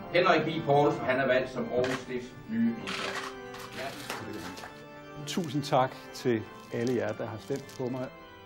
Henrik V. Poulsen, han er valgt som Aarhus Stifts nye biskop. Ja. Tusind tak til alle jer, der har stemt på mig.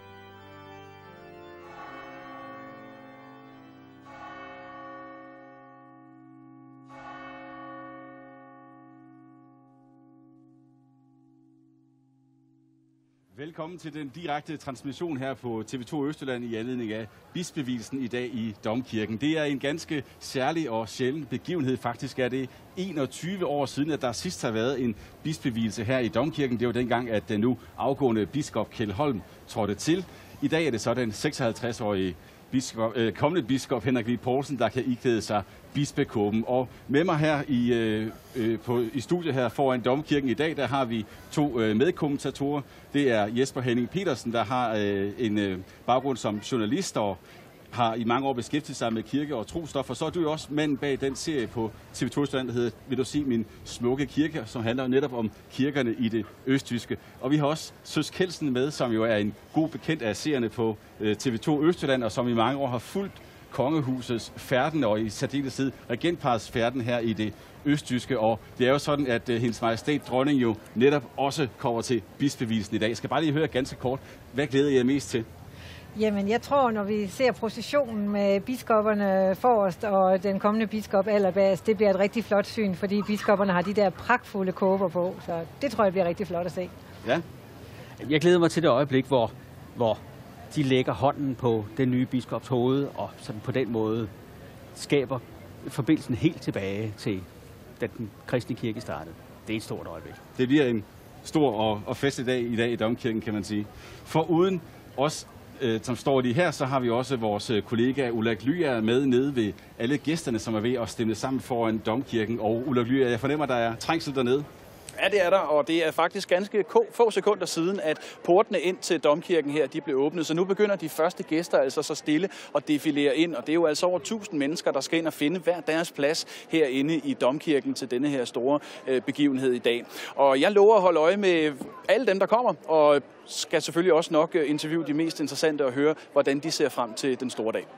Velkommen til den direkte transmission her på TV2 Østjylland i anledning af bispevielsen i dag i Domkirken. Det er en ganske særlig og sjælden begivenhed. Faktisk er det 21 år siden, at der sidst har været en bispevielse her i Domkirken. Det var dengang, at den nu afgående biskop Kjeld Holm trådte til. I dag er det så den 56-årige kommende biskop Henrik V. Poulsen, der kan iklæde sig bispekåben. Og med mig her i studiet her foran Domkirken i dag, der har vi to medkommentatorer. Det er Jesper Henning Petersen, der har en baggrund som journalist og har i mange år beskæftiget sig med kirke og trostof. Og så er du jo også manden bag den serie på TV2 Østjylland, der hedder Vil du se min smukke kirke, som handler netop om kirkerne i det østjyske. Og vi har også Søs Kjeldsen med, som jo er en god bekendt af seerne på TV2 Østjylland, og som i mange år har fulgt kongehusets færden, og i særdeleshed regentparrets færden her i det østjyske. Og det er jo sådan, at hendes majestæt dronning jo netop også kommer til bispevielsen i dag. Jeg skal bare lige høre ganske kort, hvad glæder I jer mest til? Jamen, jeg tror, når vi ser processionen med biskopperne forrest og den kommende biskop allerbagest, det bliver et rigtig flot syn, fordi biskopperne har de der pragtfulde kåber på. Så det tror jeg bliver rigtig flot at se. Ja. Jeg glæder mig til det øjeblik, hvor de lægger hånden på den nye biskops hoved, og sådan på den måde skaber forbindelsen helt tilbage til den kristne kirke startede. Det er et stort øjeblik. Det bliver en stor og festlig dag i dag i Domkirken, kan man sige. For uden os, som står lige her, så har vi også vores kollega Ulrik Lyager med nede ved alle gæsterne, som er ved at stemme sammen foran Domkirken. Og Ulrik Lyager, jeg fornemmer, der er trængsel dernede. Ja, det er der, og det er faktisk ganske få sekunder siden, at portene ind til Domkirken her, de blev åbnet. Så nu begynder de første gæster altså så stille at defilere ind, og det er jo altså over 1000 mennesker, der skal ind og finde hver deres plads herinde i Domkirken til denne her store begivenhed i dag. Og jeg lover at holde øje med alle dem, der kommer, og skal selvfølgelig også nok interviewe de mest interessante og høre, hvordan de ser frem til den store dag.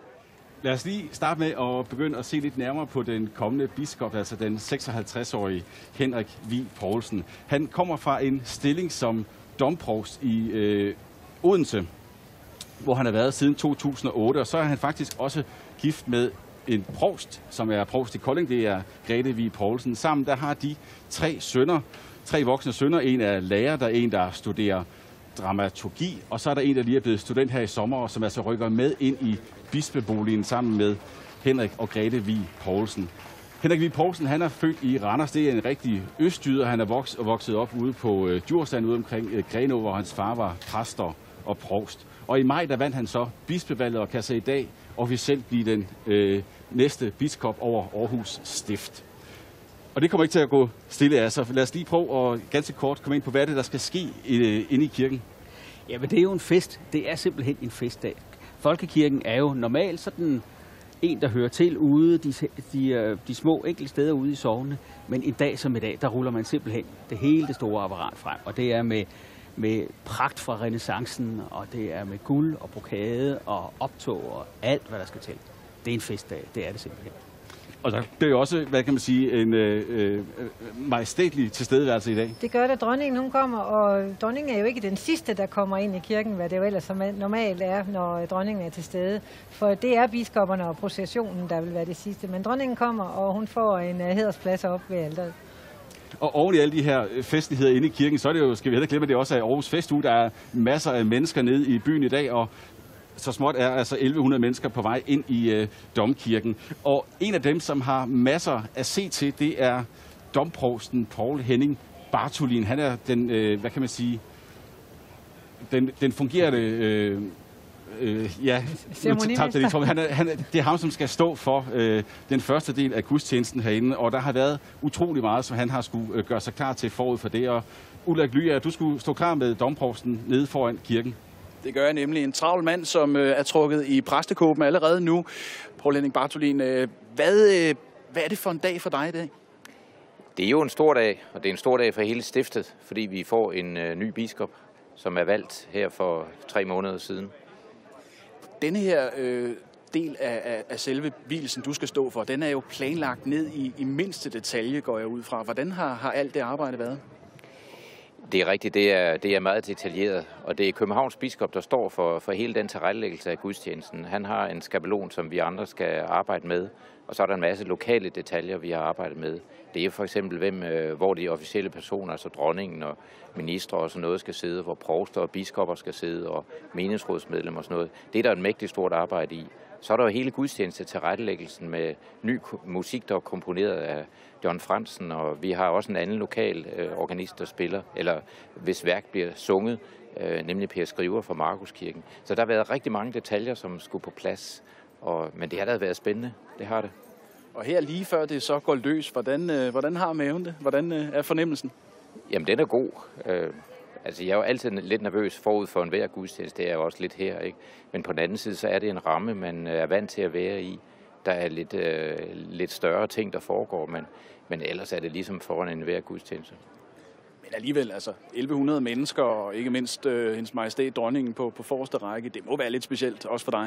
Lad os lige starte med at begynde at se lidt nærmere på den kommende biskop, altså den 56-årige Henrik V. Poulsen. Han kommer fra en stilling som domprovst i Odense, hvor han har været siden 2008, og så er han faktisk også gift med en provst, som er provst i Kolding. Det er Grete V. Poulsen. Sammen der har de tre voksne sønner. En er lærer, der er en, der studerer dramaturgi, og så er der en, der lige er blevet student her i sommer, og som altså rykker med ind i bispeboligen sammen med Henrik og Grete V. Poulsen. Henrik V. Poulsen, han er født i Randers. Det er en rigtig østjyder. Han er vokset op ude på Djursland, ude omkring Grenaa, hvor hans far var præster og provst. Og i maj, der vandt han så bispevalget og kan så i dag officielt blive den næste biskop over Aarhus Stift. Og det kommer ikke til at gå stille af, så lad os lige prøve at ganske kort komme ind på, hvad er det, der skal ske inde i kirken. Jamen, det er jo en fest. Det er simpelthen en festdag. Folkekirken er jo normalt sådan en, der hører til ude, de små enkelte steder ude i sognene. Men en dag som i dag, der ruller man simpelthen det store apparat frem. Og det er med pragt fra renæssancen, og det er med guld og brokade og optog og alt, hvad der skal til. Det er en festdag, det er det simpelthen. Og der bliver jo også, hvad kan man sige, en majestætlig tilstedeværelse i dag. Det gør det. Dronningen hun kommer, og dronningen er jo ikke den sidste, der kommer ind i kirken, hvad det jo ellers normalt er, når dronningen er til stede. For det er biskopperne og processionen, der vil være det sidste. Men dronningen kommer, og hun får en hædersplads op ved alteret. Og oven i alle de her festligheder inde i kirken, så er det jo, skal vi heller glemme, at det også er Aarhus Festuge. Der er masser af mennesker nede i byen i dag, og så småt er altså 1100 mennesker på vej ind i Domkirken. Og en af dem, som har masser at se til, det er domprovsten Poul Henning Bartholin. Han er den, hvad kan man sige, den fungerende det er ham, som skal stå for den første del af gudstjenesten herinde, og der har været utrolig meget, som han har skulle gøre sig klar til forud for det. Og Ulrik Lyager, du skulle stå klar med domprovsten nede foran kirken. Det gør jeg nemlig. En travl mand, som er trukket i præstekåben allerede nu. Poul Henning Bartholin, hvad er det for en dag for dig i dag? Det er jo en stor dag, og det er en stor dag for hele stiftet, fordi vi får en ny biskop, som er valgt her for 3 måneder siden. Denne her del af selve vielsen, du skal stå for, den er jo planlagt ned i mindste detalje, går jeg ud fra. Hvordan har alt det arbejde været? Det er rigtigt, det er meget detaljeret, og det er Københavns biskop, der står for hele den tilrettelæggelse af gudstjenesten. Han har en skabelon, som vi andre skal arbejde med, og så er der en masse lokale detaljer, vi har arbejdet med. Det er jo for eksempel, hvor de officielle personer, altså dronningen og ministre og sådan noget, skal sidde, hvor provster og biskopper skal sidde, og menighedsrådsmedlemmer og sådan noget. Det er der et mægtigt stort arbejde i. Så er der jo hele gudstjeneste tilrettelæggelsen med ny musik, der er komponeret af John Fransen, og vi har også en anden lokal organist, der spiller, eller hvis værk bliver sunget, nemlig Per Skriver fra Markuskirken. Så der har været rigtig mange detaljer, som skulle på plads, men det har da været spændende, det har det. Og her lige før det så går løs, hvordan har maven det? Hvordan er fornemmelsen? Jamen, den er god. Altså, jeg er jo altid lidt nervøs forud for enhver gudstjeneste, det er jo også lidt her, ikke? Men på den anden side, så er det en ramme, man er vant til at være i. Der er lidt større ting, der foregår, men ellers er det ligesom foran enhver gudstjeneste. Men alligevel, altså 1100 mennesker, og ikke mindst hendes majestæt dronningen på forreste række, det må være lidt specielt, også for dig.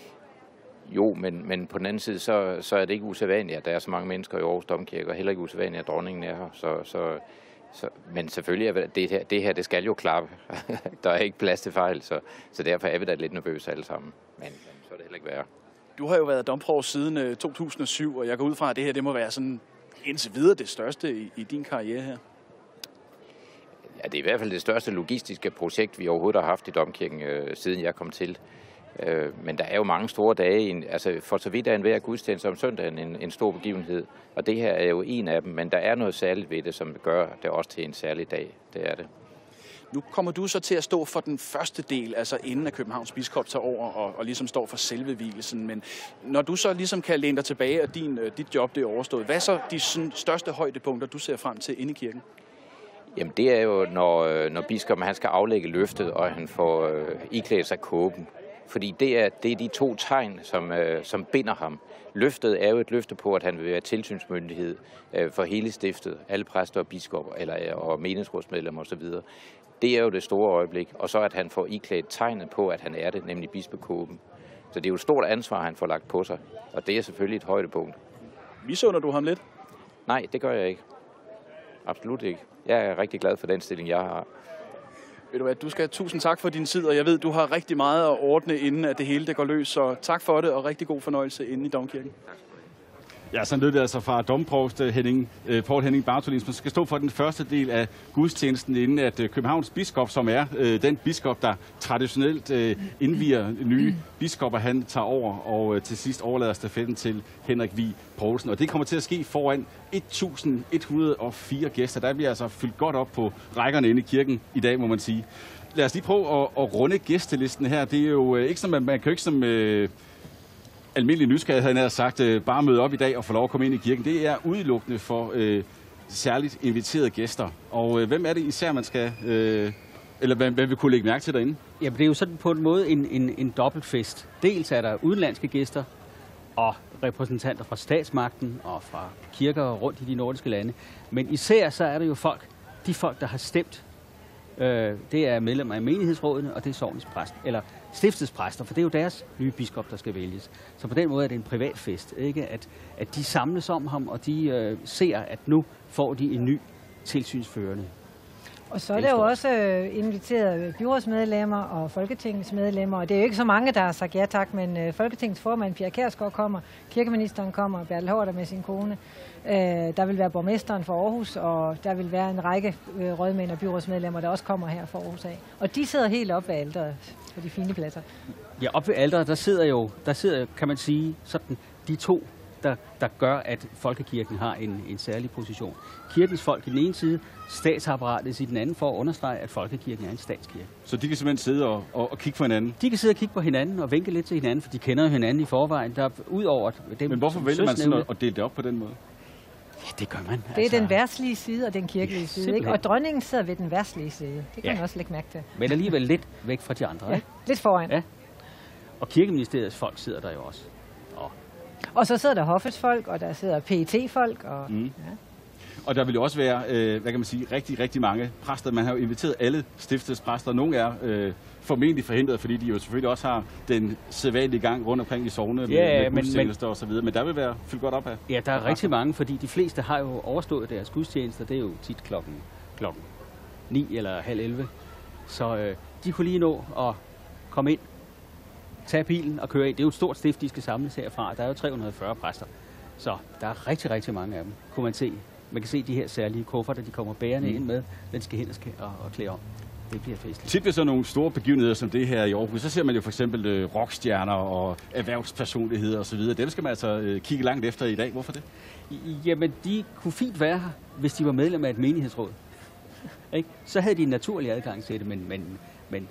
Jo, men på den anden side, så er det ikke usædvanligt, at der er så mange mennesker i Aarhus Domkirke, og heller ikke usædvanligt, at dronningen er her. Men selvfølgelig er det her, det skal jo klappe. Der er ikke plads til fejl, så derfor er vi da lidt nervøse alle sammen. Men så er det heller ikke værre. Du har jo været domprovst siden 2007, og jeg går ud fra, at det her det må være sådan indtil videre det største i din karriere her. Ja, det er i hvert fald det største logistiske projekt, vi overhovedet har haft i Domkirken, siden jeg kom til. Men der er jo mange store dage. Altså for så vidt er enhver gudstjeneste om søndagen en stor begivenhed. Og det her er jo en af dem, men der er noget særligt ved det, som gør det også til en særlig dag. Det er det. Nu kommer du så til at stå for den første del, altså inden at Københavns biskop tager over og ligesom står for selve vielsen. Men når du så ligesom kan læne dig tilbage, og dit job det er overstået, hvad er så de største højdepunkter, du ser frem til inde i kirken? Jamen det er jo, når biskoppen han skal aflægge løftet, og han får iklædt sig kåben. Fordi det er de to tegn, som binder ham. Løftet er jo et løfte på, at han vil være tilsynsmyndighed for hele stiftet, alle præster og biskopper og menighedsrådsmedlemmer osv. Det er jo det store øjeblik. Og så at han får iklædt tegnet på, at han er det, nemlig bispekåben. Så det er jo et stort ansvar, han får lagt på sig. Og det er selvfølgelig et højdepunkt. Misunder du ham lidt? Nej, det gør jeg ikke. Absolut ikke. Jeg er rigtig glad for den stilling, jeg har. Ved du hvad, du skal have tusind tak for din tid, og jeg ved, du har rigtig meget at ordne, inden at det hele det går løs. Så tak for det, og rigtig god fornøjelse inde i Domkirken. Ja, så lød det altså fra domprovst Poul Henning Bartholin, som skal stå for den første del af gudstjenesten, inden at Københavns biskop, som er den biskop, der traditionelt indvier nye biskopper, han tager over og til sidst overlader stafetten til Henrik Vig Poulsen. Og det kommer til at ske foran 1104 gæster. Der bliver altså fyldt godt op på rækkerne inde i kirken i dag, må man sige. Lad os lige prøve at runde gæstelisten her. Det er jo ikke som, man kan jo ikke som almindelig nysgerrighed, havde jeg sagt, bare møde op i dag og få lov at komme ind i kirken. Det er udelukkende for særligt inviterede gæster. Og hvem er det især, man skal, eller hvad vi kunne lægge mærke til derinde? Jamen, det er jo sådan på en måde en dobbeltfest. Dels er der udenlandske gæster og repræsentanter fra statsmagten og fra kirker rundt i de nordiske lande. Men især så er det jo de folk, der har stemt. Det er medlemmer af menighedsrådene, og det er sognets præst, eller stiftets præster, for det er jo deres nye biskop, der skal vælges. Så på den måde er det en privat fest, ikke? At de samles om ham, og de ser, at nu får de en ny tilsynsførende. Og så er der jo også inviteret byrådsmedlemmer og folketingsmedlemmer, og det er jo ikke så mange, der har sagt ja tak, men Folketingets formand Pia Kjærsgaard kommer, kirkeministeren kommer, Bertel Haarder med sin kone, der vil være borgmesteren for Aarhus, og der vil være en række rådmænd og byrådsmedlemmer, der også kommer her fra Aarhus af. Og de sidder helt op ved alteret på de fine pladser. Ja, op ved alteret, der sidder, kan man sige, sådan de to, der gør, at folkekirken har en særlig position. Kirkens folk i den ene side, statsapparatet i den anden, for at understrege, at folkekirken er en statskirke. Så de kan simpelthen sidde og kigge på hinanden? De kan sidde og kigge på hinanden og vinke lidt til hinanden, for de kender jo hinanden i forvejen. Der er udover dem. Men hvorfor vælger man sådan at dele det op på den måde? Ja, det gør man. Det er den verdslige side og den kirkelige side, ikke? Og dronningen sidder ved den verdslige side. Det kan man også lægge mærke til. Men alligevel lidt væk fra de andre, ja, ikke? Lidt foran. Ja. Og kirkeministeriets folk sidder der jo også. Og så sidder der hoffets folk, og der sidder PET-folk. Og, ja. Og der vil jo også være, hvad kan man sige, rigtig mange præster. Man har jo inviteret alle stiftets præster. Nogle er formentlig forhindret, fordi de jo selvfølgelig også har den sædvanlige gang rundt omkring i sogne med gudstjenester og så videre. Men der vil være fyldt godt op af. Ja, der er rigtig mange, fordi de fleste har jo overstået deres gudstjenester. Det er jo tit klokken 9 eller halv 11. Så de kunne lige nå at komme ind, tage bilen og køre ind. Det er jo et stort stift, de skal samles herfra. Der er jo 340 præster. Så der er rigtig mange af dem, kunne man se. Man kan se de her særlige kufferter, de kommer bærende ind med. Den skal hen og klæde om. Det bliver festligt. Tit ved sådan nogle store begivenheder som det her i Aarhus, så ser man jo for eksempel rockstjerner og erhvervspersonligheder osv. Dem skal man altså kigge langt efter i dag. Hvorfor det? Jamen, de kunne fint være her, hvis de var medlem af et menighedsråd. Ikke? Så havde de en naturlig adgang til det, men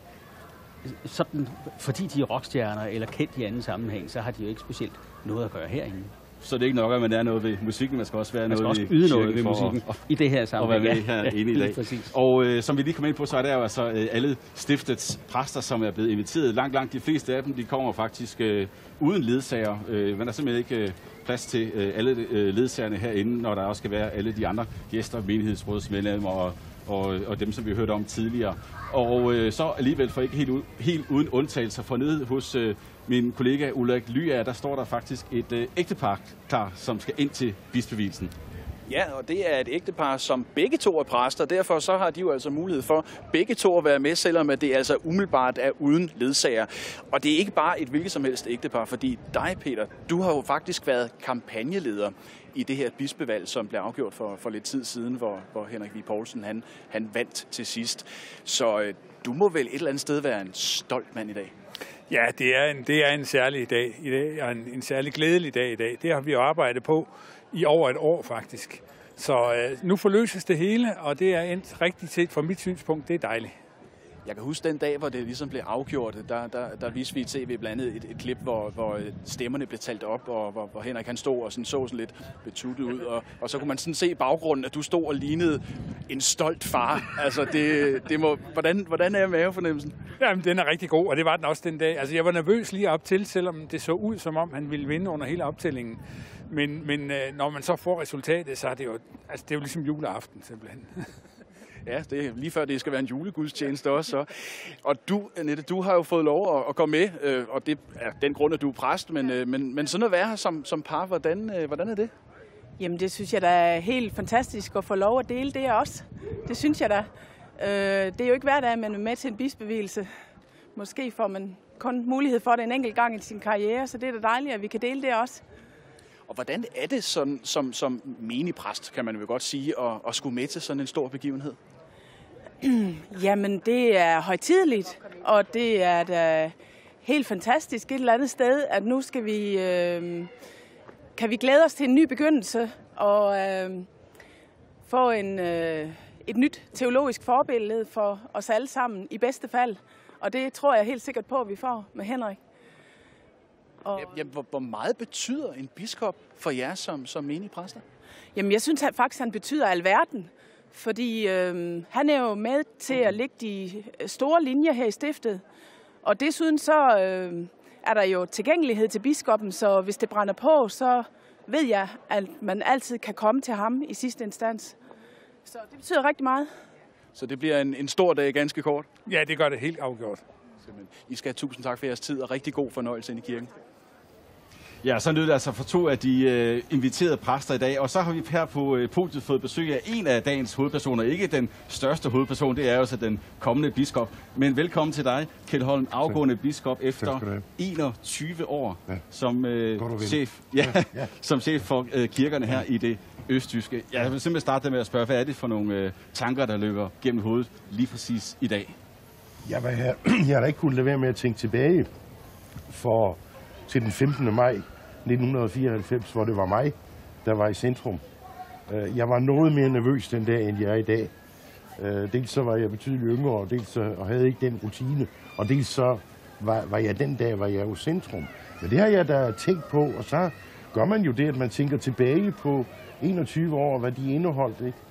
sådan, fordi de er rockstjerner eller kendt i anden sammenhæng, så har de jo ikke specielt noget at gøre herinde. Så det er ikke nok, at man er noget ved musikken, man skal også være noget ved yde noget ved musikken i det her sammenhæng. Og være med herinde i dag. Og som vi lige kom ind på, så er der jo altså alle stiftets præster, som er blevet inviteret. Langt de fleste af dem, de kommer faktisk uden ledsager. Man har simpelthen ikke plads til alle ledsagerne herinde, når der også skal være alle de andre gæster, menighedsrådsmedlemmer og dem, som vi hørte om tidligere. Og så alligevel for ikke helt uden undtagelser for nede hos min kollega Ulrik Lyager, der står der faktisk et ægtepar klar, som skal ind til bispevielsen. Ja, og det er et ægtepar, som begge to er præster. Derfor så har de jo altså mulighed for begge to at være med, selvom det altså umiddelbart er uden ledsager. Og det er ikke bare et hvilket som helst ægtepar, fordi dig, Peter, du har jo faktisk været kampagneleder i det her bispevalg, som blev afgjort for lidt tid siden, hvor Henrik V. Poulsen han vandt til sidst. Så du må vel et eller andet sted være en stolt mand i dag? Ja, det er en særlig dag i dag, og en særlig glædelig dag i dag. Det har vi jo arbejdet på i over et år faktisk. Så nu forløses det hele, og det er endt rigtigt set fra mit synspunkt. Det er dejligt. Jeg kan huske den dag, hvor det ligesom blev afgjort. Der viste vi i tv blandt andet et klip, hvor stemmerne blev talt op, og hvor Henrik han stod og så lidt betuttet ud. Og så kunne man sådan se i baggrunden, at du stod og lignede en stolt far. Altså, hvordan er mavefornemmelsen? Jamen, den er rigtig god, og det var den også den dag. Altså, jeg var nervøs lige op til, selvom det så ud, som om han ville vinde under hele optællingen. Men når man så får resultatet, så er det jo, altså, det er jo ligesom juleaften simpelthen. Ja, det er lige før det skal være en julegudstjeneste også. Så. Og du, Annette, du har jo fået lov at komme med, og det er den grund, at du er præst, men sådan at være her som par, hvordan er det? Jamen, det synes jeg da er helt fantastisk at få lov at dele det også. Det synes jeg da. Det er jo ikke hver dag, man er med til en bispevielse. Måske får man kun mulighed for det en enkelt gang i sin karriere, så det er da dejligt, at vi kan dele det også. Og hvordan er det sådan, som menigpræst, kan man jo godt sige, at skulle med til sådan en stor begivenhed? Jamen, det er højtideligt, og det er da helt fantastisk et eller andet sted, at nu skal kan vi glæde os til en ny begyndelse og få et nyt teologisk forbillede for os alle sammen i bedste fald. Og det tror jeg helt sikkert på, at vi får med Henrik. Hvor meget betyder en biskop for jer som menige præster? Jamen, jeg synes faktisk, han betyder alverden. Fordi han er jo med til at lægge de store linjer her i stiftet. Og desuden så er der jo tilgængelighed til biskoppen, så hvis det brænder på, så ved jeg, at man altid kan komme til ham i sidste instans. Så det betyder rigtig meget. Så det bliver en stor dag ganske kort? Ja, det gør det helt afgjort. I skal have tusind tak for jeres tid, og rigtig god fornøjelse ind i kirken. Ja, så lød det altså for to af de inviterede præster i dag, og så har vi her på podiet fået besøg af en af dagens hovedpersoner. Ikke den største hovedperson, det er jo så den kommende biskop. Men velkommen til dig, Kjeld Holm, afgående biskop efter 21 år som chef, som chef for kirkerne her i det østjyske. Jeg vil simpelthen starte med at spørge, hvad er det for nogle tanker, der løber gennem hovedet lige præcis i dag? Jeg har da ikke kunnet lade være med at tænke tilbage til den 15. maj 1994, hvor det var mig, der var i centrum. Jeg var noget mere nervøs den dag, end jeg er i dag. Dels så var jeg betydeligt yngre, og dels så havde ikke den rutine, og dels så var jeg den dag, var jeg jo centrum. Men det har jeg da tænkt på, og så gør man jo det, at man tænker tilbage på 21 år, hvad de indeholdt, ikke?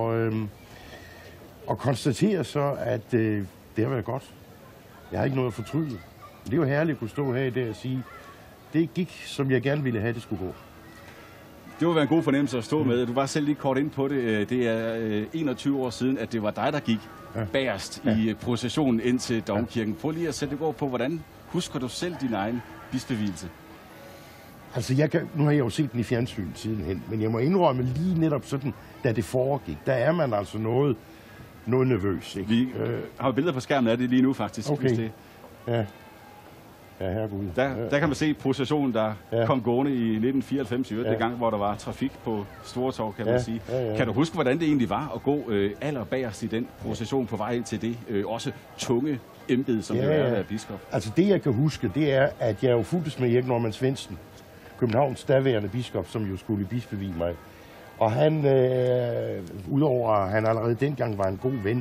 Og konstaterer så, at det har været godt. Jeg har ikke noget at fortryde. Det er jo herligt at kunne stå her i dag og sige, det gik, som jeg gerne ville have, det skulle gå. Det må være en god fornemmelse at stå med. Du var selv lige kort ind på det. Det er 21 år siden, at det var dig, der gik bagerst i processionen ind til Domkirken. Prøv lige at sætte det på, hvordan husker du selv din egen bispevielse? Altså, nu har jeg jo set den i fjernsyn sidenhen, men jeg må indrømme lige netop sådan, da det foregik, der er man altså noget nervøs. Ikke? Vi har billeder på skærmen af det lige nu, faktisk. Okay. Det. Ja. Ja, herregud. Der kan man se processionen, der kom gående i 1994, det gang, hvor der var trafik på Stortorv, kan man sige. Kan du huske, hvordan det egentlig var at gå allerbagerst i den procession på vej ind til det også tunge embede, som det er at være biskop? Altså det, jeg kan huske, det er, at jeg jo fulgtes med Erik Norman Svendsen, Københavns daværende biskop, som jo skulle bispevige mig. Og han, udover at han allerede dengang var en god ven,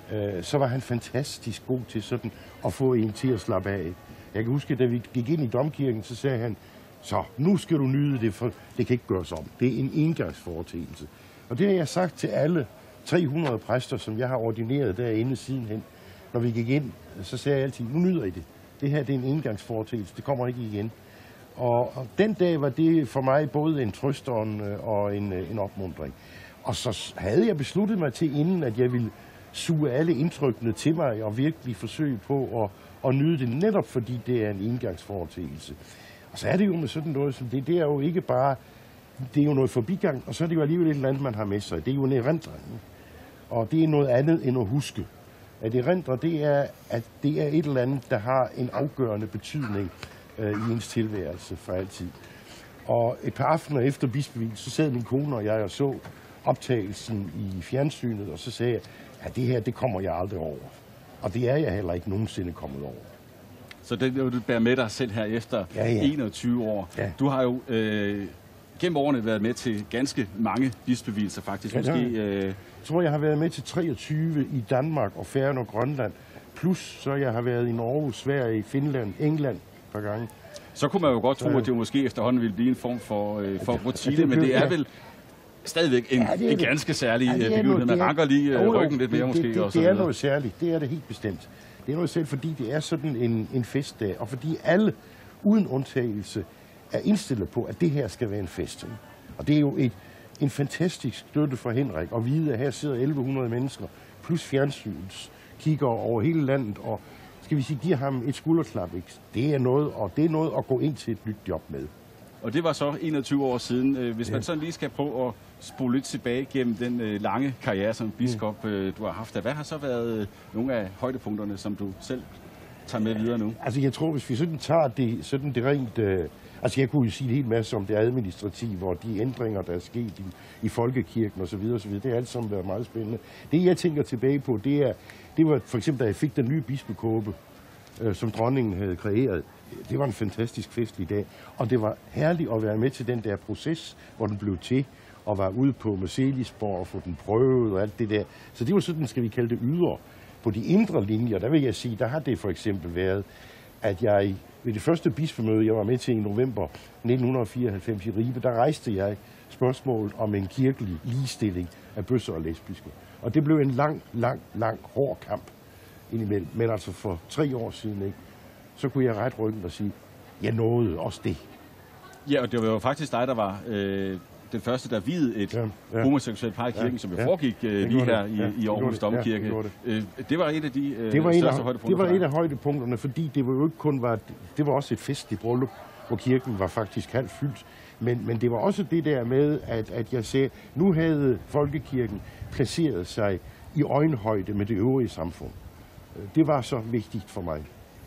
så var han fantastisk god til sådan at få en til at slappe af. Jeg kan huske, da vi gik ind i Domkirken, så sagde han, så nu skal du nyde det, for det kan ikke gøres om. Det er en engangsforeteelse. Og det har jeg sagt til alle 300 præster, som jeg har ordineret derinde sidenhen. Når vi gik ind, så sagde jeg altid, nu nyder I det. Det her det er en engangsforeteelse, det kommer ikke igen. Og den dag var det for mig både en trøst og en opmuntring. Og så havde jeg besluttet mig til inden, at jeg ville suge alle indtrykkene til mig og virkelig forsøge på at nyde det, netop fordi det er en engangsforeteelse. Og så er det jo med sådan noget som det er jo ikke bare, det er jo noget forbigang, og så er det jo alligevel et eller andet, man har med sig. Det er jo en erindring. Og det er noget andet end at huske. At erindre, det er, at det er et eller andet, der har en afgørende betydning i ens tilværelse for altid. Og et par aftener efter bispevielsen, så sad min kone og jeg og så optagelsen i fjernsynet, og så sagde jeg, at det her, det kommer jeg aldrig over. Og det er jeg heller ikke nogensinde kommet over. Så det vil du bære med dig selv her efter 21 år. Ja. Du har jo gennem årene været med til ganske mange bispevielser faktisk. Jeg tror, jeg har været med til 23 i Danmark og Færøerne og Grønland. Plus så jeg har været i Norge, Sverige, Finland, England et par gange. Så kunne man jo godt tro, at det måske efterhånden ville blive en form for rutine, men det er vel stadigvæk en ganske særlig begivenhed. Man ranker lige ryggen lidt mere måske. Det er noget særligt, det er det helt bestemt. Det er noget selv, fordi det er sådan en festdag, og fordi alle uden undtagelse er indstillet på, at det her skal være en fest. Og det er jo en fantastisk støtte for Henrik at vide, at her sidder 1100 mennesker, plus fjernsyns, kigger over hele landet, og skal vi sige, giver ham et skulderklap. Ikke? Det er noget at gå ind til et nyt job med. Og det var så 21 år siden. Hvis man sådan lige skal prøve at spole lidt tilbage gennem den lange karriere som biskop, du har haft. Hvad har så været nogle af højdepunkterne, som du selv tager med videre nu? Altså jeg tror, hvis vi sådan tager det rent... altså jeg kunne jo sige en hel masse om det administrative, og de ændringer, der er sket i folkekirken osv. Det har alt sammen været meget spændende. Det jeg tænker tilbage på, det var for eksempel, da jeg fik den nye bispekåbe, som dronningen havde kreeret. Det var en fantastisk festlig dag, og det var herligt at være med til den der proces, hvor den blev til, og var ude på Marselisborg og få den prøvet og alt det der. Så det var sådan, skal vi kalde det ydre. På de indre linjer, der vil jeg sige, der har det for eksempel været, at jeg ved det første bispemøde, jeg var med til i november 1994 i Ribe, der rejste jeg spørgsmål om en kirkelig ligestilling af bøsser og lesbiske. Og det blev en lang, hård kamp indimellem. Men altså for 3 år siden, ikke, så kunne jeg rette ryggen og sige, jeg nåede også det. Ja, og det var jo faktisk dig, der var den første, der viede et homoseksuelt par i kirken, som jo foregik lige her i Aarhus Domkirke. Det var et af de største højdepunkter. Det var et af højdepunkterne, fordi det var jo ikke kun det var også et festligt bryllup, hvor kirken var faktisk halvt fyldt. Men det var også det der med, at jeg sagde, nu havde folkekirken placeret sig i øjenhøjde med det øvrige samfund. Det var så vigtigt for mig.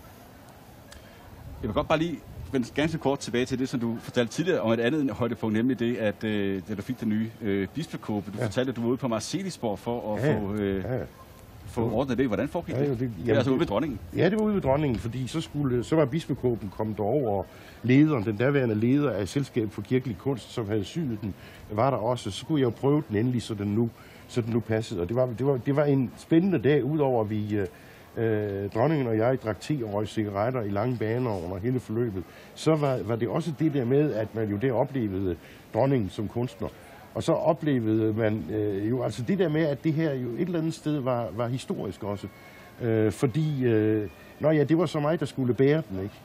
Jeg vil godt bare lige vende ganske kort tilbage til det, som du fortalte tidligere om et andet højdepunkt, nemlig det, at da du fik den nye bispekåbe, du fortalte, at du var ude på Marselisborg for at få ordnet det. Hvordan foregik det? Det er altså ude ved dronningen? Ja, det var ude ved dronningen, fordi så var bispekåben kommet over, og lederen, den daværende leder af Selskab for Kirkelig Kunst, som havde syet den, var der også. Så skulle jeg jo prøve den endelig, så den nu passede. Og det var en spændende dag, udover at vi... dronningen og jeg drak te og røg cigaretter i lange baner under hele forløbet, så var det også det der med, at man jo der oplevede dronningen som kunstner. Og så oplevede man jo altså det der med, at det her jo et eller andet sted var historisk også. Fordi, det var så mig, der skulle bære den, ikke?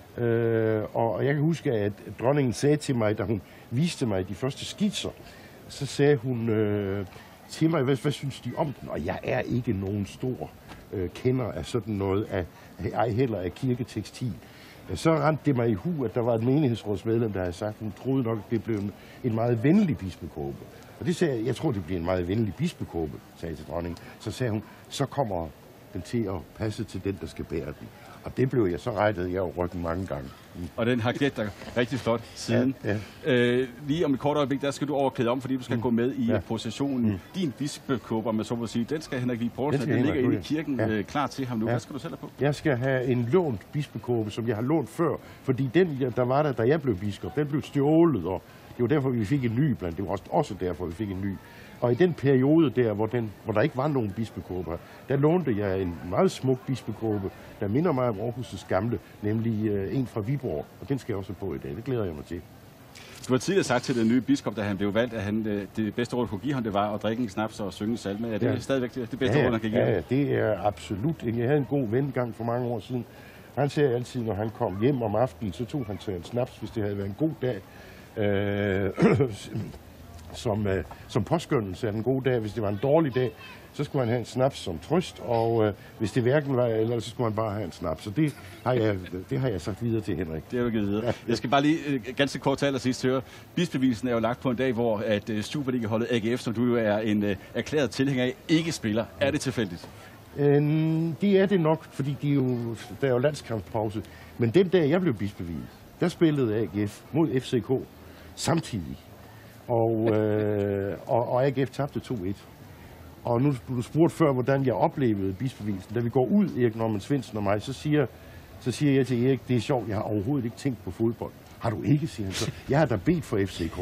Og jeg kan huske, at dronningen sagde til mig, da hun viste mig de første skitser, så sagde hun til mig, hvad synes de om den? Og jeg er ikke nogen stor kender af sådan noget, ej heller af kirketekstil. Så rendte det mig i hu, at der var et menighedsrådsmedlem, der havde sagt, at hun troede nok, at det blev en meget venlig bispekåbe. Og det sagde jeg tror, det bliver en meget venlig bispekåbe, sagde jeg til dronningen. Så sagde hun, så kommer den til at passe til den, der skal bære den. Og det blev jeg så rettet jeg ryggen mange gange. Og den har klædt dig rigtig flot siden. Ja. Lige om et kort øjeblik, der skal du overklæde om, fordi du skal gå med i processionen. Din bispekåbe, om man så må sige, den skal Henrik Vig Poulsen, den ligger inde i kirken klar til ham nu. Hvad skal du selv have på? Jeg skal have en lånt bispekåbe, som jeg har lånt før, fordi den, der var der, da jeg blev biskop, den blev stjålet, og det var derfor, vi fik en ny blandt. Det var også derfor, vi fik en ny. Og i den periode der, hvor der ikke var nogen bispekåber, der lånte jeg en meget smuk bispekåbe, der minder mig om Aarhus' gamle, nemlig en fra Viborg. Og den skal jeg også på i dag. Det glæder jeg mig til. Du har tidligere sagt til den nye biskop, da han blev valgt, at det bedste råd, du kunne give ham, det var at drikke en snaps og synge en salme. Er det stadigvæk det bedste råd, han kan give ham? Ja, det er absolut. Jeg havde en god ven gang for mange år siden. Han sagde altid, når han kom hjem om aftenen, så tog han til en snaps, hvis det havde været en god dag. Som påskyndelse af en god dag. Hvis det var en dårlig dag, så skulle han have en snaps som trøst, og hvis det hverken var, eller så skulle han bare have en snaps. Så det har jeg sagt videre til Henrik. Det har du givet videre. Jeg skal bare lige ganske kort til allersidst høre. Bispevielsen er jo lagt på en dag, hvor at Superliga-holdet AGF, som du jo er en erklæret tilhænger af, ikke spiller. Er det tilfældigt? Det er det nok, fordi der er jo landskampspause. Men den dag, jeg blev bispeviet, der spillede AGF mod FCK samtidig. Og AGF tabte 2-1. Og nu du spurgte før, hvordan jeg oplevede bispevielsen. Da vi går ud, Erik Norman Svendsen og mig, så siger jeg til Erik, det er sjovt, jeg har overhovedet ikke tænkt på fodbold. Har du ikke, siger han så. Jeg har da bedt for FCK.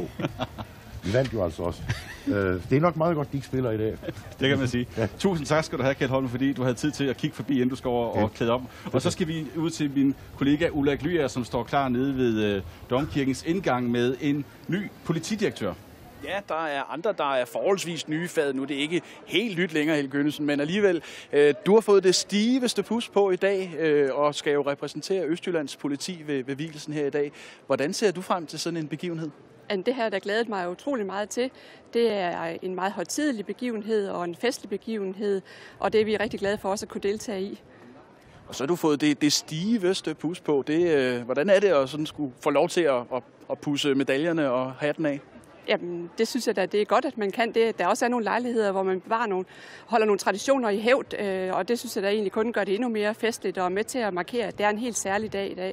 Vi vandt jo altså også. Det er nok meget godt, de ikke spiller i dag. Det kan man sige. Ja. Tusind tak skal du have, Kjeld Holm, fordi du havde tid til at kigge forbi, inden du skal over og klæde om. Og så skal vi ud til min kollega Ulrik Lyager, som står klar nede ved Domkirkens indgang med en ny politidirektør. Ja, der er andre, der er forholdsvis nye fad nu. Det er ikke helt nyt længere, Helge Gynnesen, men alligevel, du har fået det stiveste pus på i dag, og skal jo repræsentere Østjyllands politi ved vielsen her i dag. Hvordan ser du frem til sådan en begivenhed? Det her, der glædet mig utrolig meget til, det er en meget højtidelig begivenhed og en festlig begivenhed, og det er vi rigtig glade for også at kunne deltage i. Og så har du fået det stiveste pus på. Hvordan er det at sådan skulle få lov til at pusse medaljerne og hatten af? Jamen, det synes jeg da, det er godt, at man kan det. Der også er nogle lejligheder, hvor man holder nogle traditioner i hævd, og det synes jeg da egentlig kun gør det endnu mere festligt og med til at markere, at det er en helt særlig dag i dag.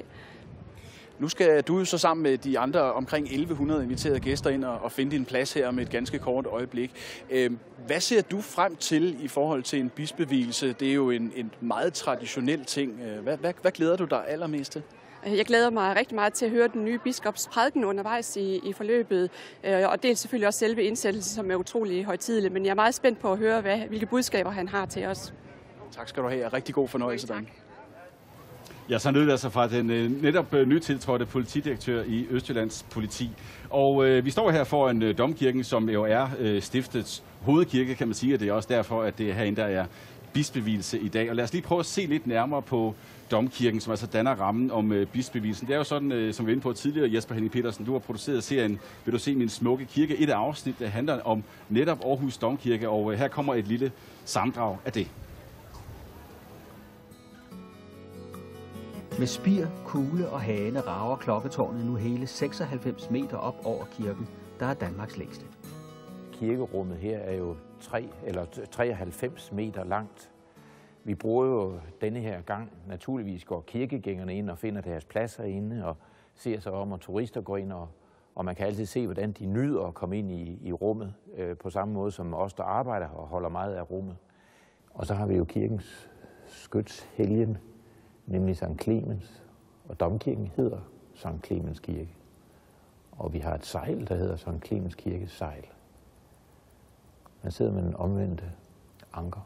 Nu skal du så sammen med de andre omkring 1100 inviterede gæster ind og finde din plads her med et ganske kort øjeblik. Hvad ser du frem til i forhold til en bispevielse? Det er jo en meget traditionel ting. Hvad glæder du dig allermest til? Jeg glæder mig rigtig meget til at høre den nye biskops prædiken undervejs i forløbet, og dels selvfølgelig også selve indsættelsen, som er utrolig højtidelig, men jeg er meget spændt på at høre, hvilke budskaber han har til os. Tak skal du have. Rigtig god fornøjelse, Dan. Ja, så lød altså fra den netop nytiltrådte politidirektør i Østjyllands politi. Og vi står her foran Domkirken, som jo er stiftets hovedkirke, kan man sige, og det er også derfor, at det er herinde, der er bispevielse i dag. Og lad os lige prøve at se lidt nærmere på Domkirken, som altså danner rammen om bispevielsen. Det er jo sådan, som vi var inde på tidligere, Jesper Henning Petersen, du har produceret serien Vil du se min smukke kirke? Et afsnit, der handler om netop Aarhus Domkirke, og her kommer et lille sammendrag af det. Med spir, kugle og hane rager klokketårnet nu hele 96 meter op over kirken, der er Danmarks længste. Kirkerummet her er jo 93 meter langt. Vi bruger jo denne her gang, naturligvis går kirkegængerne ind og finder deres pladser inde og ser sig om, og turister går ind, og man kan altid se, hvordan de nyder at komme ind i rummet, på samme måde som os, der arbejder og holder meget af rummet. Og så har vi jo kirkens skytshelgen, nemlig Sankt Clemens, og Domkirken hedder Sankt Clemens Kirke. Og vi har et sejl, der hedder Sankt Clemens Kirkes sejl. Man sidder med den omvendte anker.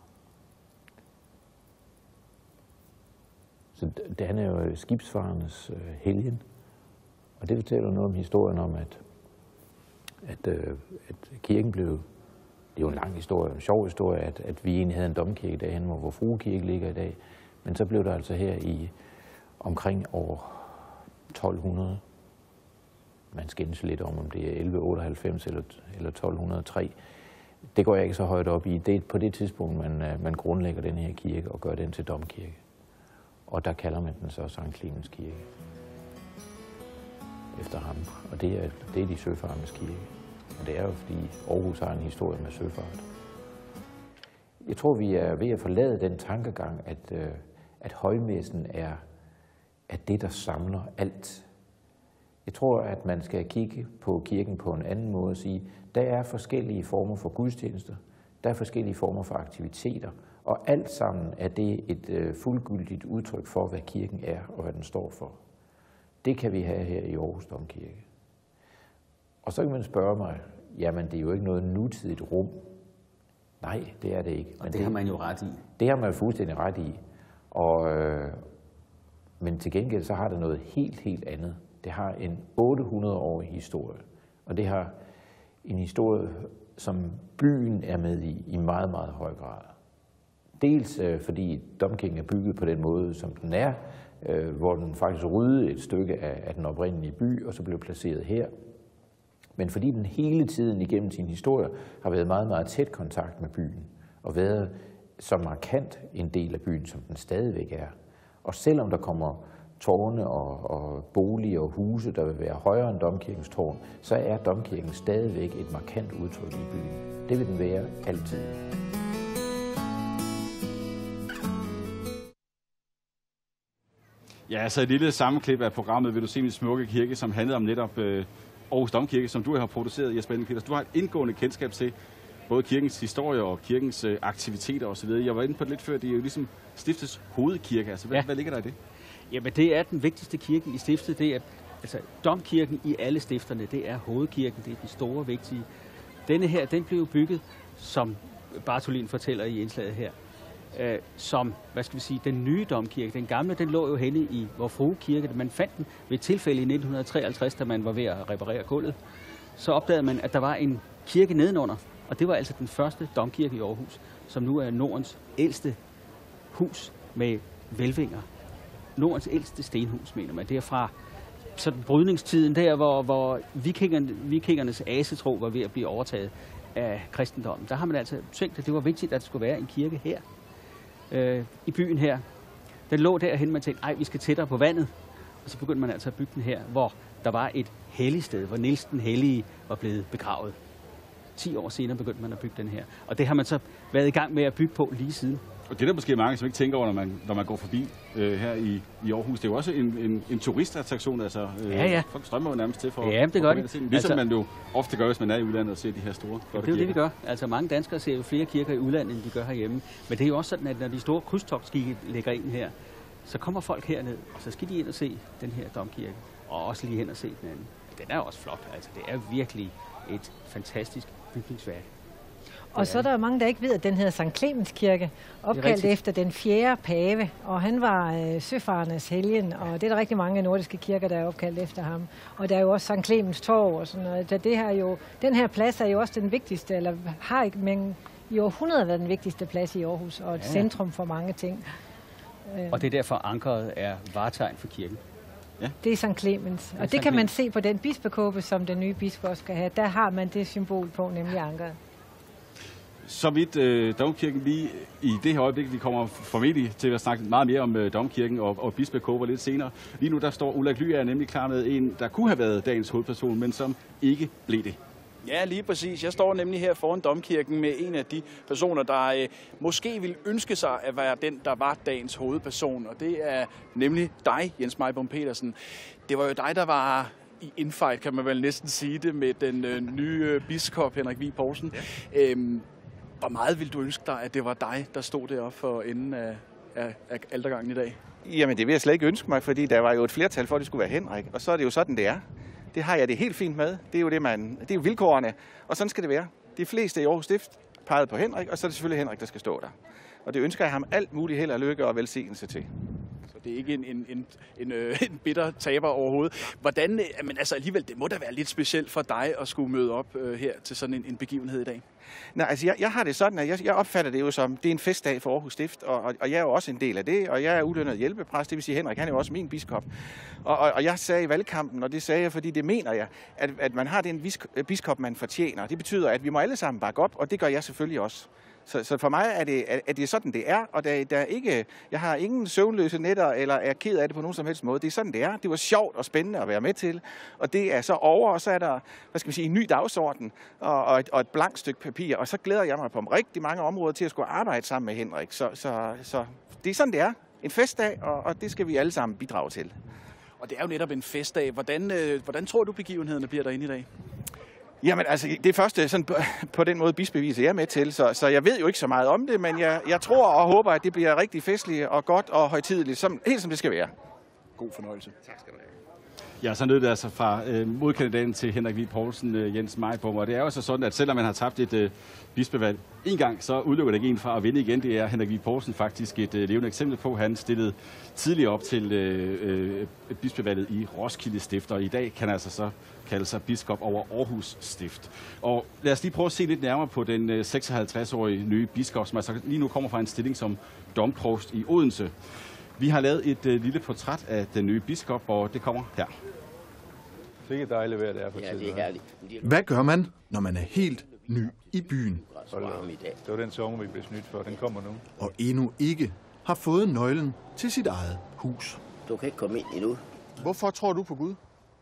Så det er jo skibsfarernes helgen, og det fortæller noget om historien om, at kirken blev, det er jo en lang historie, en sjov historie, at vi egentlig havde en domkirke derhen, hvor Frue Kirke ligger i dag, men så blev der altså her i omkring år 1200. Man skændes lidt om det er 1198 eller 1203. Det går jeg ikke så højt op i. Det er på det tidspunkt, man grundlægger den her kirke og gør den til domkirke. Og der kalder man den så Sankt Clemens Kirke efter ham. Og det er de søfarendes kirke. Og det er jo, fordi Aarhus har en historie med søfart. Jeg tror, vi er ved at forlade den tankegang, at højmessen er det, der samler alt. Jeg tror, at man skal kigge på kirken på en anden måde og sige, der er forskellige former for gudstjenester, der er forskellige former for aktiviteter, og alt sammen er det et fuldgyldigt udtryk for, hvad kirken er og hvad den står for. Det kan vi have her i Aarhus Domkirke. Og så kan man spørge mig, jamen det er jo ikke noget nutidigt rum. Nej, det er det ikke. Og det har man jo ret i. Det har man jo fuldstændig ret i. Men til gengæld så har det noget helt andet. Det har en 800-årig historie, og det har en historie, som byen er med i meget, meget høj grad. Dels fordi domkirken er bygget på den måde, som den er, hvor den faktisk ryddede et stykke af den oprindelige by, og så blev placeret her. Men fordi den hele tiden igennem sin historie har været meget, meget tæt kontakt med byen, og været så markant en del af byen, som den stadigvæk er. Og selvom der kommer tårne og boliger og huse, der vil være højere end domkirkens tårn, så er domkirken stadigvæk et markant udtryk i byen. Det vil den være altid. Ja, altså et lille sammenklip af programmet Vil du se min smukke kirke, som handlede om netop Aarhus Domkirke, som du har produceret, Jesper Elling-Petersen. Du har et indgående kendskab til både kirkens historie og kirkens aktiviteter osv. Jeg var inde på det lidt før, det er jo ligesom stiftets hovedkirke. Altså, hvad ligger der i det? Jamen, det er den vigtigste kirke i stiftet. Det er, altså, domkirken i alle stifterne, det er hovedkirken, det er den store, vigtige. Denne her, den blev bygget, som Bartholin fortæller i indslaget her, som, hvad skal vi sige, den nye domkirke. Den gamle, den lå jo henne i Vor Frue Kirke. Man fandt den ved et tilfælde i 1953, da man var ved at reparere gulvet. Så opdagede man, at der var en kirke nedenunder, og det var altså den første domkirke i Aarhus, som nu er Nordens ældste hus med hvælvinger. Nordens ældste stenhus, mener man. Det er fra sådan brydningstiden der, hvor vikingernes asetro var ved at blive overtaget af kristendommen. Der har man altså tænkt, at det var vigtigt, at der skulle være en kirke her i byen her. Den lå derhen, man tænkte, vi skal tættere på vandet. Og så begyndte man altså at bygge den her, hvor der var et helligt sted, hvor Niels den Hellige var blevet begravet. 10 år senere begyndte man at bygge den her. Og det har man så været i gang med at bygge på lige siden. Og det er der måske mange, som ikke tænker over, når man går forbi her i Aarhus. Det er jo også en turistattraktion, altså folk strømmer jo nærmest til for det gør det. Ligesom man jo ofte gør, hvis man er i udlandet og ser de her store flotte kirker. Det er jo kirker. det, vi gør. Altså mange danskere ser jo flere kirker i udlandet, end de gør herhjemme. Men det er jo også sådan, at når de store krydstogtskibe lægger ind her, så kommer folk herned, og så skal de ind og se den her domkirke. Og også lige hen og se den anden. Den er også flot. Altså det er virkelig et fantastisk bygningsværk. Og så er der mange, der ikke ved, at den hedder Sankt Clemens Kirke, opkaldt efter den 4. pave, og han var søfarendes helgen, og det er der rigtig mange nordiske kirker, der er opkaldt efter ham. Og der er jo også Sankt Clemens Torv og sådan noget. Den her plads er jo også den vigtigste, eller har ikke, men i århundreder været den vigtigste plads i Aarhus, og et centrum for mange ting. Og det er derfor ankeret er vartegn for kirken. Ja. Det er Sankt Clemens, og det kan man se på den bispekåbe, som den nye biskop skal have. Der har man det symbol på, nemlig ankeret. Så vidt domkirken lige i det her øjeblik. Vi kommer formentlig til at snakke meget mere om domkirken og bispekåber lidt senere. Lige nu der står Ulla Glyer nemlig klar med en, der kunne have været dagens hovedperson, men som ikke blev det. Ja, lige præcis. Jeg står nemlig her foran domkirken med en af de personer, der måske ville ønske sig at være den, der var dagens hovedperson. Og det er nemlig dig, Jens Mejlbom Petersen. Det var jo dig, der var i infight, kan man vel næsten sige det, med den nye biskop Henrik Vig Poulsen. Ja. Hvor meget ville du ønske dig, at det var dig, der stod deroppe for enden af altergangen i dag? Jamen, det vil jeg slet ikke ønske mig, fordi der var jo et flertal for, at det skulle være Henrik. Og så er det jo sådan, det er. Det har jeg det helt fint med. Det er jo, det er jo vilkårene, og sådan skal det være. De fleste i Aarhus Stift pegede på Henrik, og så er det selvfølgelig Henrik, der skal stå der. Og det ønsker jeg ham alt muligt held og lykke og velsignelse til. Det er ikke en bitter taber overhovedet. Hvordan, men altså alligevel, det må da være lidt specielt for dig at skulle møde op her til sådan en begivenhed i dag. Nej, altså jeg har det sådan, at jeg opfatter det jo som, det er en festdag for Aarhus Stift, og jeg er jo også en del af det, og jeg er ulønnet hjælpepræst, det vil sige Henrik, han er jo også min biskop. Og jeg sagde i valgkampen, og det sagde jeg, fordi det mener jeg, at man har den biskop, man fortjener. Det betyder, at vi må alle sammen bakke op, og det gør jeg selvfølgelig også. Så for mig er det sådan, det er, og jeg har ingen søvnløse nætter, eller er ked af det på nogen som helst måde. Det er sådan, det er. Det var sjovt og spændende at være med til, og det er så over, og så er der, en ny dagsorden og et blankt stykke papir, og så glæder jeg mig på rigtig mange områder til at skulle arbejde sammen med Henrik. Så det er sådan, det er. En festdag, og det skal vi alle sammen bidrage til. Og det er jo netop en festdag. Hvordan tror du, begivenhederne bliver derinde i dag? Jamen altså, det første sådan på den måde bispeviser jeg er med til, så jeg ved jo ikke så meget om det, men jeg tror og håber, at det bliver rigtig festligt og godt og højtideligt, helt som det skal være. God fornøjelse. Tak skal du have. Ja, så nød det altså fra modkandidaten til Henrik Vig Poulsen, Jens Meibom. Og det er jo altså sådan, at selvom man har tabt et bispevalg en gang, så udelukker det ikke en fra at vinde igen. Det er Henrik Vig Poulsen faktisk et levende eksempel på. Han stillede tidligere op til bispevalget i Roskilde Stift, og i dag kan han altså så kalde sig biskop over Aarhus Stift. Og lad os lige prøve at se lidt nærmere på den 56-årige nye biskop, som altså lige nu kommer fra en stilling som domprovst i Odense. Vi har lavet et lille portræt af den nye biskop, og det kommer her. Det er dejligt vejr, det er på tiden. Ja, det er herligt. Hvad gør man, når man er helt ny i byen? Det var den sommer, vi blev snydt for. Den kommer nu. Og endnu ikke har fået nøglen til sit eget hus. Du kan ikke komme ind endnu. Hvorfor tror du på Gud?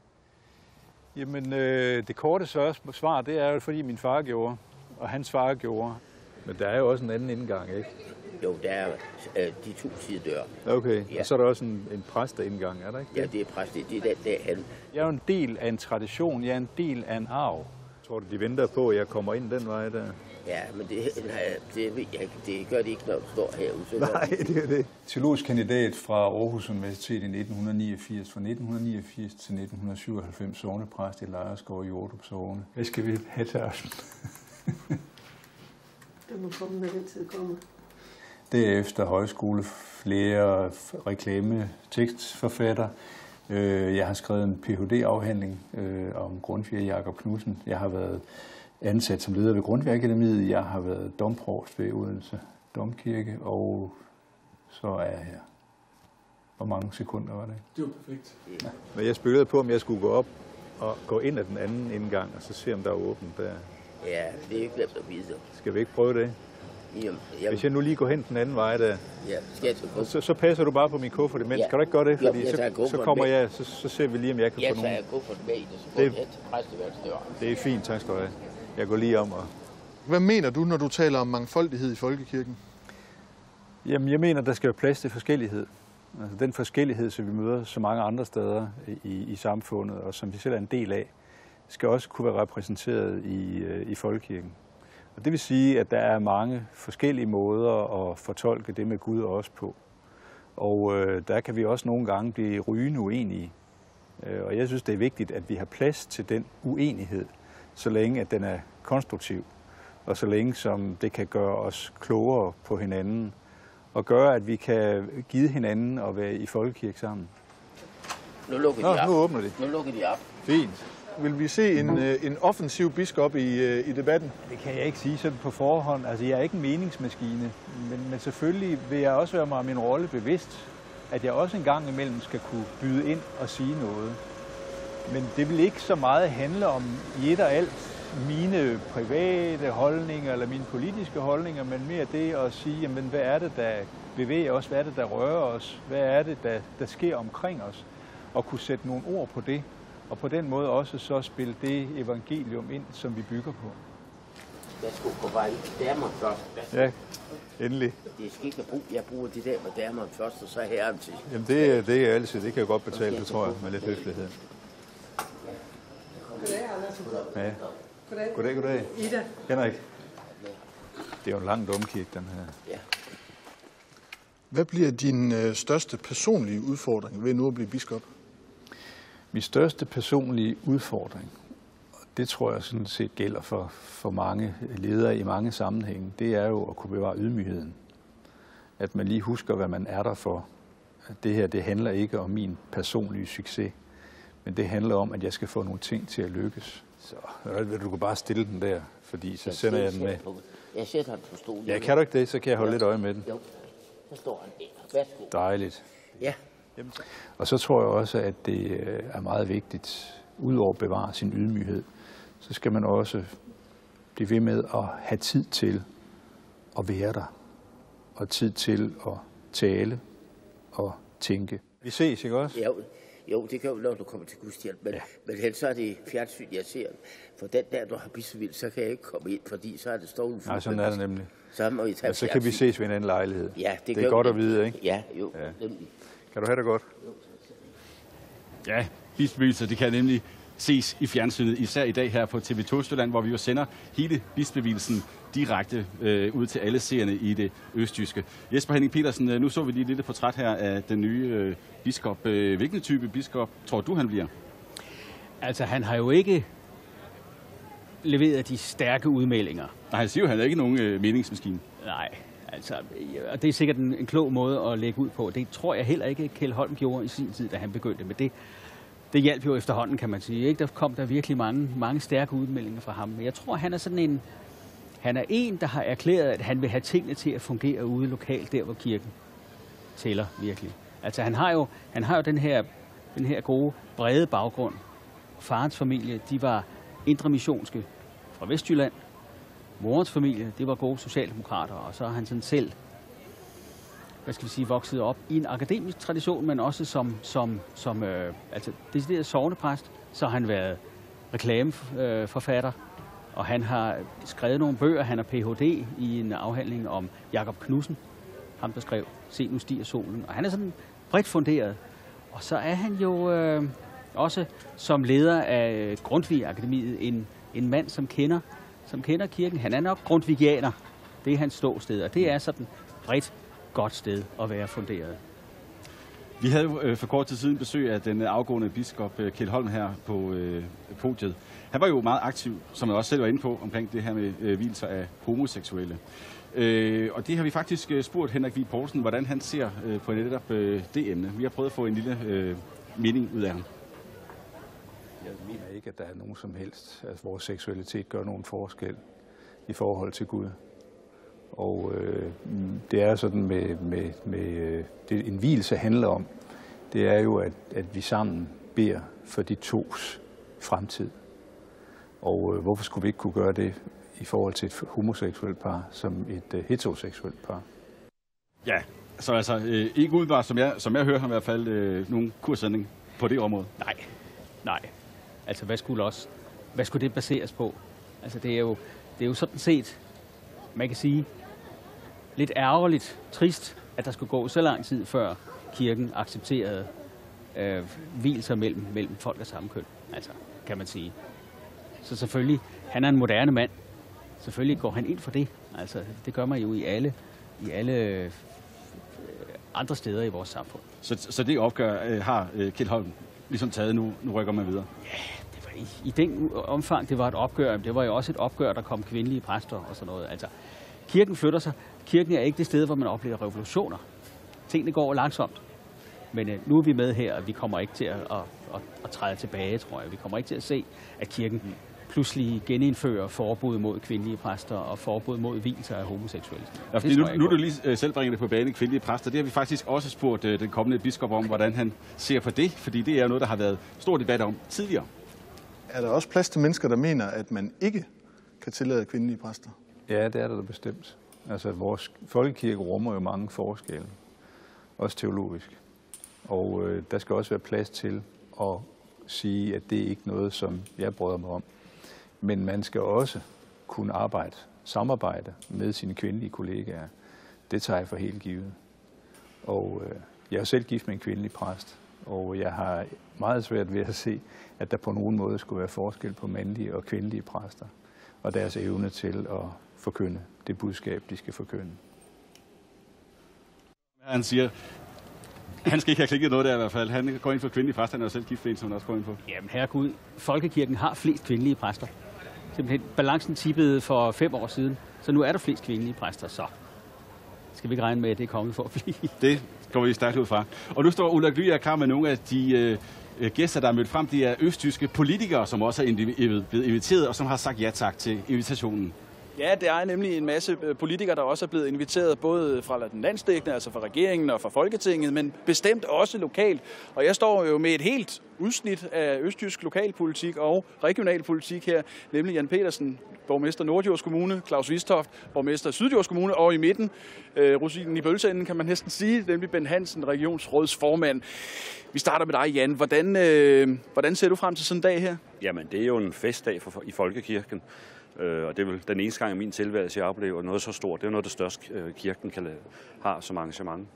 Jamen, det korte svar, det er jo, fordi min far gjorde, og hans far gjorde. Men der er jo også en anden indgang, ikke? Jo, der er de 2 sidedøre. Okay, ja. Og så er der også en præsteindgang, er der ikke det? Ja, det er præste. Det er derhen. Jeg er jo en del af en tradition, jeg er en del af en arv. Tror du, de venter på, at jeg kommer ind den vej der? Ja, men det ved jeg ikke. Det gør det ikke, når du står herude. Nej, det er det. Teologisk kandidat fra Aarhus Universitet i 1989. Fra 1989 til 1997 sognepræst i Lejerskov i Jordrup Sogne. Hvad skal vi have til aften? Det må komme, når den tid kommer. Derefter højskole, flere reklame-tekstforfatter. Jeg har skrevet en Ph.D.-afhandling om Grundtvig og Jakob Knudsen. Jeg har været ansat som leder ved Grundtvig Akademiet. Jeg har været domprovst ved Odense Domkirke, og så er jeg her. Hvor mange sekunder var det? Det var perfekt. Ja. Men jeg spekulerede på, om jeg skulle gå op og gå ind ad den anden indgang, og så se, om der er åbent der. Ja, det er ikke glemt at vide. Skal vi ikke prøve det? Jamen. Hvis jeg nu lige går hen den anden vej der, ja, skal jeg så passer du bare på min kuffert imens. Ja. Kan du ikke gøre det? Fordi så kommer jeg, så ser vi lige, om jeg kan få nogen. Jeg tager kufferten med i det, så går jeg hen til præsteværelsesdøren. Det er fint, tak skal du have. Jeg går lige om og... Hvad mener du, når du taler om mangfoldighed i folkekirken? Jamen, jeg mener, der skal være plads til forskellighed. Altså den forskellighed, som vi møder så mange andre steder i samfundet, og som vi selv er en del af, skal også kunne være repræsenteret i folkekirken. Og det vil sige, at der er mange forskellige måder at fortolke det med Gud også på. Og der kan vi også nogle gange blive rygende uenige. Og jeg synes, det er vigtigt, at vi har plads til den uenighed, så længe at den er konstruktiv, og så længe som det kan gøre os klogere på hinanden, og gøre, at vi kan give hinanden og være i folkekirke sammen. Nu lukker de op. Nu åbner de. Nu lukker de op. Fint. Vil vi se en offensiv biskop i debatten? Det kan jeg ikke sige sådan på forhånd. Altså, jeg er ikke en meningsmaskine, men selvfølgelig vil jeg også være mig min rolle bevidst, at jeg også en gang imellem skal kunne byde ind og sige noget. Men det vil ikke så meget handle om i et og alt mine private holdninger eller mine politiske holdninger, men mere det at sige, jamen, hvad er det, der bevæger os, hvad er det, der rører os, hvad er det, der sker omkring os, og kunne sætte nogle ord på det, og på den måde også så spille det evangelium ind, som vi bygger på. Værsgo på vej. Damerne først. Ja, endelig. Det er skidt at bruge. Jeg bruger de der med damerne først, og så herren til. Jamen det er altid. Det kan jeg godt betale, det tror jeg, med lidt høflighed. Goddag, Anders. Ja. Goddag. Goddag. Ida. Henrik. Det er jo en lang domkirke, den her. Ja. Hvad bliver din største personlige udfordring ved nu at blive biskop? Min største personlige udfordring, og det tror jeg sådan set gælder for mange ledere i mange sammenhænge, det er jo at kunne bevare ydmygheden. At man lige husker, hvad man er der for. det her, det handler ikke om min personlige succes, men det handler om, at jeg skal få nogle ting til at lykkes. Så du kan bare stille den der, fordi så sender jeg den med. Jeg sætter den på stolen. Ja, kan du ikke det, så kan jeg holde lidt øje med den. Jo, der står han. Værsgo. Dejligt. Ja. Og så tror jeg også, at det er meget vigtigt, udover at bevare sin ydmyghed, så skal man også blive ved med at have tid til at være der, og tid til at tale og tænke. Vi ses, ikke også? Jo, det kan jo, når du kommer til gudstjeneste, men helst så er det fjernsyn, jeg ser. For den der, du har bispevild, så kan jeg ikke komme ind, fordi så er det stående. Nej, sådan er det nemlig. Så må I tage så kan vi ses ved en anden lejlighed. Ja, det er godt at vide, ikke? Ja, jo. Ja. Kan du have det godt? Ja, bispevielser, det kan nemlig ses i fjernsynet, især i dag her på TV2 Østjylland, hvor vi jo sender hele bispevielsen direkte ud til alle seerne i det østjyske. Jesper Henning Petersen, nu så vi lige et lille portræt her af den nye biskop. Hvilken type biskop tror du, han bliver? Altså, han har jo ikke leveret de stærke udmeldinger. Nej, han siger jo, han er ikke nogen meningsmaskine. Nej, altså, og det er sikkert en klog måde at lægge ud på. Det tror jeg heller ikke, Kjeld Holm gjorde i sin tid, da han begyndte med det. Det hjalp jo efterhånden, kan man sige. Ikke? Der kom der virkelig mange stærke udmeldinger fra ham. Men jeg tror, han er sådan en, der har erklæret, at han vil have tingene til at fungere ude lokalt, der hvor kirken tæller virkelig. Altså han har jo den her gode, brede baggrund. Farens familie, de var indremissionske fra Vestjylland. Morens familie, det var gode socialdemokrater, og så har han sådan selv, vokset op i en akademisk tradition, men også som decideret sognepræst. Så har han været reklameforfatter, og han har skrevet nogle bøger. Han er Ph.D. i en afhandling om Jakob Knudsen, ham der skrev Se nu stiger solen. Og han er sådan bredt funderet. Og så er han jo også som leder af Grundtvig-akademiet en mand, som kender kirken. Han er nok grundtvigianer. Det er hans ståsted, og det er sådan bredt godt sted at være funderet. Vi havde jo for kort tid siden besøg af den afgående biskop Kjeld Holm her på podiet. Han var jo meget aktiv, som jeg også selv var inde på, omkring det her med vielser af homoseksuelle. Og det har vi faktisk spurgt Henrik Vig Poulsen, hvordan han ser på netop det emne. Vi har prøvet at få en lille mening ud af ham. Jeg mener ikke, at der er nogen som helst, at vores seksualitet gør nogen forskel i forhold til Gud. Og det er sådan med det en vielse handler om, det er jo, at vi sammen beder for de tos fremtid. Og hvorfor skulle vi ikke kunne gøre det i forhold til et homoseksuelt par som et heteroseksuelt par? Ja, så altså ikke udebart, som jeg hører ham i hvert fald, nogen kurssending på det område? Nej. Altså hvad skulle det baseres på? Altså det er jo sådan set, man kan sige, lidt ærgerligt, trist, at der skulle gå så lang tid, før kirken accepterede vielser mellem folk af samme køn, altså, kan man sige. Så selvfølgelig, han er en moderne mand. Selvfølgelig går han ind for det. Altså, det gør man jo i alle andre steder i vores samfund. Så det opgør har Kjeld Holm ligesom taget nu rykker man videre? Ja, det var i den omfang, det var et opgør. Det var jo også et opgør, der kom kvindelige præster og sådan noget. Altså, kirken flytter sig. Kirken er ikke det sted, hvor man oplever revolutioner. Tingene går langsomt. Men nu er vi med her, og vi kommer ikke til at træde tilbage, tror jeg. Vi kommer ikke til at se, at kirken pludselig genindfører forbud mod kvindelige præster og forbud mod vielser af homoseksuelle. Ja, fordi nu er du lige selv bringer det på banen, kvindelige præster. Det har vi faktisk også spurgt den kommende biskop om, hvordan han ser på det, fordi det er jo noget, der har været stor debat om tidligere. Er der også plads til mennesker, der mener, at man ikke kan tillade kvindelige præster? Ja, det er der bestemt. Altså, vores folkekirke rummer jo mange forskelle, også teologisk. Og der skal også være plads til at sige, at det er ikke noget, som jeg bryder mig om. Men man skal også kunne samarbejde med sine kvindelige kollegaer. Det tager jeg for helt givet. Og jeg er selv gift med en kvindelig præst, og jeg har meget svært ved at se, at der på nogen måde skulle være forskel på mandlige og kvindelige præster, og deres evne til at forkynde det budskab, de skal forkynde. Han siger, han skal ikke have klikket noget der i hvert fald. Han går ind for kvindelige præster, han er jo selv gift med en, som han også går ind på. Jamen herregud, folkekirken har flest kvindelige præster. Simpelthen balancen tippede for 5 år siden, så nu er der flest kvindelige præster, skal vi ikke regne med, at det er kommet for at blive. Det går vi stærkt ud fra. Og nu står Ulla Gly klar med nogle af de gæster, der er mødt frem. De er østtyske politikere, som også er blevet inviteret, og som har sagt ja tak til invitationen. Ja, det er nemlig en masse politikere, der også er blevet inviteret, både fra den landsdækkende, altså fra regeringen og fra Folketinget, men bestemt også lokalt. Og jeg står jo med et helt udsnit af østtysk lokalpolitik og regionalpolitik her, nemlig Jan Petersen, borgmester Nordjords Kommune, Claus Wistoft, borgmester Sydjords Kommune, og i midten, rosinen i bølseenden, kan man næsten sige, nemlig Ben Hansen, regionsrådsformand. Vi starter med dig, Jan. Hvordan ser du frem til sådan en dag her? Jamen, det er jo en festdag i Folkekirken. Og det er vel den eneste gang i min tilværelse, jeg oplever noget så stort. Det er noget af det største, kirken har som arrangement.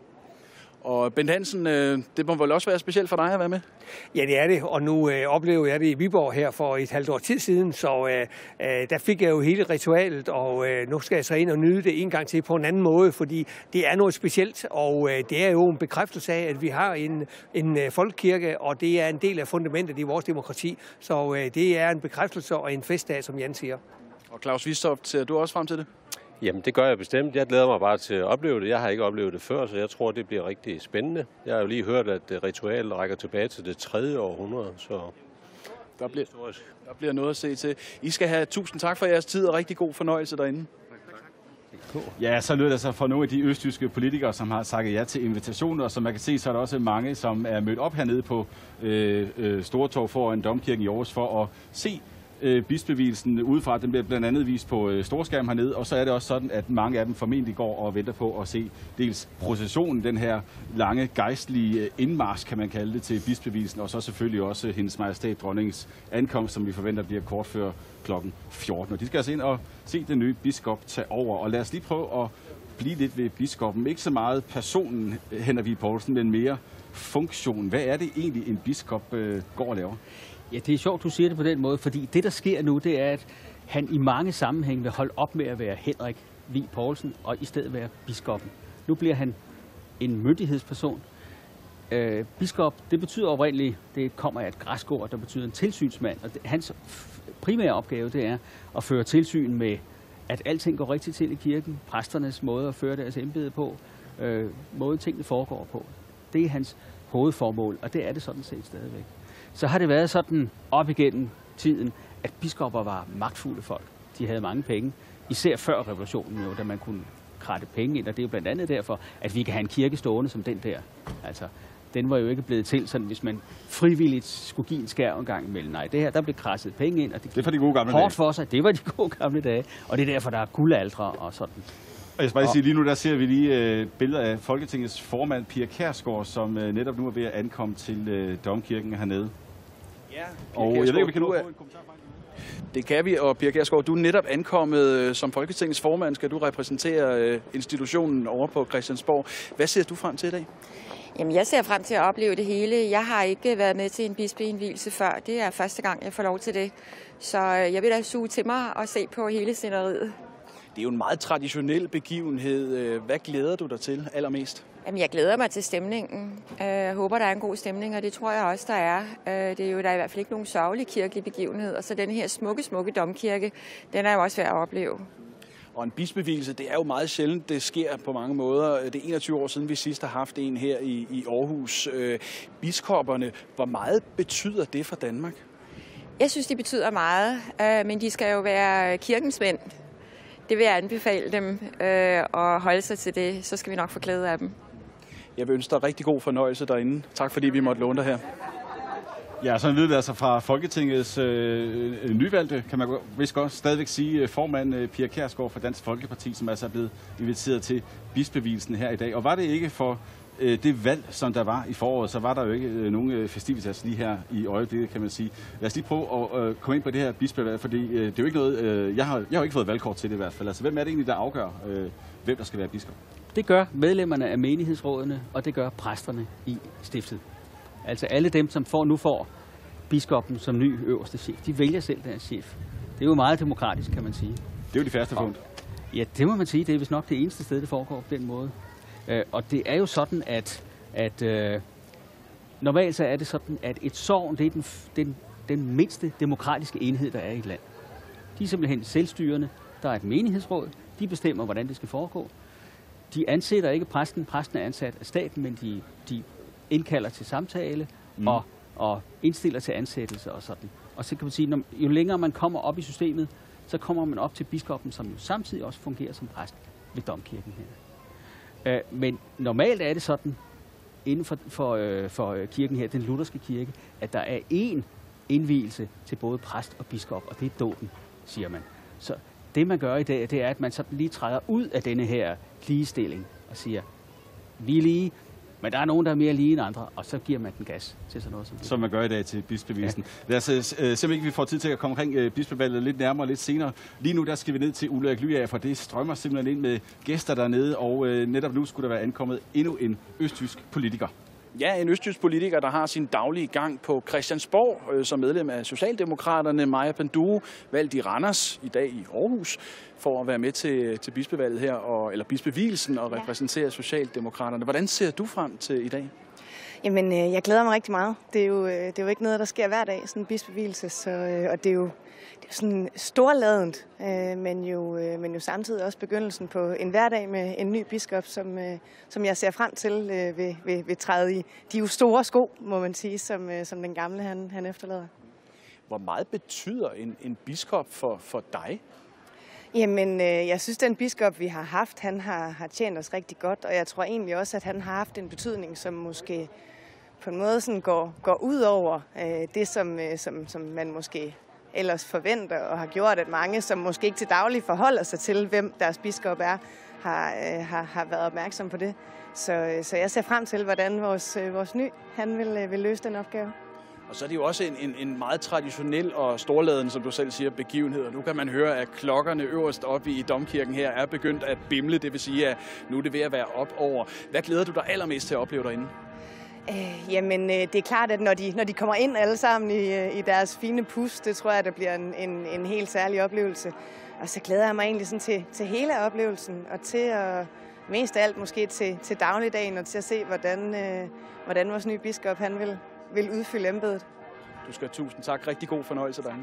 Og Bent Hansen, det må vel også være specielt for dig at være med? Ja, det er det, og nu oplever jeg det i Viborg her for et halvt år tid siden, så der fik jeg jo hele ritualet, og nu skal jeg så ind og nyde det en gang til på en anden måde, fordi det er noget specielt, og det er jo en bekræftelse af, at vi har en folkekirke, og det er en del af fundamentet i vores demokrati, så det er en bekræftelse og en festdag, som Jan siger. Og Claus Wistoft, ser du også frem til det? Jamen, det gør jeg bestemt. Jeg glæder mig bare til at opleve det. Jeg har ikke oplevet det før, så jeg tror, det bliver rigtig spændende. Jeg har jo lige hørt, at ritualet rækker tilbage til det 3. århundrede, så der bliver noget at se til. I skal have tusind tak for jeres tid og rigtig god fornøjelse derinde. Ja, så lyder det så for nogle af de østtyske politikere, som har sagt ja til invitationen, og som man kan se, så er der også mange, som er mødt op hernede på Stortorv foran Domkirken i Aarhus for at se bispevielsen udefra. Den bliver blandt andet vist på storskærm hernede, og så er det også sådan, at mange af dem formentlig går og venter på at se dels processionen, den her lange gejstlige indmarsch, kan man kalde det, til bispevielsen, og så selvfølgelig også hendes majestæt dronningens ankomst, som vi forventer bliver kort før klokken 14. Og de skal altså ind og se den nye biskop tage over, og lad os lige prøve at blive lidt ved biskoppen. Ikke så meget personen, Henrik Vig Poulsen, men mere funktion. Hvad er det egentlig, en biskop går og laver? Ja, det er sjovt, du siger det på den måde, fordi det, der sker nu, det er, at han i mange sammenhænge vil holde op med at være Henrik Vig Poulsen og i stedet være biskoppen. Nu bliver han en myndighedsperson. Biskop, det betyder oprindeligt, det kommer af et græsk ord, der betyder en tilsynsmand, og hans primære opgave, det er at føre tilsyn med, at alting går rigtigt til i kirken, præsternes måde at føre deres embede på, måden tingene foregår på. Det er hans hovedformål, og det er det sådan set stadigvæk. Så har det været sådan op igennem tiden, at biskopper var magtfulde folk. De havde mange penge, især før revolutionen, jo, da man kunne kratte penge ind, og det er jo blandt andet derfor, at vi kan have en kirke stående som den der. Altså, den var jo ikke blevet til, sådan, hvis man frivilligt skulle give en skærv en gang imellem. Nej, det her, der blev krasset penge ind, og det er for de gode gamle hårdt for sig. Det var de gode gamle dage, og det er derfor, der er guldaldre og sådan. Og jeg skal bare sige, lige nu der ser vi lige billeder af Folketingets formand, Pia Kjærsgaard, som netop nu er ved at ankomme til Domkirken hernede. Ja, og jeg ved ikke, vi kan få en kommentar. Det kan vi, og Pia Kjærsgaard, du er netop ankommet som Folketingets formand. Skal du repræsentere institutionen over på Christiansborg. Hvad ser du frem til i dag? Jamen, jeg ser frem til at opleve det hele. Jeg har ikke været med til en bispeindvielse før. Det er første gang, jeg får lov til det. Så jeg vil da suge til mig og se på hele sceneriet. Det er jo en meget traditionel begivenhed. Hvad glæder du dig til allermest? Jamen, jeg glæder mig til stemningen. Jeg håber, der er en god stemning, og det tror jeg også, der er. Det er jo der er i hvert fald ikke nogen sørgelig kirkelig begivenhed, og så den her smukke domkirke, den er jo også værd at opleve. Og en bispevielse, det er jo meget sjældent, det sker på mange måder. Det er 21 år siden, vi sidst har haft en her i Aarhus. Biskopperne, hvor meget betyder det for Danmark? Jeg synes, de betyder meget, men de skal jo være kirkens mænd. Det vil jeg anbefale dem at holde sig til det, så skal vi nok få glæde af dem. Jeg vil ønske dig rigtig god fornøjelse derinde. Tak fordi vi måtte låne dig her. Ja, så lyder det altså fra Folketingets nyvalgte, kan man vist godt stadigvæk sige, formand Pia Kjærsgaard fra Dansk Folkeparti, som altså er blevet inviteret til bispevielsen her i dag. Og var det ikke for det valg, som der var i foråret, så var der jo ikke nogen festivitas lige her i øjeblikket, kan man sige. Lad os lige prøve at komme ind på det her bispevalg, fordi det er jo ikke noget, jeg har jo ikke fået valgkort til det i hvert fald. Altså, hvem er det egentlig, der afgør, hvem der skal være biskop? Det gør medlemmerne af menighedsrådene, og det gør præsterne i stiftet. Altså alle dem, som nu får biskoppen som ny øverste chef, de vælger selv deres chef. Det er jo meget demokratisk, kan man sige. Det er jo de færreste punkt. Ja, det må man sige. Det er vist nok det eneste sted, det foregår på den måde. Og det er jo sådan, at normalt så er det sådan, at et sogn, det er den mindste demokratiske enhed, der er i et land. De er simpelthen selvstyrende. Der er et menighedsråd. De bestemmer, hvordan det skal foregå. de ansætter ikke præsten. Præsten er ansat af staten, men de indkalder til samtale og indstiller til ansættelse og sådan. Og så kan man sige, jo længere man kommer op i systemet, så kommer man op til biskoppen, som jo samtidig også fungerer som præst ved domkirken her. Men normalt er det sådan, inden for kirken her, den lutherske kirke, at der er én indvielse til både præst og biskop, og det er dåben, siger man. Så det, man gør i dag, det er, at man sådan lige træder ud af denne her ligestilling og siger, vi er lige, men der er nogen, der er mere lige end andre, og så giver man den gas til sådan noget som det. Som man gør i dag til bispevielsen. Ja. Lad os simpelthen ikke, vi får tid til at komme omkring bispevalget lidt nærmere, lidt senere. Lige nu, der skal vi ned til Ulrik Lyager, for det strømmer simpelthen ind med gæster dernede, og netop nu skulle der være ankommet endnu en østtysk politiker. Ja, en østtysk politiker, der har sin daglige gang på Christiansborg som medlem af Socialdemokraterne, Maja Panduro, valgt i Randers, i dag i Aarhus, for at være med til bispevalget her, eller bispevielsen og repræsentere Socialdemokraterne. Hvordan ser du frem til i dag? Jamen, jeg glæder mig rigtig meget. Det er jo ikke noget, der sker hver dag, sådan en bispevielse, og det er jo sådan storladent, men jo samtidig også begyndelsen på en hverdag med en ny biskop, som jeg ser frem til ved træde i de jo store sko, må man sige, som den gamle han efterlader. Hvor meget betyder en biskop for dig? Jamen, jeg synes, den biskop, vi har haft, han har tjent os rigtig godt, og jeg tror egentlig også, at han har haft en betydning, som måske på en måde sådan går ud over det, som man måske ellers forventer, og har gjort, at mange, som måske ikke til daglig forholder sig til, hvem deres biskop er, har været opmærksom på det. Så jeg ser frem til, hvordan vores ny, han vil løse den opgave. Og så er det jo også en meget traditionel og storladen, som du selv siger, begivenhed. Og nu kan man høre, at klokkerne øverst oppe i domkirken her er begyndt at bimle. Det vil sige, at nu er det ved at være op over. Hvad glæder du dig allermest til at opleve derinde? Jamen, det er klart, at når de kommer ind alle sammen i deres fine pus, det tror jeg, der bliver en helt særlig oplevelse. Og så glæder jeg mig egentlig sådan til hele oplevelsen, og til at mest af alt måske til dagligdagen, og til at se, hvordan vores nye biskop han vil udfylde embedet. Du skal have tusind tak. Rigtig god fornøjelse derinde.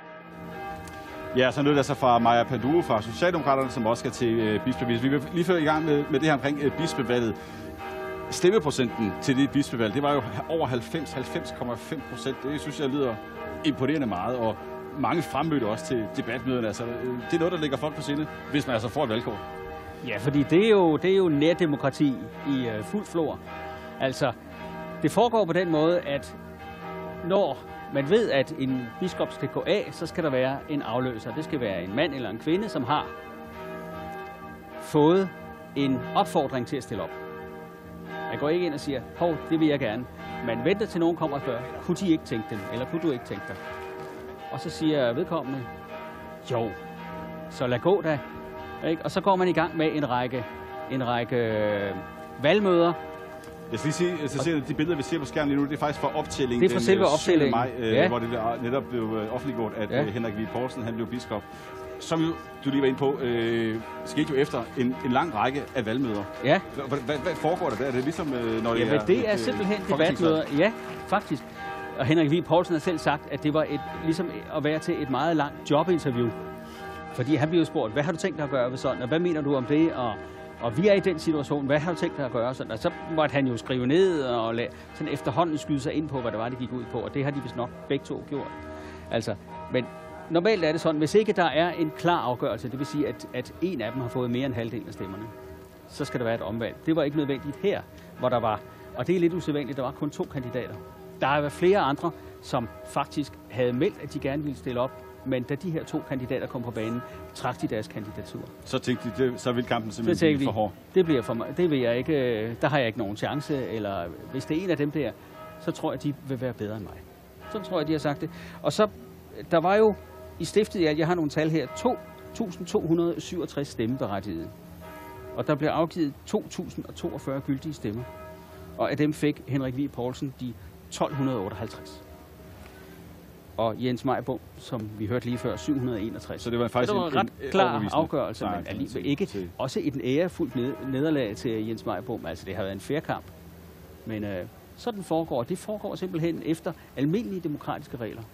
Ja, så nu er det så fra Maja Panduro fra Socialdemokraterne, som også skal til bispevalget. Vi vil lige føre i gang med det her omkring bispevalget. Stemmeprocenten til det bispevalg, det var jo over 90,5%. Det synes jeg lyder imponerende meget, og mange fremmødte også til debatmøderne. Altså, det er noget, der ligger folk på sinde, hvis man altså får et valgkort. Ja, fordi det er jo nærdemokrati i fuld flor. Altså, det foregår på den måde, at når man ved, at en biskop skal gå af, så skal der være en afløser. Det skal være en mand eller en kvinde, som har fået en opfordring til at stille op. Man går ikke ind og siger, hov, det vil jeg gerne. Man venter til nogen kommer og spørger, kunne de ikke tænke den, eller kunne du ikke tænke dig? Og så siger vedkommende, jo, så lad gå da. Ikke? Og så går man i gang med en række valgmøder. Jeg skal lige sige, at de billeder, vi ser på skærmen lige nu, det er faktisk fra optællingen. Det er fra selve optællingen. Den 7. maj, hvor det netop blev offentliggjort, at Henrik Vig Poulsen han blev biskop. Som jo, du lige var inde på, skete jo efter en lang række af valgmøder. Ja. Hvad foregår der? Er det ligesom, når det er... det er simpelthen debatmøder. Ja, faktisk. Og Henrik Vig Poulsen har selv sagt, at det var ligesom at være til et meget langt jobinterview. Fordi han blev spurgt, hvad har du tænkt dig at gøre ved sådan, og hvad mener du om det? Og vi er i den situation, hvad har du tænkt dig at gøre sådan? Og så måtte han jo skrive ned og sådan efterhånden skyde sig ind på, hvad det var, det gik ud på. Og det har de vist nok begge to gjort. Altså, men normalt er det sådan, hvis ikke der er en klar afgørelse, det vil sige, at en af dem har fået mere end halvdelen af stemmerne, så skal der være et omvalg. Det var ikke nødvendigt her, hvor der var, og det er lidt usædvanligt, der var kun 2 kandidater. Der har været flere andre, som faktisk havde meldt, at de gerne ville stille op, men da de her 2 kandidater kom på banen, trak de deres kandidatur. Så tænkte de, så vil kampen simpelthen blive for hård? Det bliver for mig. Det vil jeg ikke. Der har jeg ikke nogen chance, eller hvis det er en af dem der, så tror jeg, de vil være bedre end mig. Så tror jeg, de har sagt det. Og så, der var jo i stiftet, jeg har nogle tal her, 2.267 stemmeberettigede. Og der blev afgivet 2.042 gyldige stemmer. Og af dem fik Henrik Vig Poulsen de 1.258. Og Jens Meyerbom, som vi hørte lige før, 761. Så det var faktisk en ret klar afgørelse, men alligevel ikke. Også et ærefuldt nederlag til Jens Meyerbom. Altså, det har været en fair kamp. Men sådan foregår. Det foregår simpelthen efter almindelige demokratiske regler.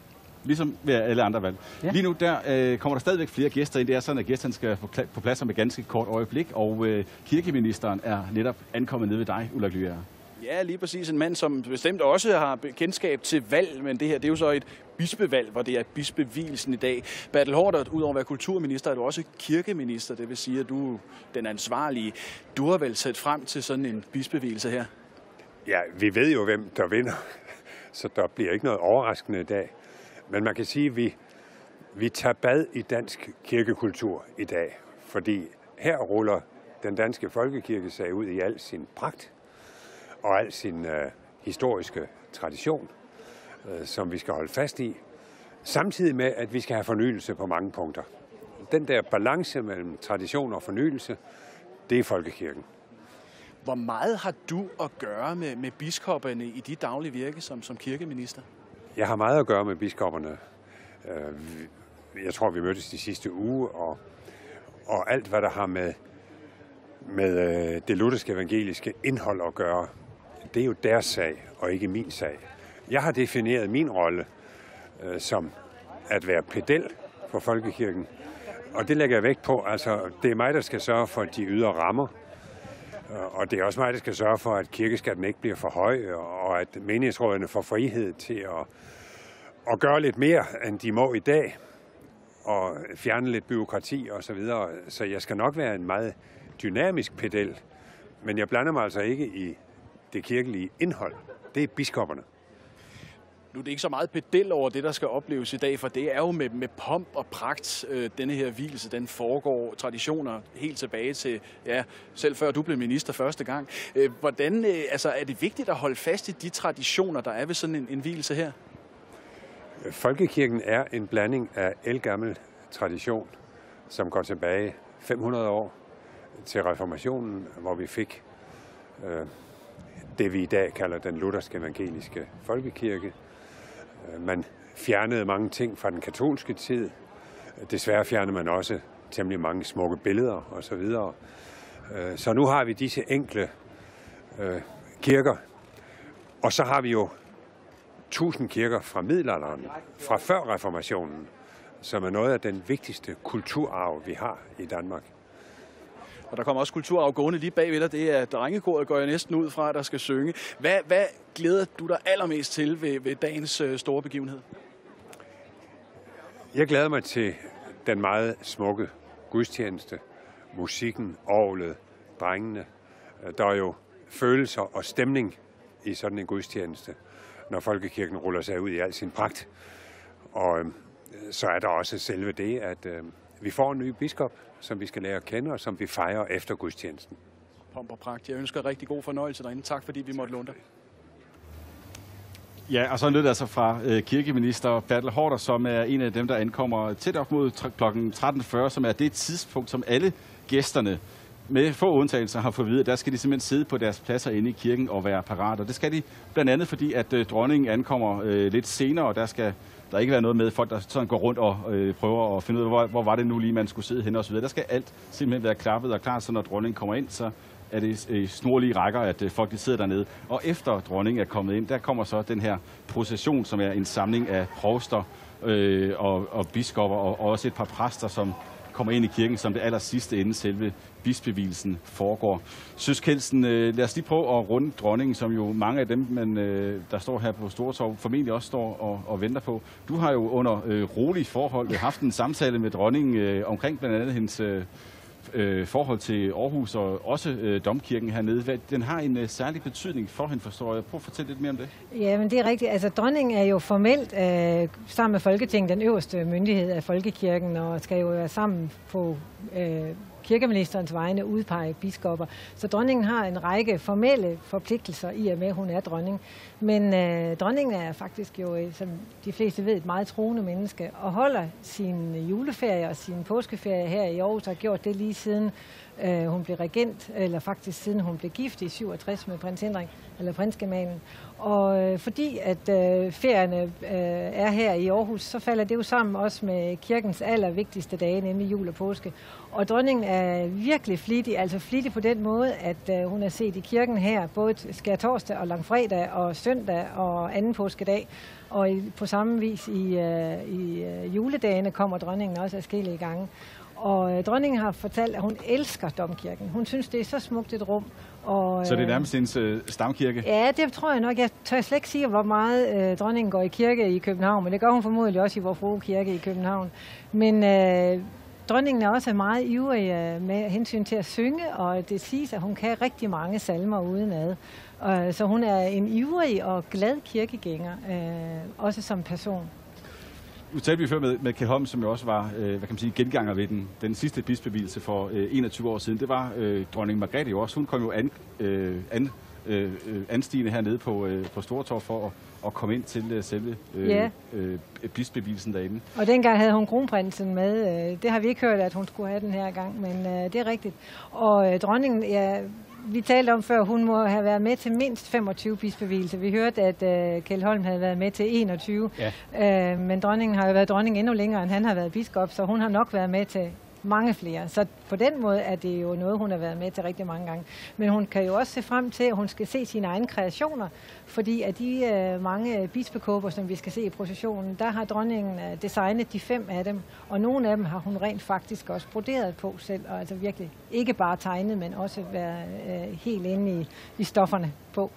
ligesom ved alle andre valg. Ja. Lige nu der kommer der stadigvæk flere gæster ind. Det er sådan, at gæsterne skal på plads om et ganske kort øjeblik, og kirkeministeren er netop ankommet ned ved dig, Ulla Glyer. Ja, lige præcis. En mand, som bestemt også har kendskab til valg, men det her det er jo så et bispevalg, hvor det er bispevielsen i dag. Bertel Haarder, udover at være kulturminister, er du også kirkeminister, det vil sige, at du er den ansvarlige. Du har vel sat frem til sådan en bispevielse her? Ja, vi ved jo, hvem der vinder, så der bliver ikke noget overraskende i dag. Men man kan sige, at vi tager bad i dansk kirkekultur i dag, fordi her ruller den danske folkekirkesag ud i al sin pragt og al sin historiske tradition, som vi skal holde fast i, samtidig med, at vi skal have fornyelse på mange punkter. Den der balance mellem tradition og fornyelse, det er folkekirken. Hvor meget har du at gøre med biskopperne i dit daglige virke som kirkeminister? Jeg har meget at gøre med biskopperne. Jeg tror, vi mødtes de sidste uge, og alt, hvad der har med det lutherske evangeliske indhold at gøre, det er jo deres sag, og ikke min sag. Jeg har defineret min rolle som at være pedel for folkekirken, og det lægger jeg vægt på. Altså, det er mig, der skal sørge for de ydre rammer, og det er også mig, der skal sørge for, at kirkeskatten ikke bliver for høj, og at menighedsrådene får frihed til at gøre lidt mere, end de må i dag, og fjerne lidt byråkrati osv. Så jeg skal nok være en meget dynamisk pedel, men jeg blander mig altså ikke i det kirkelige indhold. Det er biskopperne. Nu er det ikke så meget pedel over det, der skal opleves i dag, for det er jo med pomp og pragt. Denne her vielse, den foregår traditioner helt tilbage til, ja, selv før du blev minister første gang. Hvordan, er det vigtigt at holde fast i de traditioner, der er ved sådan en vielse her? Folkekirken er en blanding af ældgammel tradition, som går tilbage 500 år til reformationen, hvor vi fik det, vi i dag kalder den lutherske evangeliske folkekirke. Man fjernede mange ting fra den katolske tid. Desværre fjernede man også temmelig mange smukke billeder osv. Så nu har vi disse enkle kirker. Og så har vi jo 1000 kirker fra middelalderen, fra før reformationen, som er noget af den vigtigste kulturarv, vi har i Danmark. Og der kommer også kulturarv gående lige bagved dig. Det er drengekoret, går jeg næsten ud fra, der skal synge. Hvad glæder du dig allermest til ved dagens store begivenhed? Jeg glæder mig til den meget smukke gudstjeneste, musikken, orglet, drengene. Der er jo følelser og stemning i sådan en gudstjeneste, når folkekirken ruller sig ud i al sin pragt. Og så er der også selve det, at vi får en ny biskop, som vi skal lære at kende, og som vi fejrer efter gudstjenesten. Pomp og pragt. Jeg ønsker rigtig god fornøjelse derinde. Tak fordi vi måtte låne dig. Ja, og så lød det altså fra kirkeminister Bertel Haarder, som er en af dem, der ankommer tæt op mod kl. 13.40, som er det tidspunkt, som alle gæsterne med få undtagelser har fået at vide, at der skal de simpelthen sidde på deres pladser inde i kirken og være parat. Og det skal de blandt andet, fordi at dronningen ankommer lidt senere, og der skal der ikke være noget med folk, der sådan går rundt og prøver at finde ud af, hvor var det nu lige, man skulle sidde hen og så videre. Der skal alt simpelthen være klappet og klart, så når dronningen kommer ind, så er det i snorlige rækker, at folk de sidder dernede. Og efter dronningen er kommet ind, der kommer så den her procession, som er en samling af provster og biskopper, og også et par præster, som kommer ind i kirken som det aller sidste, inden selve bispevielsen foregår. Søs Kjeldsen, lad os lige prøve at runde dronningen, som jo mange af dem, der står her på Stortorv, formentlig også står og venter på. Du har jo under rolige forhold haft en samtale med dronningen omkring blandt andet hendes forhold til Aarhus og også domkirken hernede. Den har en særlig betydning for hende, forstår jeg. Prøv at fortælle lidt mere om det. Ja, men det er rigtigt. Altså, dronningen er jo formelt sammen med Folketinget den øverste myndighed af folkekirken, og skal jo være sammen på kirkeministerens vegne udpege biskopper. Så dronningen har en række formelle forpligtelser i og med, at hun er dronning. Men dronningen er faktisk jo, som de fleste ved, et meget troende menneske, og holder sin juleferie og sin påskeferie her i Aarhus, har gjort det lige siden Hun blev regent, eller faktisk siden hun blev gift i 67 med prins Henrik, eller prinsgemalen. Og fordi at ferierne er her i Aarhus, så falder det jo sammen også med kirkens allervigtigste dage, nemlig jul og påske. Og dronningen er virkelig flittig, altså flittig på den måde, at hun er set i kirken her, både skærtorsdag og langfredag og søndag og anden påskedag. Og på samme vis i juledagene kommer dronningen også adskillige gange. Og dronningen har fortalt, at hun elsker domkirken. Hun synes, det er så smukt et rum. Og, så det er nærmest hendes stamkirke? Ja, det tror jeg nok. Jeg tør slet ikke sige, hvor meget dronningen går i kirke i København, men det gør hun formodentlig også i Vor Frue Kirke i København. Men dronningen er også meget ivrig med hensyn til at synge, og det siges, at hun kan rigtig mange salmer udenad. Så hun er en ivrig og glad kirkegænger, også som person. Nu talte vi før med Kjeld Holm, som jo også var genganger ved den sidste bispevigelse for 21 år siden. Det var dronning Margrethe jo også. Hun kom jo anstigende hernede på Stortorv for at komme ind til selve bispevigelsen derinde. Og dengang havde hun kronprinsen med. Det har vi ikke hørt, at hun skulle have den her gang, men det er rigtigt. Og dronningen, ja, vi talte om før, hun må have været med til mindst 25 bispevigelser. Vi hørte, at Kjeld Holm havde været med til 21. Ja. Men dronningen har jo været dronning endnu længere, end han har været biskop, så hun har nok været med til mange flere. Så på den måde er det jo noget, hun har været med til rigtig mange gange. Men hun kan jo også se frem til, at hun skal se sine egne kreationer, fordi af de mange bispekåber, som vi skal se i processionen, der har dronningen designet de 5 af dem, og nogle af dem har hun rent faktisk også broderet på selv, og altså virkelig ikke bare tegnet, men også været helt inde i stofferne på.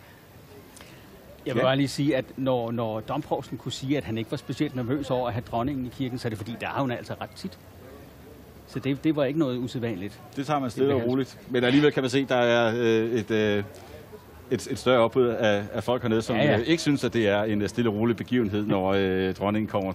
Jeg vil bare lige sige, at når domprovsten kunne sige, at han ikke var specielt nervøs over at have dronningen i kirken, så er det fordi, der er hun altså ret tit. Så det var ikke noget usædvanligt. Det tager man stille og roligt. Men alligevel kan man se, at der er et større opbud af folk hernede, som ikke synes, at det er en stille og rolig begivenhed, når dronningen kommer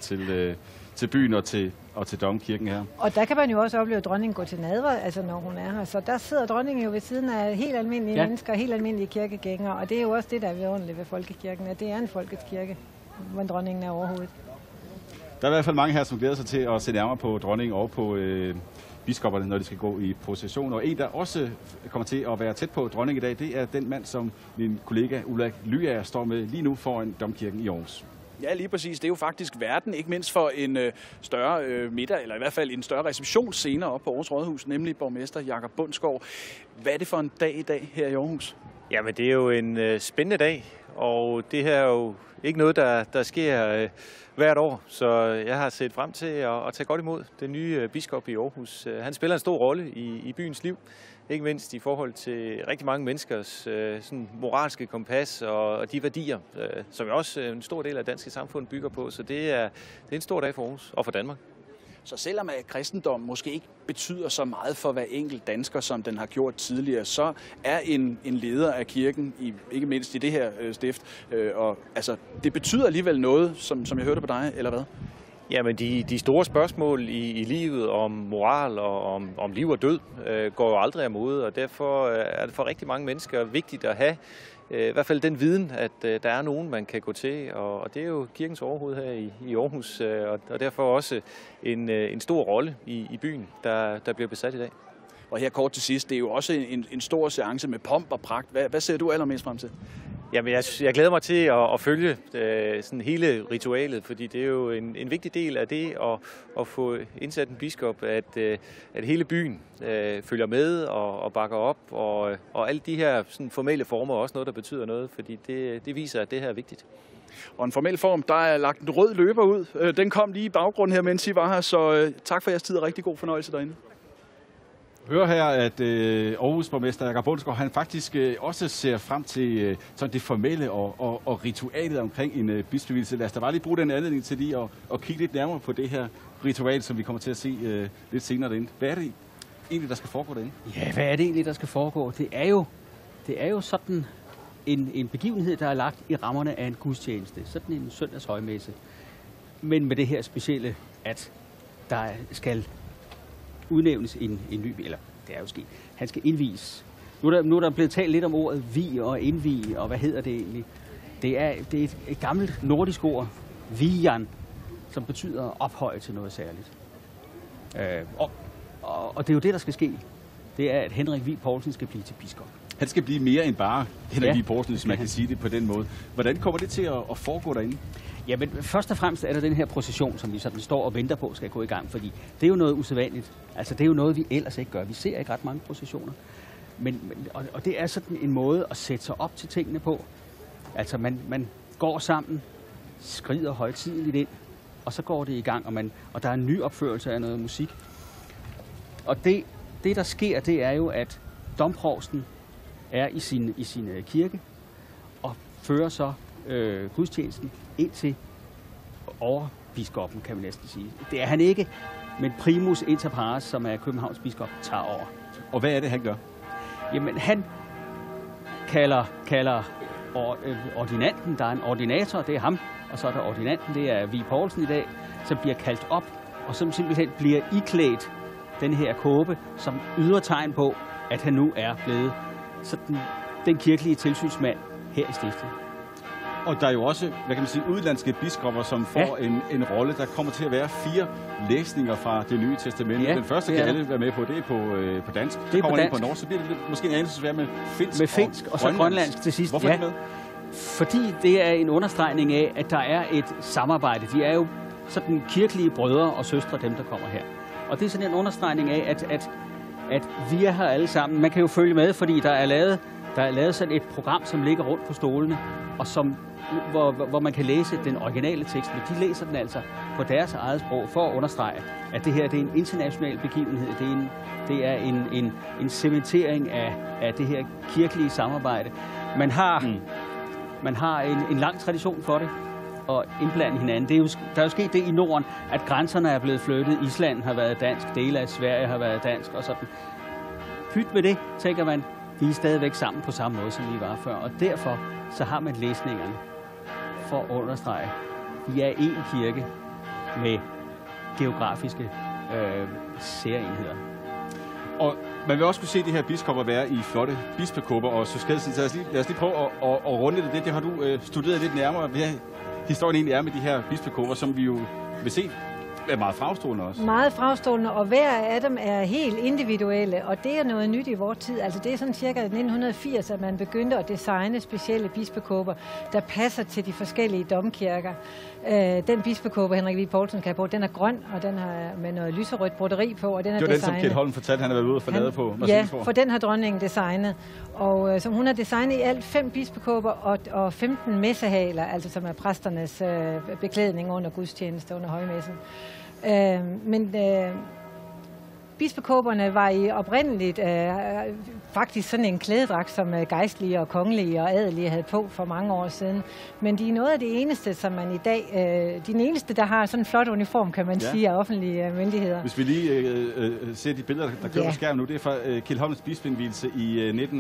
til byen og til domkirken her. Og der kan man jo også opleve, at dronningen går til nadver, altså når hun er her. Så der sidder dronningen jo ved siden af helt almindelige mennesker, helt almindelige kirkegængere. Og det er jo også det, der er vidunderligt ved folkekirken, at det er en folkets kirke, hvor dronningen er overhovedet. Der er i hvert fald mange her, som glæder sig til at se nærmere på dronningen og på biskopperne, når de skal gå i procession. Og en, der også kommer til at være tæt på dronningen i dag, det er den mand, som min kollega Ulrik Lyager står med lige nu foran domkirken i Aarhus. Ja, lige præcis. Det er jo faktisk verden, ikke mindst for en større middag, eller i hvert fald en større receptionsscene op på Aarhus Rådhus, nemlig borgmester Jakob Bundsgaard. Hvad er det for en dag i dag her i Aarhus? Jamen, det er jo en spændende dag, og det her er jo ikke noget, der sker hvert år, så jeg har set frem til at tage godt imod den nye biskop i Aarhus. Han spiller en stor rolle i byens liv, ikke mindst i forhold til rigtig mange menneskers sådan moralske kompas og de værdier, som jo også en stor del af danske samfund bygger på. Så det er en stor dag for Aarhus og for Danmark. Så selvom at kristendommen måske ikke betyder så meget for hver enkelt dansker, som den har gjort tidligere, så er en leder af kirken, ikke mindst i det her stift, og altså, det betyder alligevel noget, som jeg hørte på dig, eller hvad? Jamen, de store spørgsmål i livet om moral og om liv og død går jo aldrig af mode, og derfor er det for rigtig mange mennesker vigtigt at have i hvert fald den viden, at der er nogen, man kan gå til, og det er jo kirkens overhoved her i Aarhus, og derfor også en stor rolle i byen, der bliver besat i dag. Og her kort til sidst, det er jo også en stor seance med pomp og pragt. Hvad ser du allermest frem til? Jamen, jeg glæder mig til at følge sådan hele ritualet, fordi det er jo en vigtig del af det at få indsat en biskop, at hele byen følger med og bakker op, og alle de her sådan formelle former er også noget, der betyder noget, fordi det viser, at det her er vigtigt. Og en formel form, der er lagt en rød løber ud. Den kom lige i baggrunden her, mens I var her, så tak for jeres tid og rigtig god fornøjelse derinde. Hører her, at Aarhus borgmester Jakob Bundsgaard, han faktisk også ser frem til sådan det formelle og ritualet omkring en bispevigelse. Lad os da bare lige bruge den anledning til lige at kigge lidt nærmere på det her ritual, som vi kommer til at se lidt senere derinde. Hvad er det egentlig, der skal foregå derinde? Ja, hvad er det egentlig, der skal foregå? Det er jo sådan en begivenhed, der er lagt i rammerne af en gudstjeneste. Sådan en søndagshøjmesse. Men med det her specielle, at der skal udnævnes en ny, eller det er jo sket, han skal indvies. Nu er der blevet talt lidt om ordet vi og indvige, og hvad hedder det egentlig? Det er et gammelt nordisk ord, vian, som betyder ophøje til noget særligt. Og det er jo det, der skal ske det er, at Henrik Vig Poulsen skal blive til biskop. Han skal blive mere end bare Henrik Vig Poulsen, hvis man kan sige det på den måde. Hvordan kommer det til at foregå derinde? Ja, men først og fremmest er der den her procession, som vi sådan står og venter på, skal gå i gang, fordi det er jo noget usædvanligt. Altså, det er jo noget, vi ellers ikke gør. Vi ser ikke ret mange processioner. Og det er sådan en måde at sætte sig op til tingene på. Altså, man går sammen, skrider højtideligt ind, og så går det i gang, og der er en ny opførelse af noget musik. Og det der sker, det er jo, at domprovsten er i sin kirke, og fører så gudstjenesten ind til overbiskoppen, kan vi næsten sige. Det er han ikke, men primus inter pares, som er Københavns biskop, tager over. Og hvad er det, han gør? Jamen, han kalder ordinanten, der er en ordinator, det er ham, og så er der ordinanten, det er Vig Poulsen i dag, som bliver kaldt op, og som simpelthen bliver iklædt den her kåbe, som yder tegn på, at han nu er blevet sådan den kirkelige tilsynsmand her i stiftet. Og der er jo også, hvad kan man sige, udenlandske biskopper, som får en rolle. Der kommer til at være 4 læsninger fra Det Nye Testamente. Den første kan alle være med på, det er på dansk. Det er på dansk. På norsk, så bliver det måske en anelse svært med finsk. Med finsk og så grønlandsk til sidst. Hvorfor det med? Fordi det er en understregning af, at der er et samarbejde. De er jo sådan kirkelige brødre og søstre, dem der kommer her. Og det er sådan en understregning af, at vi er her alle sammen. Man kan jo følge med, fordi der er lavet sådan et program, som ligger rundt på stolene, og hvor man kan læse den originale tekst, men de læser den altså på deres eget sprog for at understrege, at det her det er en international begivenhed. Det er en cementering af det her kirkelige samarbejde. Man har en lang tradition for det, og indblande hinanden. Der er jo sket det i Norden, at grænserne er blevet flyttet. Island har været dansk, dele af Sverige har været dansk og sådan. Pyt med det, tænker man, vi er stadigvæk sammen på samme måde, som vi var før. Og derfor så har man læsningerne for at understrege, vi er en kirke med geografiske særenheder. Og man vil også kunne se de her biskopper være i flotte bispekåber, og så skal lad os lige prøve at runde det. Det har du studeret lidt nærmere, hvad historien egentlig er med de her bispekåber, som vi jo vil se er meget frastående også. Meget frastående, og hver af dem er helt individuelle, og det er noget nyt i vores tid. Altså det er sådan cirka 1980, at man begyndte at designe specielle bispekåber, der passer til de forskellige domkirker. Den bispekåbe, Henrik Vig Poulsen kan på, den er grøn, og den har med noget lyserødt broderi på, og den er designet. Det var den, som Kjeld Holm fortalte, han har været ude og få lavet på Marselisborg. Ja, for den har dronningen designet. Og som hun har designet i alt 5 bispekåber og 15 messehaler, altså som er præsternes beklædning under gudstjeneste, under højmessen. Men bispekåberne var i oprindeligt faktisk sådan en klædedragt, som gejstlige og kongelige og adelige havde på for mange år siden. Men de er noget af det eneste, som man i dag... de eneste, der har sådan en flot uniform, kan man sige, af offentlige myndigheder. Hvis vi lige ser de billeder, der kører på skærmen nu, det er fra Kjeld Holms bispeindvielse i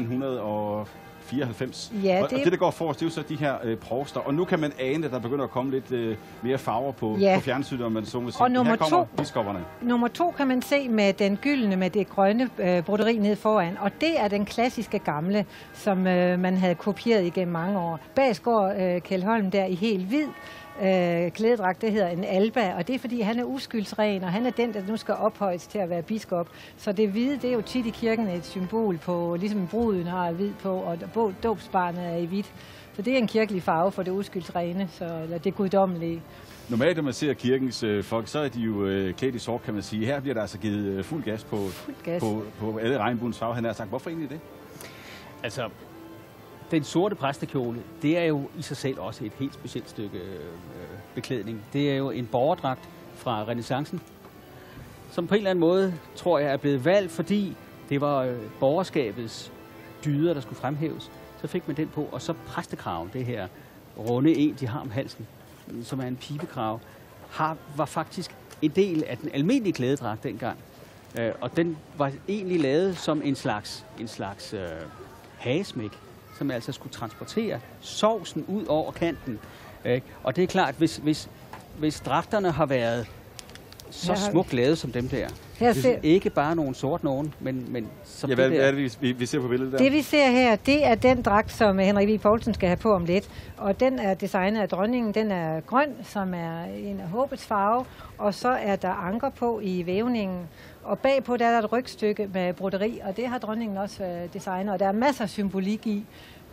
1994. Ja, og det, der går forrest, det er jo så de her provster. Og nu kan man ane, at der begynder at komme lidt mere farver på fjernsynet, om man så må sige. Og nummer her kommer biskopperne. Nummer 2 kan man se med den gyldne, med det grønne broderi nede foran. Og det er den klassiske gamle, som man havde kopieret igennem mange år. Bag går Kjeld Holm der i helt hvid. Klædedragt, det hedder en alba, og det er fordi, han er uskyldsren, og han er den, der nu skal ophøjes til at være biskop. Så det hvide, det er jo tit i kirken et symbol på, ligesom bruden har hvid på, og dåbsbarnet er i hvidt. Så det er en kirkelig farve for det uskyldsrene, eller det guddommelige. Normalt, når man ser kirkens folk, så er de jo klædt i sort, kan man sige. Her bliver der altså givet fuld gas på alle regnbuens farver. Han har sagt, hvorfor egentlig det? Altså, den sorte præstekjole, det er jo i sig selv også et helt specielt stykke beklædning. Det er jo en borgerdragt fra renæssancen, som på en eller anden måde, tror jeg, er blevet valgt, fordi det var borgerskabets dyder, der skulle fremhæves. Så fik man den på, og så præstekraven, det her runde en, de har om halsen, som er en pibekrav, var faktisk en del af den almindelige klædedragt dengang. Og den var egentlig lavet som en slags hagesmæk, som altså skulle transportere sovsen ud over kanten. Og det er klart, hvis dragterne har været så smukt lavet som dem der. Ikke bare nogle sort nogen, men som ja, hvad er det, vi ser på billedet der? Det vi ser her, det er den dragt, som Henrik Vig Poulsen skal have på om lidt. Og den er designet af dronningen. Den er grøn, som er en af håbets farve. Og så er der anker på i vævningen. Og bagpå der er der et rygstykke med broderi, og det har dronningen også designet. Og der er masser af symbolik i.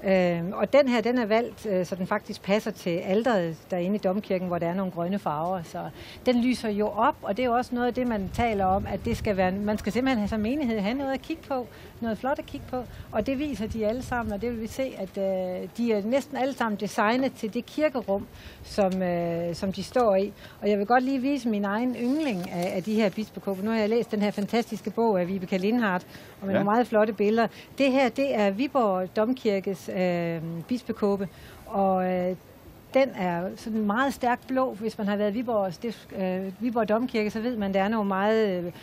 Og den her, den er valgt, så den faktisk passer til alteret derinde i domkirken, hvor der er nogle grønne farver. Så den lyser jo op, og det er jo også noget af det, man taler om, at det skal være, man skal simpelthen have som menighed have noget at kigge på, noget flot at kigge på. Og det viser de alle sammen, og det vil vi se, at de er næsten alle sammen designet til det kirkerum, som de står i. Og jeg vil godt lige vise min egen yndling af de her bispekåber. Nu har jeg læst den her fantastiske bog af Vibeke Lindhardt, og med nogle meget flotte billeder. Det her, det er Viborg Domkirkes bispekåbe, og den er sådan meget stærkt blå. Hvis man har været i Viborg Domkirke, så ved man, at der er nogle meget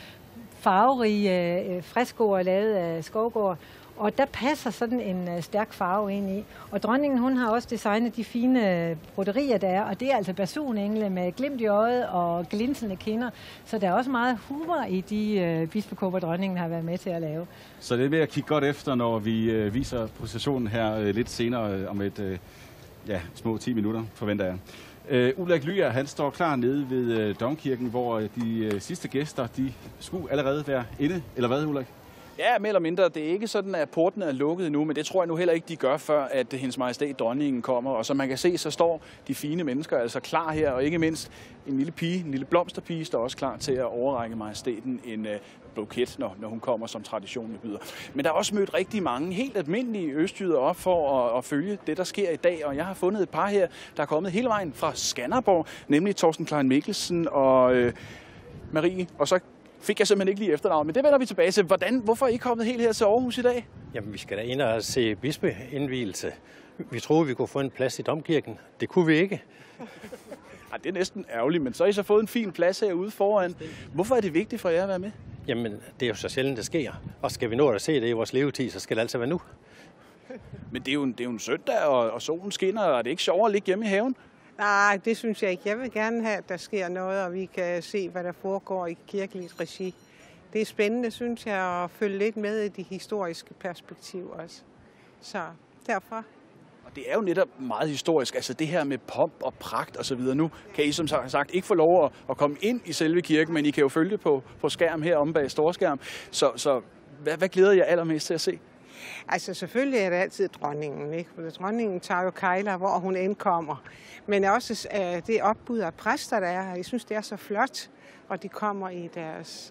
farverige freskoer lavet af Skovgård, og der passer sådan en stærk farve ind i. Og dronningen, hun har også designet de fine broderier, der er, og det er altså basunengle med glimt i øjet og glinsende kinder, så der er også meget humor i de bispekåber, dronningen har været med til at lave. Så det er ved at kigge godt efter, når vi viser processionen her lidt senere om et små 10 minutter, forventer jeg. Ulrik Lyer, han står klar nede ved Domkirken, hvor de sidste gæster, de skulle allerede være inde, eller hvad, Ulrik? Ja, mere eller mindre. Det er ikke sådan, at portene er lukket endnu, men det tror jeg nu heller ikke, de gør, før at hendes majestæt dronningen kommer. Og som man kan se, så står de fine mennesker altså klar her, og ikke mindst en lille pige, en lille blomsterpige, står også klar til at overrække majestæten en buket, når hun kommer, som traditionen byder. Men der er også mødt rigtig mange helt almindelige østjyder op for at følge det, der sker i dag, og jeg har fundet et par her, der er kommet hele vejen fra Skanderborg, nemlig Torsten Klein Mikkelsen og Marie, og så fik jeg simpelthen ikke lige efternavn, men det vender vi tilbage til. Hvorfor er I kommet helt her til Aarhus i dag? Jamen, vi skal da ind og se bispeindvielse. Vi troede, vi kunne få en plads i Domkirken. Det kunne vi ikke. Ej, det er næsten ærgerligt, men så har I så fået en fin plads herude foran. Hvorfor er det vigtigt for jer at være med? Jamen, det er jo så sjældent, det sker. Og skal vi nå at se det i vores levetid, så skal det altså være nu. Men det er jo en søndag, og solen skinner, og er det ikke sjovere at ligge hjemme i haven? Nej, det synes jeg ikke. Jeg vil gerne have, at der sker noget, og vi kan se, hvad der foregår i kirkeligt regi. Det er spændende, synes jeg, at følge lidt med i de historiske perspektiv også. Så derfor. Og det er jo netop meget historisk, altså det her med pomp og pragt og så videre. Nu kan I som sagt ikke få lov at komme ind i selve kirken, men I kan jo følge det på skærm her omme bag storskærm. Så hvad glæder jeg allermest til at se? Altså selvfølgelig er det altid dronningen, ikke? For dronningen tager jo kejler, hvor hun end kommer. Men også det opbud af præster, der er her. Jeg synes, det er så flot, og de kommer i deres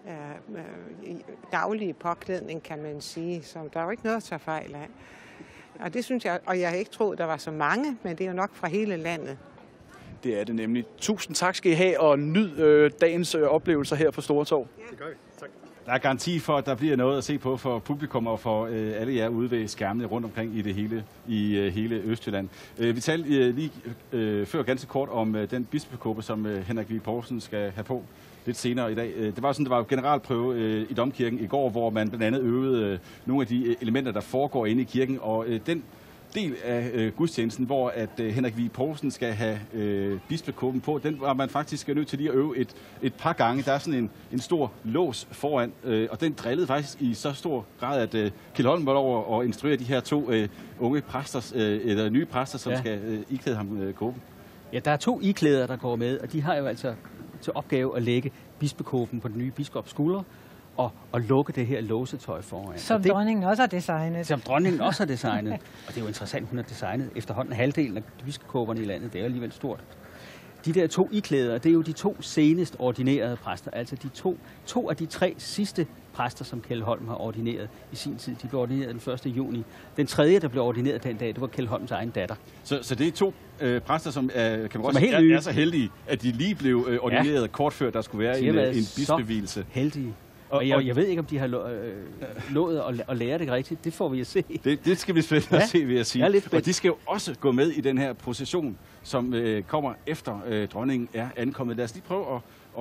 daglige påklædning, kan man sige. Så der er jo ikke noget at tage fejl af. Og det synes jeg, og jeg har ikke troet, der var så mange, men det er jo nok fra hele landet. Det er det nemlig. Tusind tak skal I have, og nyd dagens oplevelser her på Stortorv. Ja. Det gør vi. Tak. Der er garanti for, at der bliver noget at se på for publikum og for alle jer ude ved skærmene rundt omkring i hele Østjylland. Vi talte lige før ganske kort om den bispekåbe, som Henrik Vig Poulsen skal have på lidt senere i dag. Det var sådan, der var generalprøve i Domkirken i går, hvor man blandt andet øvede nogle af de elementer, der foregår inde i kirken, og den del af gudstjenesten, hvor at Henrik Vig Poulsen skal have bispekåben på, den var man faktisk nødt til lige at øve et par gange. Der er sådan en stor lås foran, og den drillede faktisk i så stor grad, at Kjeld Holm var over at instruere de her to unge præster, eller nye præster, som skal iklæde ham kåben. Ja, der er 2 iklæder, der går med, og de har jo altså til opgave at lægge bispekåben på den nye biskops skuldre, og lukke det her låsetøj foran. Som dronningen også har designet. Som dronningen også har designet. Og det er jo interessant, hun har designet efterhånden halvdelen af biskoperne i landet. Det er alligevel stort. De der 2 iklæder, det er jo de 2 senest ordinerede præster. Altså de to af de 3 sidste præster, som Kjeld Holm har ordineret i sin tid. De blev ordineret den 1. juni. Den tredje, der blev ordineret den dag, det var Kjeld Holms egen datter. Så det er 2 præster, som er så heldige, at de lige blev ordineret kort før, der skulle være en bispevielse. Heldige. Og jeg ved ikke, om de har nået at lære det rigtigt. Det får vi at se. Det skal vi spændende at se, vil jeg sige. Og de skal jo også gå med i den her procession, som kommer efter dronningen er ankommet. Lad os lige prøve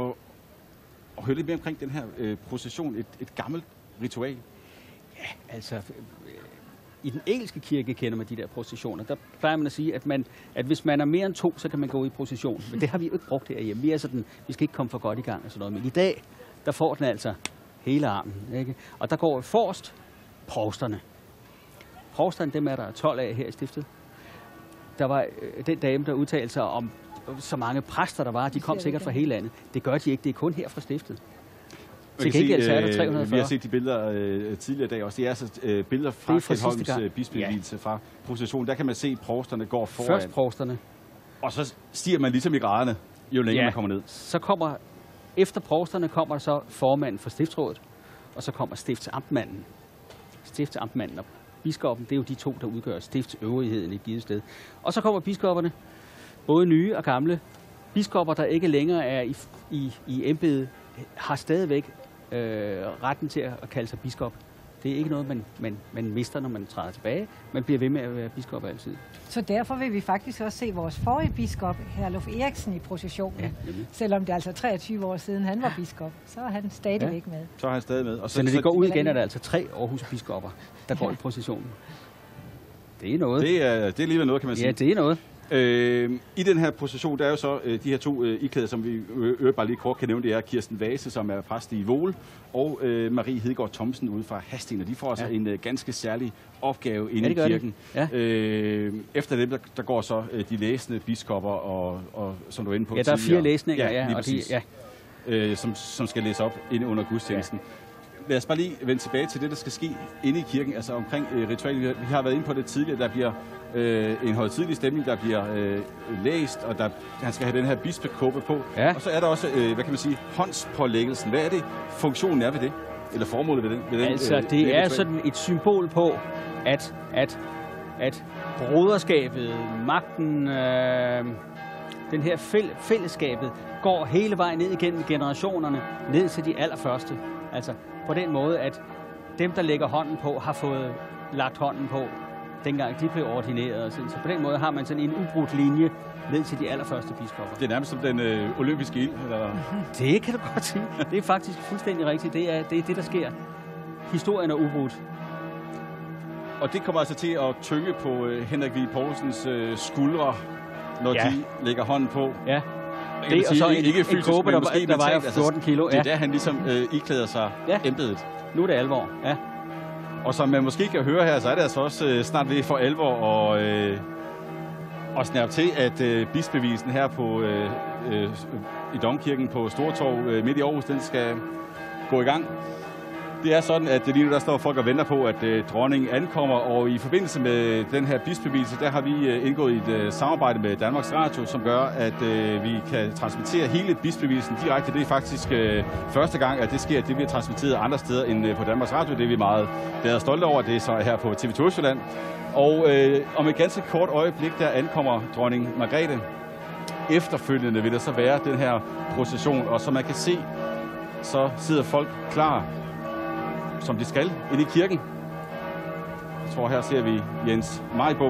at høre lidt mere omkring den her procession. Et gammelt ritual. Ja, altså i den engelske kirke kender man de der processioner. Der plejer man at sige, at hvis man er mere end 2, så kan man gå i procession. Men det har vi jo ikke brugt herhjemme. Vi skal ikke komme for godt i gang og sådan noget. Men i dag, der får den altså hele armen. Ikke? Og der går forrest provsterne. Provsterne, dem er der 12 af her i stiftet. Der var den dame, der udtalte sig om så mange præster, der var. De kom sikkert fra hele landet. Det gør de ikke. Det er kun her fra stiftet. Til gengæld så er der 340. Vi har set de billeder tidligere i dag også. Det er altså billeder fra Kjeldholms bispevielse fra processionen. Der kan man se, at provsterne går foran. Først provsterne. Og så stiger man ligesom i graderne, jo længere man kommer ned. Så kommer, efter provsterne kommer så formanden for stiftsrådet, og så kommer stiftsamtmanden. Stiftsamtmanden og biskoppen, det er jo de 2, der udgør stiftsøvrigheden i et givet sted. Og så kommer biskopperne, både nye og gamle. Biskopper, der ikke længere er i embedet, har stadigvæk retten til at kalde sig biskop. Det er ikke noget, man mister, når man træder tilbage. Man bliver ved med at være biskop altid. Så derfor vil vi faktisk også se vores forrige biskop, Herluf Eriksen, i processionen. Ja, selvom det er altså 23 år siden, han var biskop, så er han stadigvæk med. Så er han stadig med. Og så når de går ud igen, er der altså 3 Aarhus-biskopper, der går i processionen. Det er noget. Det er alligevel noget, kan man sige. Ja, det er noget. I den her procession, der er jo så de her 2 iklæder, som vi bare lige kort kan nævne. Det er Kirsten Vase, som er præst i Våle, og Marie Hedegaard Thomsen ude fra Hasting. Og de får altså en ganske særlig opgave inde i kirken. Efter dem, der går så de læsende biskopper, og som du er inde på. Ja, der er 4 læsninger, som skal læse op inde under gudstjenesten. Lad os bare lige vende tilbage til det, der skal ske inde i kirken, altså omkring ritualet. Vi har været inde på det tidligere. Der bliver en højtidelig stemning, der bliver læst, og han skal have den her bispekåbe på. Ja. Og så er der også, hvad kan man sige, håndspålæggelsen. Hvad er det, funktionen er ved det? Eller formålet ved den? Altså, det er sådan et symbol på, at broderskabet, magten, den her fællesskabet, går hele vejen ned igennem generationerne, ned til de allerførste. Altså på den måde, at dem, der lægger hånden på, har fået lagt hånden på, dengang de blev ordineret. Så på den måde har man sådan en ubrudt linje ned til de allerførste biskopper. Det er nærmest som den olympiske ild? Eller? Det kan du godt sige. Det er faktisk fuldstændig rigtigt. Det er det, der sker. Historien er ubrudt. Og det kommer altså til at tynge på Henrik Vig Poulsens skuldre, når de lægger hånden på. Ja. Det og så en kåbe, der vejer 14 kilo. Det er der, han ligesom iklæder sig embedet. Nu er det alvor, ja. Og som man måske kan høre her, så er det altså også snart ved for alvor og snære til, at bispevisen her i Domkirken på Stortorv midt i Aarhus, den skal gå i gang. Det er sådan, at lige nu der står folk og venter på, at dronningen ankommer, og i forbindelse med den her bispevise, der har vi indgået et samarbejde med Danmarks Radio, som gør, at vi kan transmittere hele bispevisen direkte. Det er faktisk første gang, at det sker, at det bliver transmitteret andre steder end på Danmarks Radio. Det er vi meget glade og stolte over. Det er så her på TV2 Østjylland. Og om et ganske kort øjeblik, der ankommer dronning Margrethe. Efterfølgende vil der så være den her procession, og som man kan se, så sidder folk klar, som de skal, inde i kirken. Jeg tror, her ser vi Jens Majbom.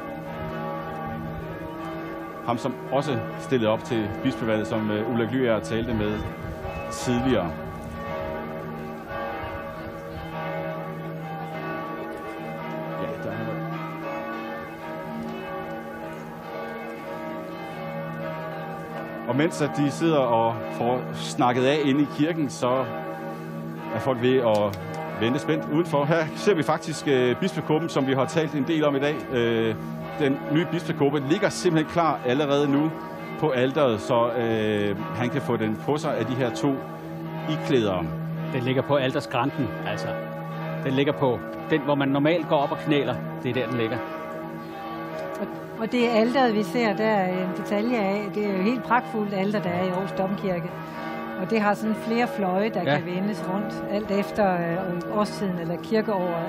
Ham, som også stillede op til bispevalget, som Ulla Glyer talte med tidligere. Ja, der er noget. Og mens at de sidder og får snakket af inde i kirken, så er folk ved at vente spændt udenfor. Her ser vi faktisk bispekåben, som vi har talt en del om i dag. Den nye bispekåbe ligger simpelthen klar allerede nu på alteret, så han kan få den på sig af de her 2 iklæder. Den ligger på alterskrænten, altså. Den ligger på den, hvor man normalt går op og knæler. Det er der, den ligger. Og det alteret, vi ser, der er en detalje af. Det er jo helt pragtfuldt alter, der er i Aarhus Domkirke. Og det har sådan flere fløje, der kan vendes rundt, alt efter årstiden eller kirkeåret.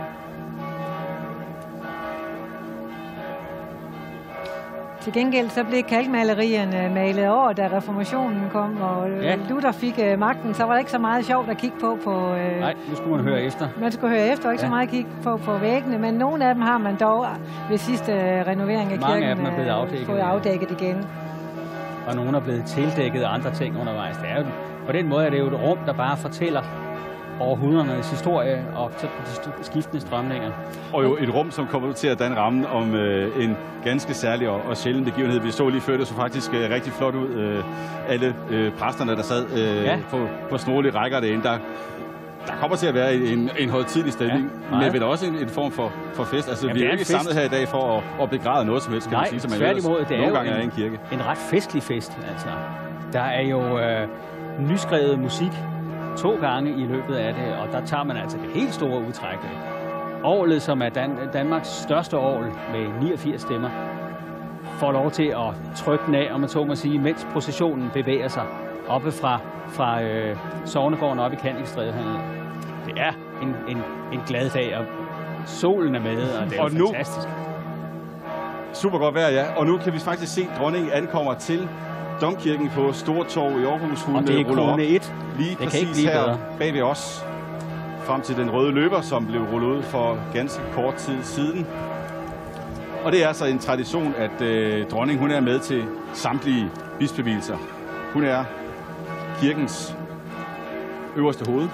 Til gengæld så blev kalkmalerierne malet over, da reformationen kom, og Luther fik magten, så var der ikke så meget sjovt at kigge på. Nej, nu skulle man høre efter. Man skulle høre efter, og ikke så meget at kigge på væggene, men nogle af dem har man dog ved sidste renovering af mange kirken af dem fået afdækket igen. Og nogle er blevet tildækket af andre ting undervejs. Det er jo, på den måde er det jo et rum, der bare fortæller århundredernes historie og så de skiftende strømninger. Og jo et rum, som kommer ud til at danne rammen om en ganske særlig og sjælden begivenhed. Vi så lige før, det så faktisk rigtig flot ud. Alle præsterne, der sad på snorlige rækker derinde. Der kommer til at være en højtidelig stemning, men vel også en form for fest. Altså, vi er jo ikke samlet her i dag for at begræde noget som helst, kan man sige, som man tværtimod, det nogle gange er i en kirke. En ret festlig fest, altså. Der er jo nyskrevet musik 2 gange i løbet af det, og der tager man altså det helt store udtræk. Orglet, som er Danmarks største orgel med 89 stemmer, får lov til at trykke den af, om man så må sige, mens processionen bevæger sig oppe fra Sognegården op i Kannikstræde. Det er en glad dag, og solen er med, og det er fantastisk. Super godt vejr, ja. Og nu kan vi faktisk se, at dronningen ankommer til Domkirken på Stortorv i Aarhus. Hun og det er krone 1. Lige præcis her bag ved os. Frem til den røde løber, som blev rullet ud for ganske kort tid siden. Og det er altså en tradition, at dronningen hun er med til samtlige bispevielser. Hun er kirkens øverste hoved.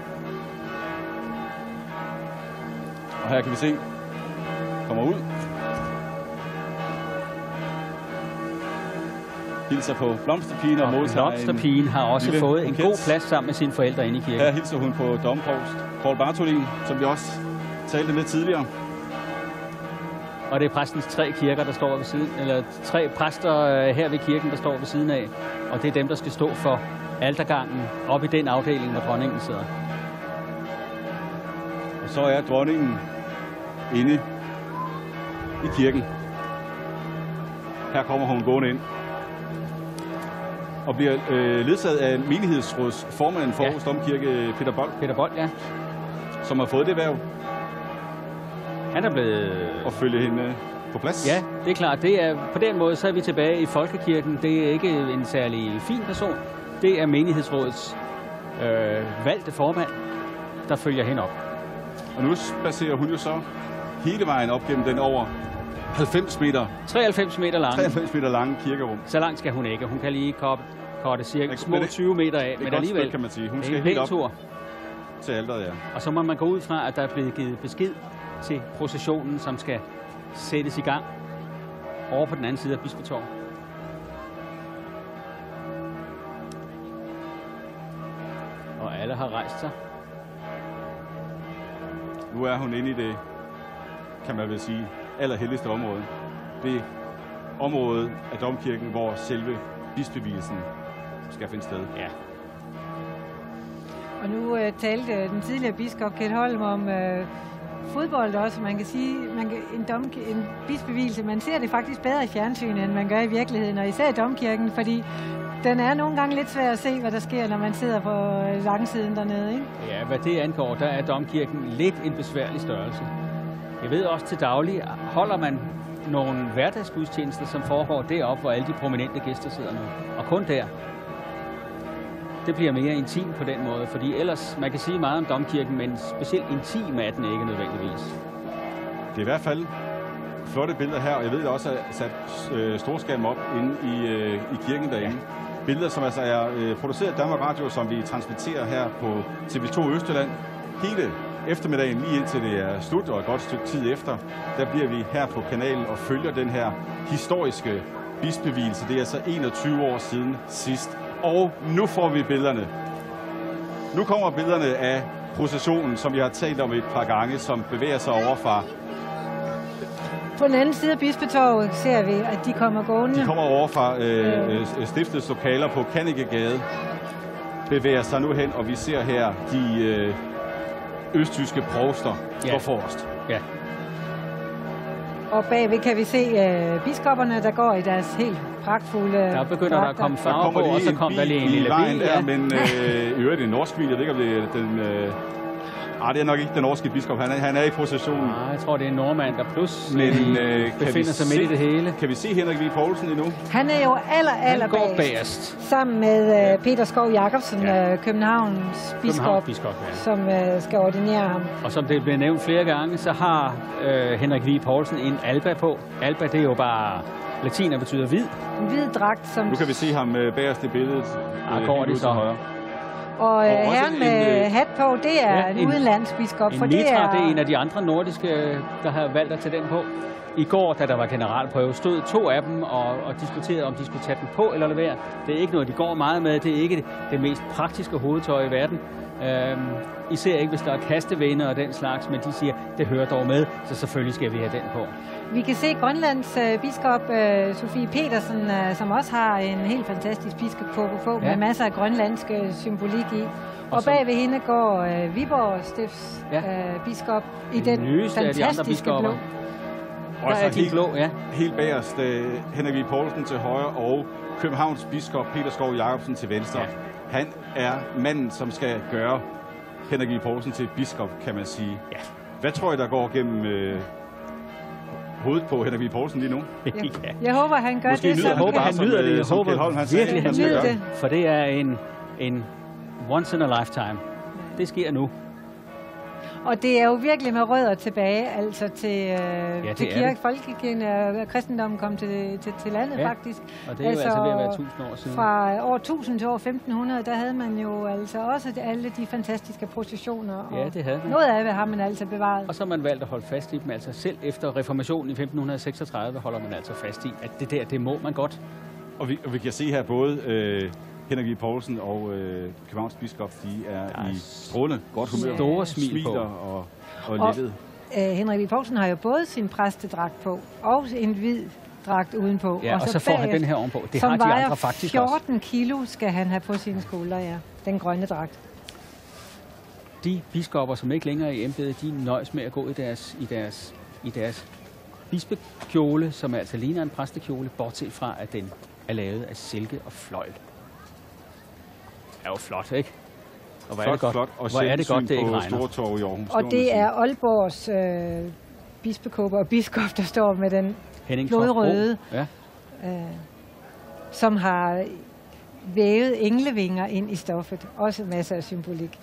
Og her kan vi se, kommer ud. Hilser på Blomsterpigen og modtager Blomsterpigen har også fået en god plads sammen med sine forældre inde i kirken. Her hilser hun på domprovst Poul Bartholin, som vi også talte med tidligere. Og det er præstens 3 kirker, der står ved siden, eller 3 præster her ved kirken, der står ved siden af. Og det er dem, der skal stå for altergangen op i den afdeling, hvor dronningen sidder. Og så er dronningen inde i kirken. Her kommer hun gående ind. Og bliver ledsaget af menighedsrådsformanden for Aarhus Domkirke, Peter Bold. Peter Bold, ja. Som har fået det hverv. Han er blevet... Og følge hende på plads. Ja, det er klart. Det er, på den måde så er vi tilbage i folkekirken. Det er ikke en særlig fin person. Det er menighedsrådets valgte formand, der følger hende op. Og nu spacerer hun jo så hele vejen op gennem den over 90 meter. 93 meter lange. 93 meter lange kirkerum. Så langt skal hun ikke. Hun kan lige korte cirka små 20 meter af. Men alligevel spil, kan man sige. Hun skal helt op til alteret, ja. Og så må man gå ud fra, at der er blevet givet besked til processionen, som skal sættes i gang over på den anden side af Bispetorv. Og alle har rejst sig. Nu er hun inde i det, kan man vel sige, allerhelligste område. Det område af Domkirken, hvor selve bispevielsen skal finde sted. Ja. Og nu talte den tidligere biskop Kjeld Holm om fodbold også. Man kan sige, en bispevielse, man ser det faktisk bedre i fjernsynet, end man gør i virkeligheden, og især i Domkirken, fordi den er nogle gange lidt svær at se, hvad der sker, når man sidder på langsiden dernede, ikke? Ja, hvad det angår, der er Domkirken lidt en besværlig størrelse. Jeg ved også til daglig, holder man nogle hverdagsgudstjenester, som foregår deroppe, hvor alle de prominente gæster sidder nu. Og kun der. Det bliver mere intimt på den måde, fordi ellers, man kan sige meget om Domkirken, men specielt intim er den ikke nødvendigvis. Det er i hvert fald flotte billeder her, og jeg ved at også er sat storskærm op inde i kirken derinde. Ja. Billeder, som altså er produceret af Danmark Radio, som vi transmitterer her på TV2 Østjylland. Hele eftermiddagen, lige indtil det er slut, og et godt stykke tid efter, der bliver vi her på kanalen og følger den her historiske bispevielse. Det er altså 21 år siden sidst. Og nu får vi billederne. Nu kommer billederne af processionen, som vi har talt om et par gange, som bevæger sig overfra. På den anden side af Bispetorvet ser vi, at de kommer gående. De kommer over fra stiftets lokaler på Kannikegade, bevæger sig nu hen, og vi ser her de østtyske provster gå forrest. Ja. Og bagved kan vi se biskopperne, der går i deres helt pragtfulde der begynder der at komme farver på, og så kommer der lige en lille bil. Der, men i øvrigt en norsk bil. Jeg ved ikke, om det er den... det er nok ikke den norske biskop. Han er i processionen. Nej, jeg tror, det er en nordmand, der befinder sig midt i det hele. Kan vi se Henrik V. Poulsen endnu? Han er jo aller bagerst. Sammen med Peter Skov Jacobsen, Københavns biskop, som skal ordinere ham. Og som det bliver nævnt flere gange, så har Henrik V. Poulsen en alba på. Alba, det er jo bare... Latin, der betyder hvid. En hvid dragt, som... Nu kan vi se ham bagerst i billedet. Går det så højre. Og herren med hat på, det er en udenlandsbiskop. En mitra, det er en af de andre nordiske, der har valgt at tage den på. I går, da der var generalprøve, stod 2 af dem og diskuterede, om de skulle tage den på eller lade være. Det er ikke noget, de går meget med. Det er ikke det mest praktiske hovedtøj i verden. Især ikke, hvis der er kastevinder og den slags, men de siger, det hører dog med, så selvfølgelig skal vi have den på. Vi kan se Grønlands biskop Sofie Petersen, som også har en helt fantastisk biskopkåbe på, med masser af grønlandsk symbolik i. Og bag ved hende går Viborg Stifts biskop i den fantastiske blå. Og så helt bagerst Henrik V. Poulsen til højre og Københavns biskop Peter Skov Jacobsen til venstre. Ja. Han er manden, som skal gøre Henrik V. Poulsen til biskop, kan man sige. Ja. Hvad tror I, der går gennem hovedet på Henrik V. Poulsen lige nu? Jeg håber, han gør det. Jeg håber, han nyder det. Jeg håber virkelig, han nyder det. For det er en once in a lifetime. Det sker nu. Og det er jo virkelig med rødder tilbage, altså til folkekirken og kristendommen kom til landet faktisk. Og det er jo altså ved at være 1000 år siden. Fra år 1000 til år 1500, der havde man jo altså også alle de fantastiske processioner. Ja, det havde man. Noget af det har man altså bevaret. Og så har man valgt at holde fast i dem. Altså selv efter reformationen i 1536 holder man altså fast i, at det må man godt. Og vi kan se her både Henrik V. Poulsen og Københavns biskop, de er i strålende godt humør. Store smil på. Og lettet. Henrik V. Poulsen har jo både sin præstedragt på og en hvid dragt udenpå. Ja, og så får han den her ovenpå. Det har de andre faktisk 14 kilo skal han have på sine skuldre, den grønne dragt. De biskopper, som ikke længere er i embedet, de nøjes med at gå i deres bispekjole, som altså ligner en præstekjole, bortset fra, at den er lavet af silke og fløjl. Det er jo flot, ikke? Og hvor er det godt, hvor er det godt, det ikke regner. I Aarhus. Og det er Aalborgs bispekåbe og biskop, der står med den blodrøde, som har vævet englevinger ind i stoffet. Også masser af symbolik.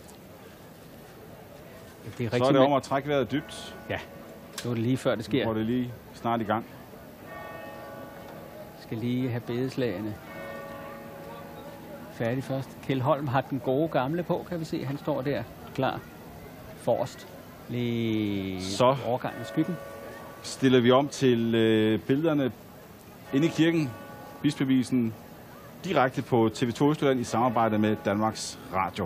Det er så er det om at trække vejret dybt. Ja, nu er det lige før det sker. Nu er det lige snart i gang. Skal lige have bedeslagene færdig først. Kjeld Holm har den gode gamle på, kan vi se. Han står der klar forrest. Lige så overgang i skyggen. Stiller vi om til billederne inde i kirken. Bispevisen direkte på TV2 Østjylland i samarbejde med Danmarks Radio.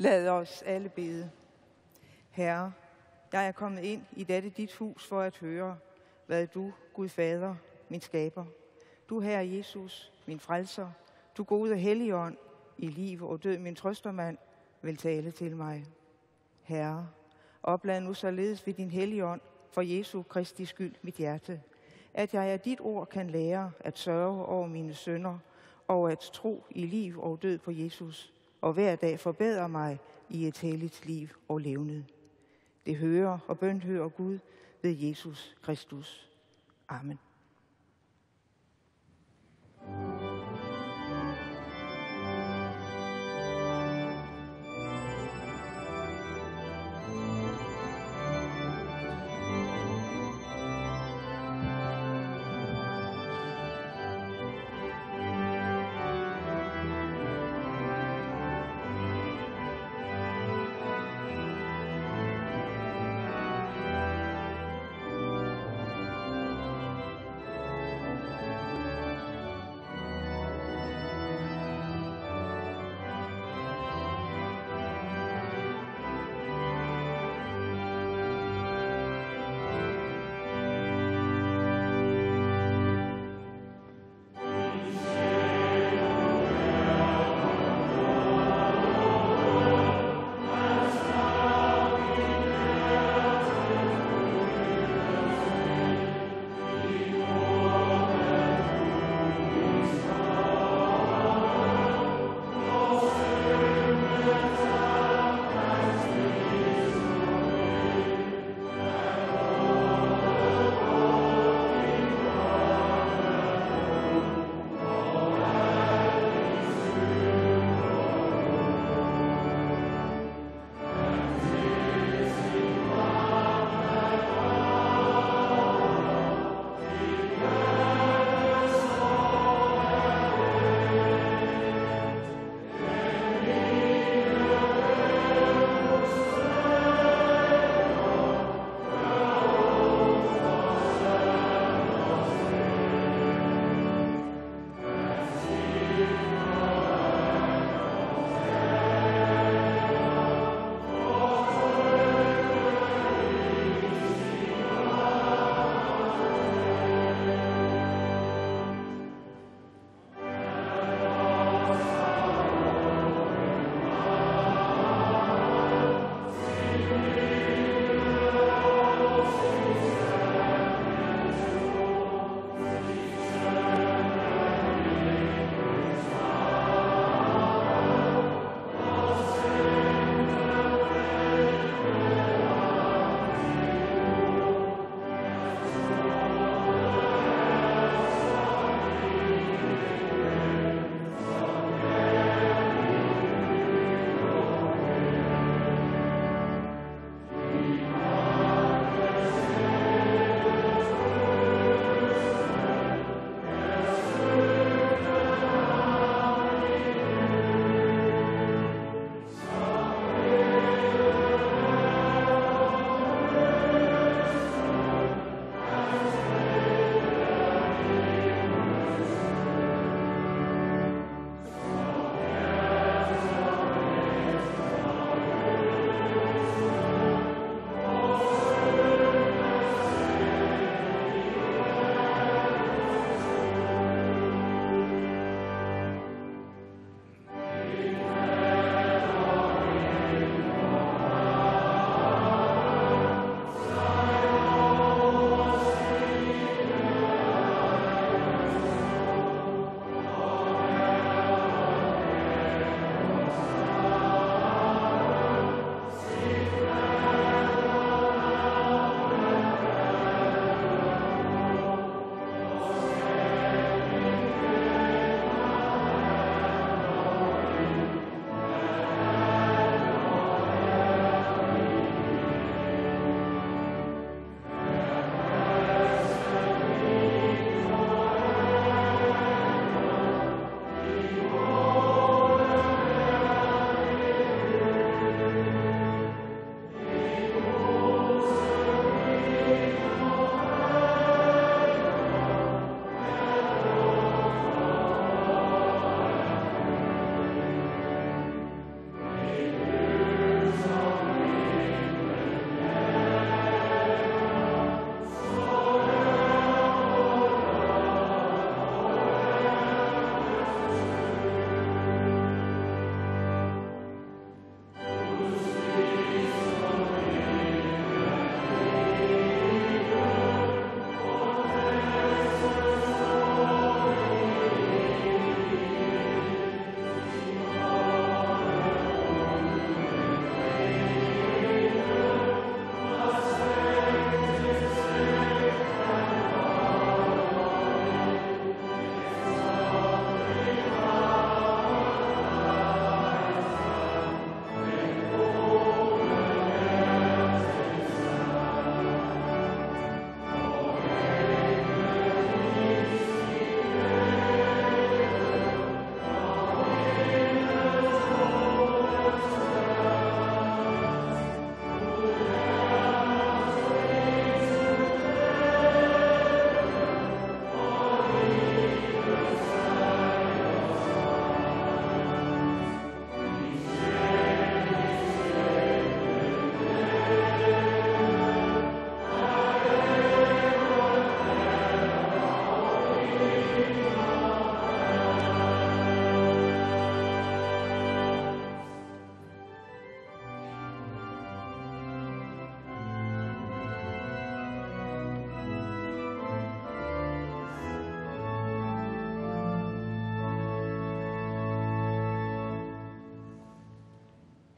Lad os alle bede. Herre, jeg er kommet ind i dette dit hus for at høre, hvad du, Gud Fader, min skaber, du Herre Jesus, min frelser, du gode Helligånd, i liv og død min trøstermand, vil tale til mig. Herre, oplad nu således ved din Helligånd for Jesu Kristi skyld mit hjerte, at jeg af dit ord kan lære at sørge over mine synder og at tro i liv og død på Jesus, og hver dag forbedre mig i et helligt liv og levned. Det hører og bønhører Gud ved Jesus Kristus. Amen.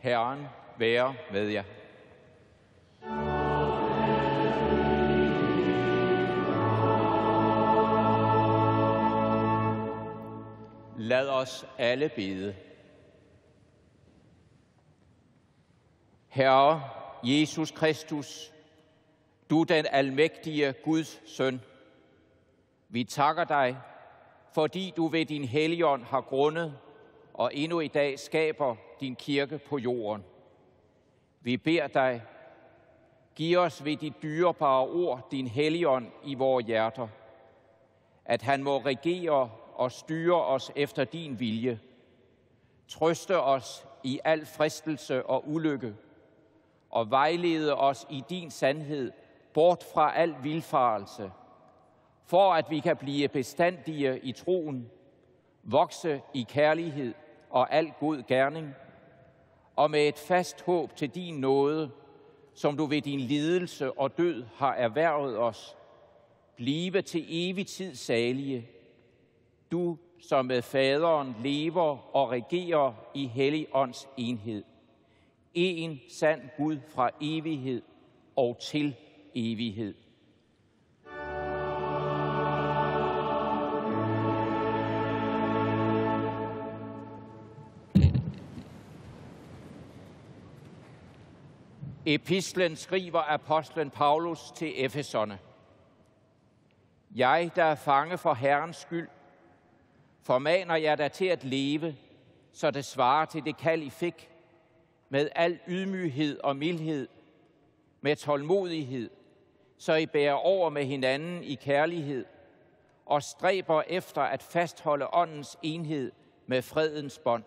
Herren være med jer. Lad os alle bede. Herre Jesus Kristus, du den almægtige Guds søn, vi takker dig, fordi du ved din Helligånd har grundet og endnu i dag skaber din kirke på jorden. Vi beder dig, giv os ved dit dyrebare ord din Helligånd i vores hjerter, at han må regere og styre os efter din vilje, trøste os i al fristelse og ulykke, og vejlede os i din sandhed bort fra al vildfarelse, for at vi kan blive bestandige i troen, vokse i kærlighed og al god gerning, og med et fast håb til din nåde, som du ved din lidelse og død har erhvervet os, blive til evig tid salige, du som med faderen lever og regerer i Helligånds enhed. En sand Gud fra evighed og til evighed. Epistlen skriver apostlen Paulus til Efeserne. Jeg, der er fange for Herrens skyld, formaner jer da til at leve, så det svarer til det kald, I fik, med al ydmyghed og mildhed, med tålmodighed, så I bærer over med hinanden i kærlighed og stræber efter at fastholde åndens enhed med fredens bånd.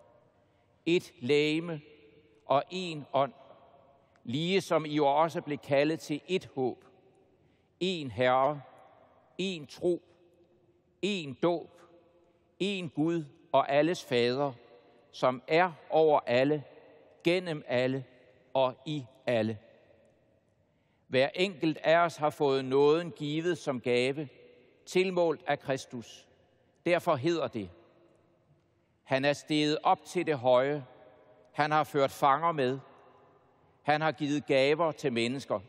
Et legeme og en ånd, lige som I jo også blev kaldet til et håb, en Herre, en tro, en dåb, en Gud og alles fader, som er over alle, gennem alle og i alle. Hver enkelt af os har fået nåden givet som gave, tilmålt af Kristus. Derfor hedder det: han er steget op til det høje, han har ført fanger med, han har givet gaver til mennesker.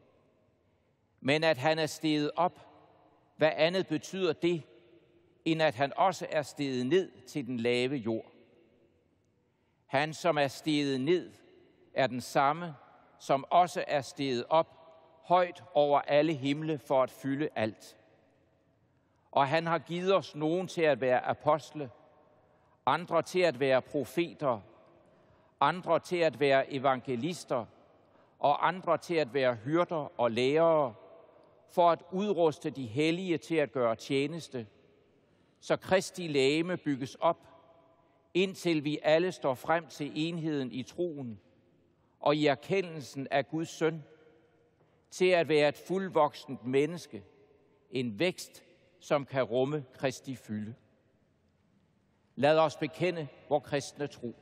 Men at han er steget op, hvad andet betyder det, end at han også er steget ned til den lave jord? Han, som er steget ned, er den samme, som også er steget op, højt over alle himle for at fylde alt. Og han har givet os nogen til at være apostle, andre til at være profeter, andre til at være evangelister, og andre til at være hyrder og lærere, for at udruste de hellige til at gøre tjeneste, så Kristi legeme bygges op, indtil vi alle står frem til enheden i troen og i erkendelsen af Guds søn, til at være et fuldvoksent menneske, en vækst, som kan rumme Kristi fylde. Lad os bekende vor kristne tro.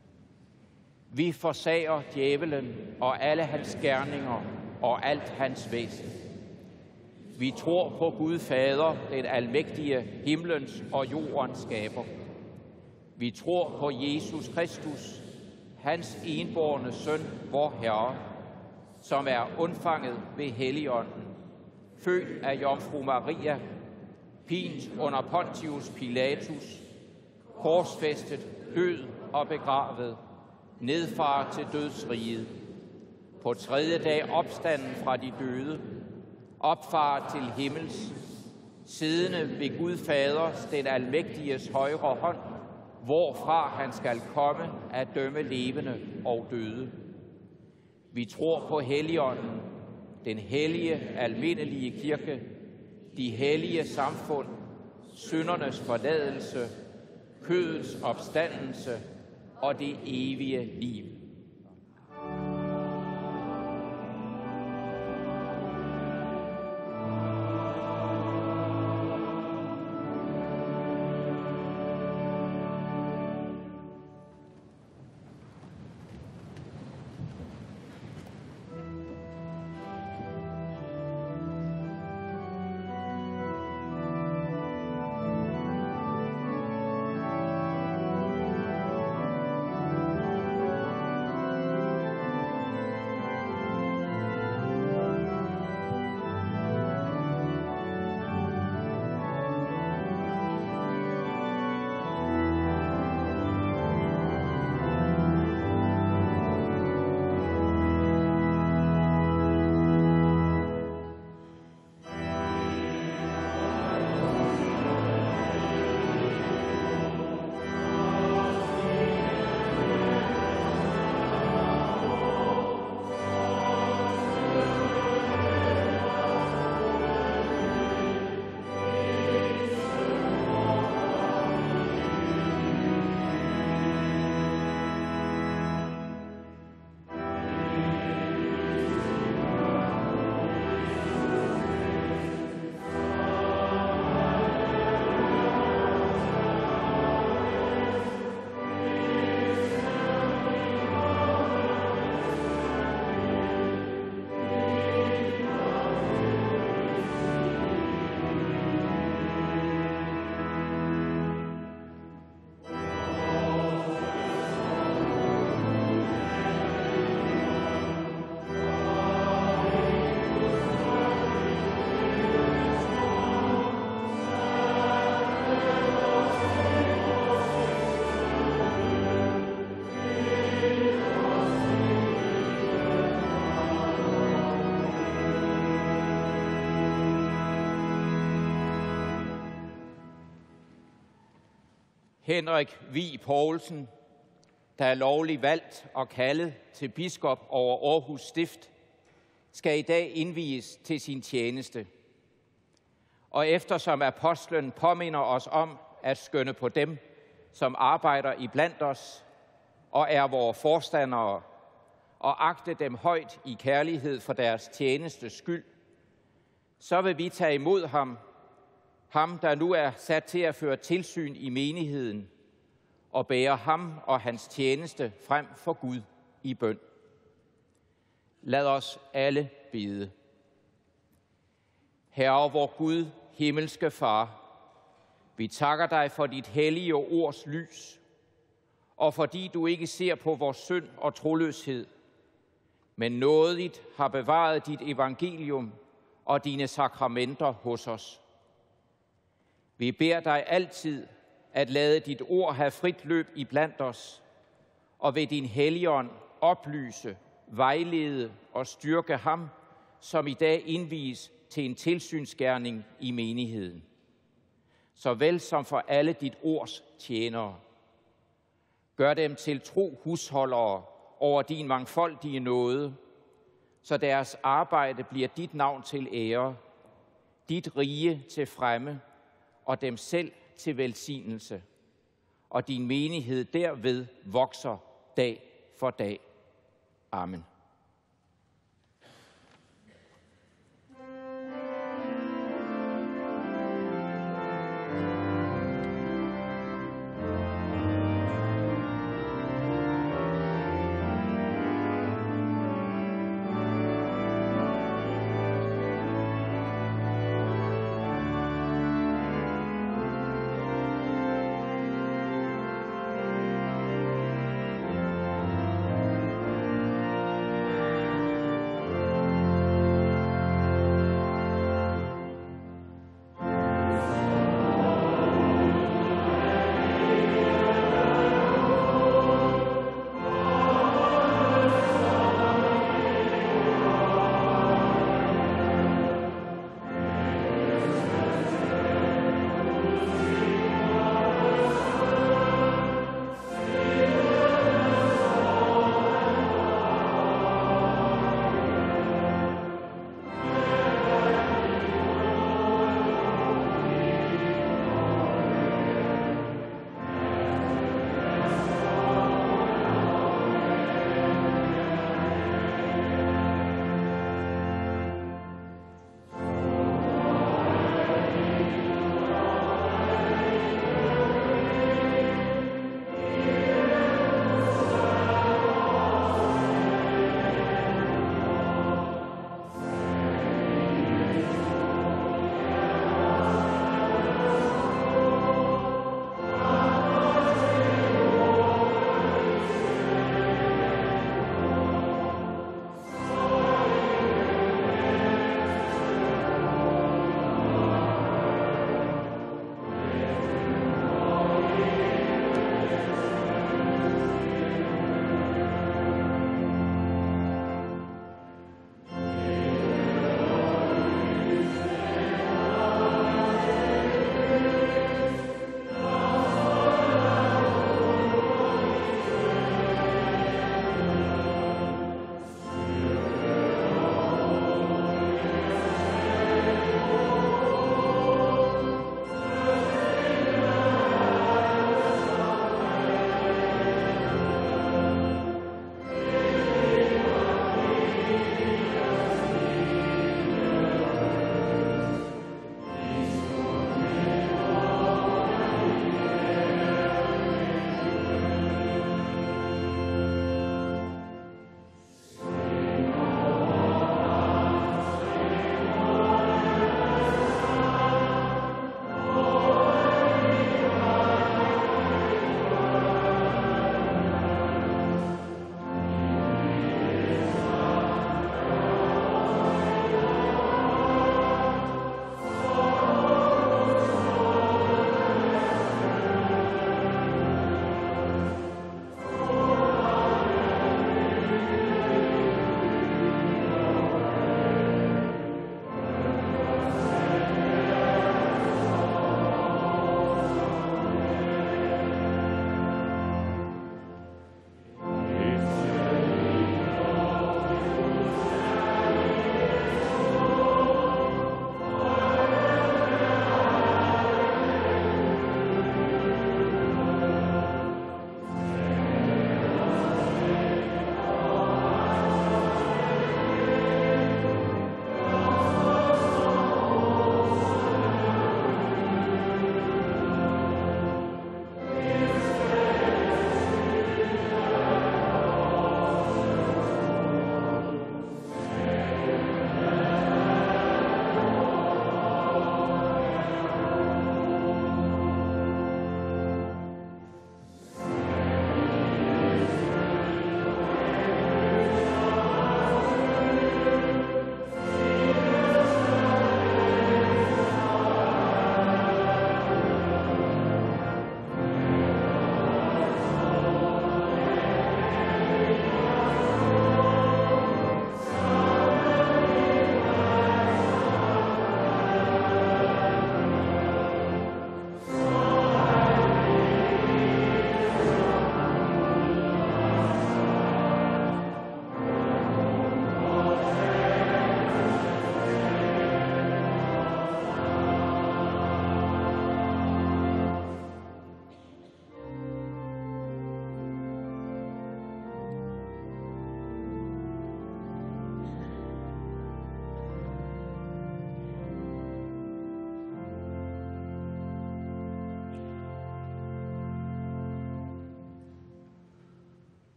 Vi forsager djævelen og alle hans gerninger og alt hans væsen. Vi tror på Gud Fader, den almægtige, himlens og jordens skaber. Vi tror på Jesus Kristus, hans enbårne søn, vor Herre, som er undfanget ved Helligånden, født af Jomfru Maria, pint under Pontius Pilatus, korsfæstet, død og begravet, nedfaret til dødsriget, på tredje dag opstanden fra de døde, opfaret til himmels, siddende ved Gud Faders, den almægtiges højre hånd, hvorfra han skal komme at dømme levende og døde. Vi tror på Helligånden, den hellige, almindelige kirke, de hellige samfund, syndernes forladelse, kødets opstandelse og det evige liv. Henrik Vig Poulsen, der er lovligt valgt og kaldet til biskop over Aarhus Stift, skal i dag indvies til sin tjeneste. Og eftersom apostlen påminder os om at skønne på dem, som arbejder iblandt os og er vores forstandere, og agte dem højt i kærlighed for deres tjenestes skyld, så vil vi tage imod ham, der nu er sat til at føre tilsyn i menigheden, og bære ham og hans tjeneste frem for Gud i bøn. Lad os alle bede. Herre vor Gud, himmelske Far, vi takker dig for dit hellige ords lys, og fordi du ikke ser på vores synd og troløshed, men nådigt har bevaret dit evangelium og dine sakramenter hos os. Vi beder dig altid at lade dit ord have frit løb iblandt os, og ved din Helligånd oplyse, vejlede og styrke ham, som i dag indvies til en tilsynsgerning i menigheden, såvel som for alle dit ords tjenere. Gør dem til tro husholdere over din mangfoldige nåde, så deres arbejde bliver dit navn til ære, dit rige til fremme og dem selv til velsignelse, og din menighed derved vokser dag for dag. Amen.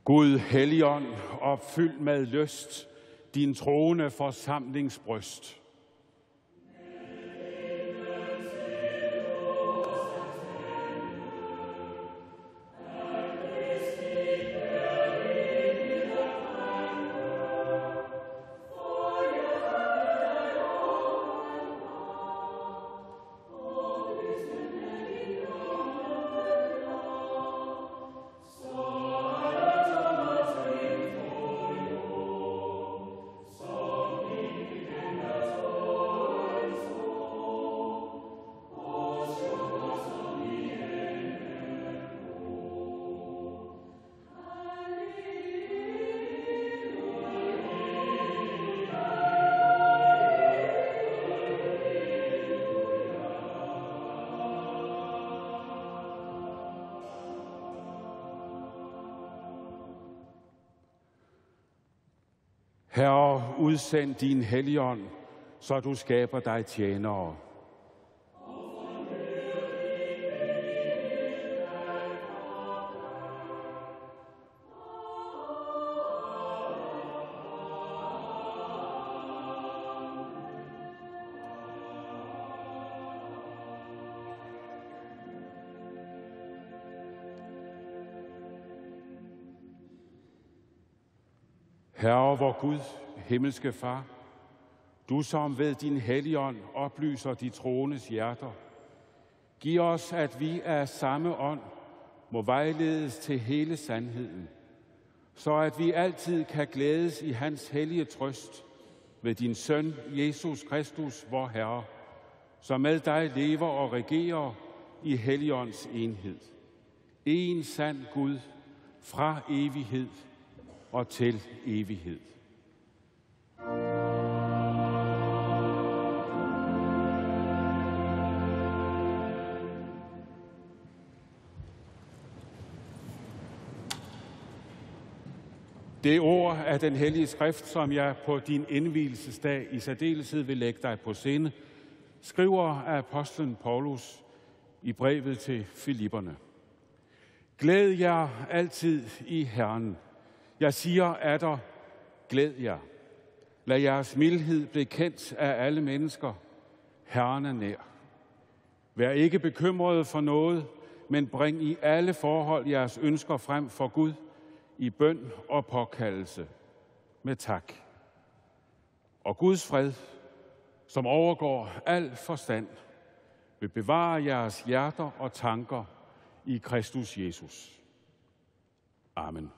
Gud Helligånd, opfyld med lyst din troende forsamlingsbryst. Herre, udsend din Helligånd, så du skaber dig tjenere. Herre, vor Gud, himmelske Far, du som ved din Helligånd oplyser de troendes hjerter, giv os, at vi af samme ånd må vejledes til hele sandheden, så at vi altid kan glædes i hans hellige trøst ved din Søn, Jesus Kristus, vor Herre, som med dig lever og regerer i Helligånds enhed. En sand Gud fra evighed og til evighed. Det ord af den hellige skrift, som jeg på din indvielsesdag i særdeleshed vil lægge dig på sinde, skriver af apostlen Paulus i brevet til Filipperne. Glæd jer altid i Herren. Jeg siger atter, glæd jer. Lad jeres mildhed blive kendt af alle mennesker. Herren er nær. Vær ikke bekymrede for noget, men bring i alle forhold jeres ønsker frem for Gud i bøn og påkaldelse med tak. Og Guds fred, som overgår al forstand, vil bevare jeres hjerter og tanker i Kristus Jesus. Amen.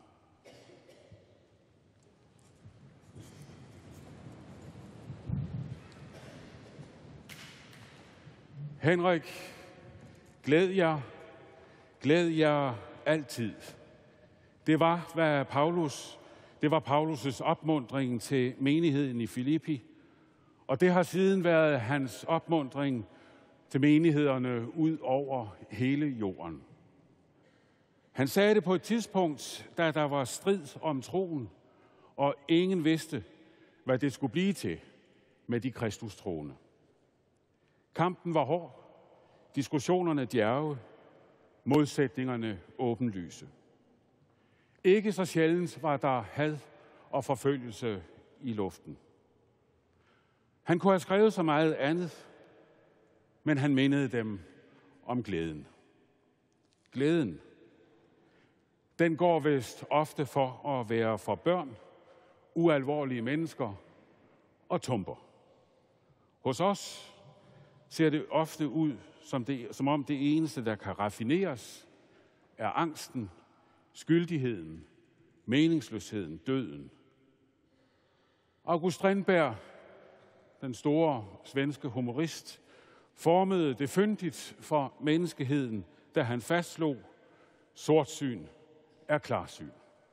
Henrik, glæd jer altid. Det var Paulus' opmuntring til menigheden i Filippi, og det har siden været hans opmuntring til menighederne ud over hele jorden. Han sagde det på et tidspunkt, da der var strid om troen, og ingen vidste, hvad det skulle blive til med de kristustroende. Kampen var hård, diskussionerne djærve, modsætningerne åbenlyse. Ikke så sjældent var der had og forfølgelse i luften. Han kunne have skrevet så meget andet, men han mindede dem om glæden. Glæden, den går vist ofte for at være for børn, ualvorlige mennesker og tumper. Hos os ser det ofte ud, som om det eneste, der kan raffineres, er angsten, skyldigheden, meningsløsheden, døden. August Strindberg, den store svenske humorist, formede det fyndigt for menneskeheden, da han fastslog, sortsyn er klarsyn.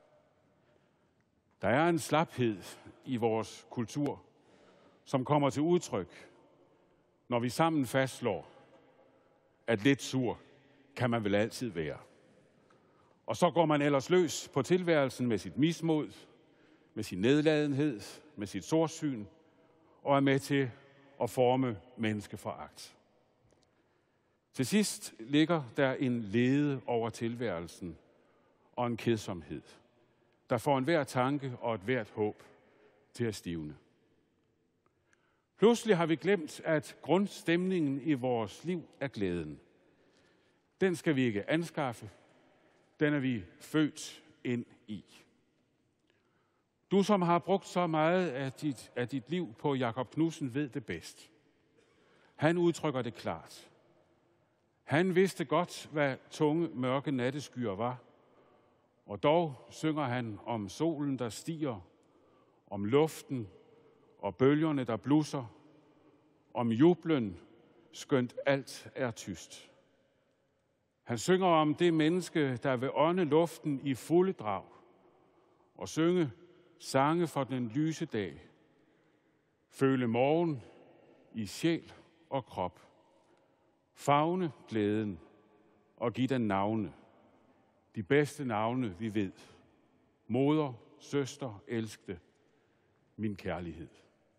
Der er en slaphed i vores kultur, som kommer til udtryk, når vi sammen fastslår, at lidt sur kan man vel altid være. Og så går man ellers løs på tilværelsen med sit mismod, med sin nedladenhed, med sit sortsyn, og er med til at forme menneskeforagt. Til sidst ligger der en lede over tilværelsen og en kedsomhed. der får enhver tanke og et hvert håb til at stivne. Pludselig har vi glemt, at grundstemningen i vores liv er glæden. Den skal vi ikke anskaffe. Den er vi født ind i. Du, som har brugt så meget af dit liv på Jakob Knudsen, ved det bedst. Han udtrykker det klart. Han vidste godt, hvad tunge, mørke natteskyer var, og dog synger han om solen, der stiger, om luften og bølgerne, der blusser, om jublen, skønt alt er tyst. Han synger om det menneske, der vil ånde luften i fulde drag og synge sange for den lyse dag, føle morgen i sjæl og krop, favne glæden og give den navne, de bedste navne vi ved, moder, søster, elskede, min kærlighed.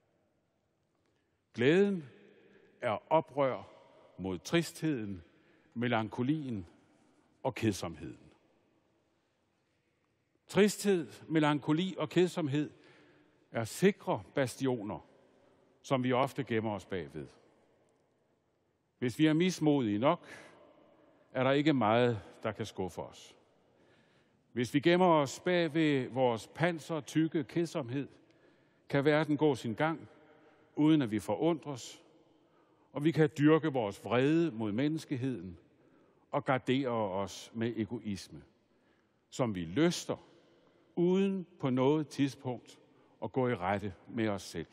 Glæden er oprør mod tristheden, melankolien og kedsomheden. Tristhed, melankoli og kedsomhed er sikre bastioner, som vi ofte gemmer os bagved. Hvis vi er mismodige nok, er der ikke meget, der kan skuffe os. Hvis vi gemmer os bag ved vores pansertykke kedsomhed, kan verden gå sin gang, uden at vi forundres, og vi kan dyrke vores vrede mod menneskeheden og gardere os med egoisme, som vi lyster, uden på noget tidspunkt at gå i rette med os selv.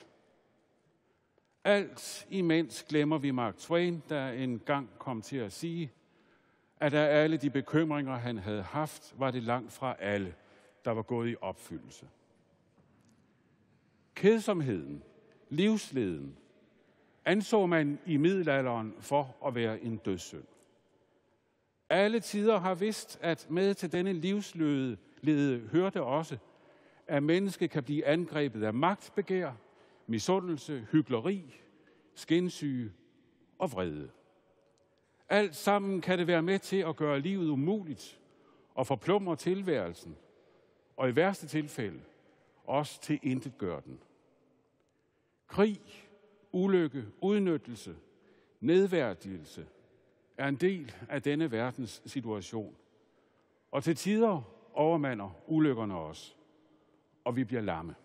Alt imens glemmer vi Mark Twain, der engang kom til at sige, at af alle de bekymringer, han havde haft, var det langt fra alle, der var gået i opfyldelse. Kedsomheden, livsleden, anså man i middelalderen for at være en dødssynd. Alle tider har vidst, at med til denne livslede hørte også, at mennesket kan blive angrebet af magtbegær, misundelse, hykleri, skinsyge og vrede. Alt sammen kan det være med til at gøre livet umuligt og forplumre tilværelsen, og i værste tilfælde også til intet gør den. Krig, ulykke, udnyttelse, nedværdigelse er en del af denne verdens situation, og til tider overmander ulykkerne os, og vi bliver lamme.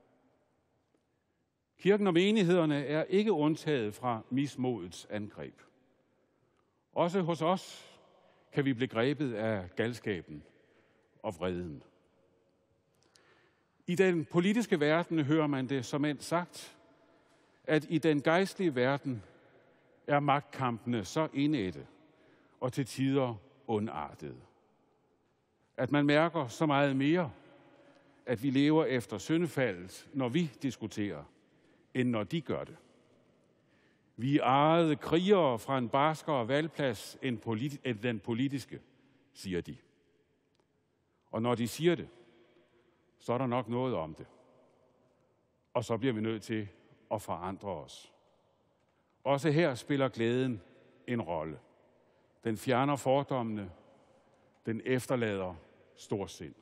Kirken og menighederne er ikke undtaget fra mismodets angreb. Også hos os kan vi blive grebet af galskaben og vreden. I den politiske verden hører man det som sagt, at i den gejstlige verden er magtkampene så indædte og til tider ondartede. At man mærker så meget mere, at vi lever efter syndefaldet, når vi diskuterer, end når de gør det. Vi er arrede krigere fra en barskere valgplads end den politiske, siger de. Og når de siger det, så er der nok noget om det. Og så bliver vi nødt til at forandre os. Også her spiller glæden en rolle. Den fjerner fordommene, den efterlader storsind.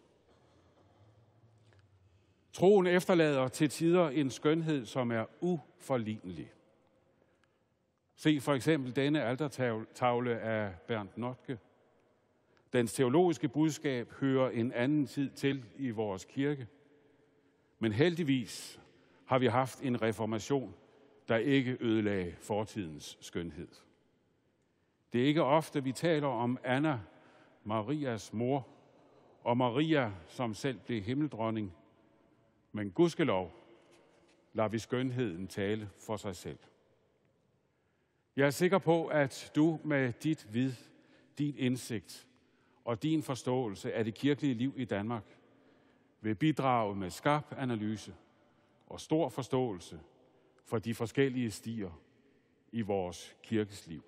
Troen efterlader til tider en skønhed, som er uforlignelig. Se for eksempel denne altertavle af Bernt Notke. Dens teologiske budskab hører en anden tid til i vores kirke. Men heldigvis har vi haft en reformation, der ikke ødelagde fortidens skønhed. Det er ikke ofte, vi taler om Anna, Marias mor, og Maria, som selv blev himmeldronning. Men gudskelov lader vi skønheden tale for sig selv. Jeg er sikker på, at du med dit vid, din indsigt og din forståelse af det kirkelige liv i Danmark vil bidrage med skarp analyse og stor forståelse for de forskellige stier i vores kirkes liv.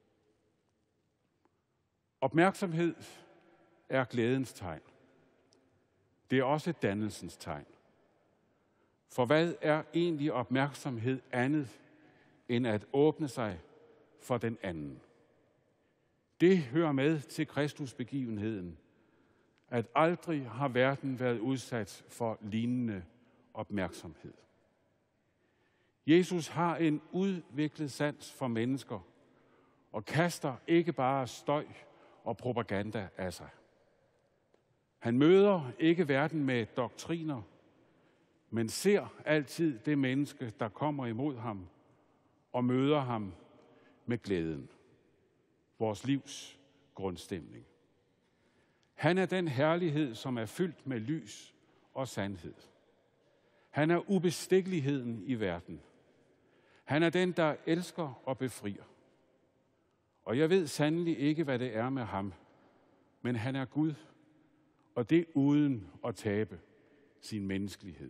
Opmærksomhed er glædens tegn. Det er også dannelsens tegn. For hvad er egentlig opmærksomhed andet end at åbne sig for den anden? Det hører med til Kristusbegivenheden, at aldrig har verden været udsat for lignende opmærksomhed. Jesus har en udviklet sans for mennesker og kaster ikke bare støj og propaganda af sig. Han møder ikke verden med doktriner, men ser altid det menneske, der kommer imod ham, og møder ham med glæden. Vores livs grundstemning. Han er den herlighed, som er fyldt med lys og sandhed. Han er ubestikkeligheden i verden. Han er den, der elsker og befrier. Og jeg ved sandelig ikke, hvad det er med ham, men han er Gud, og det uden at tabe sin menneskelighed.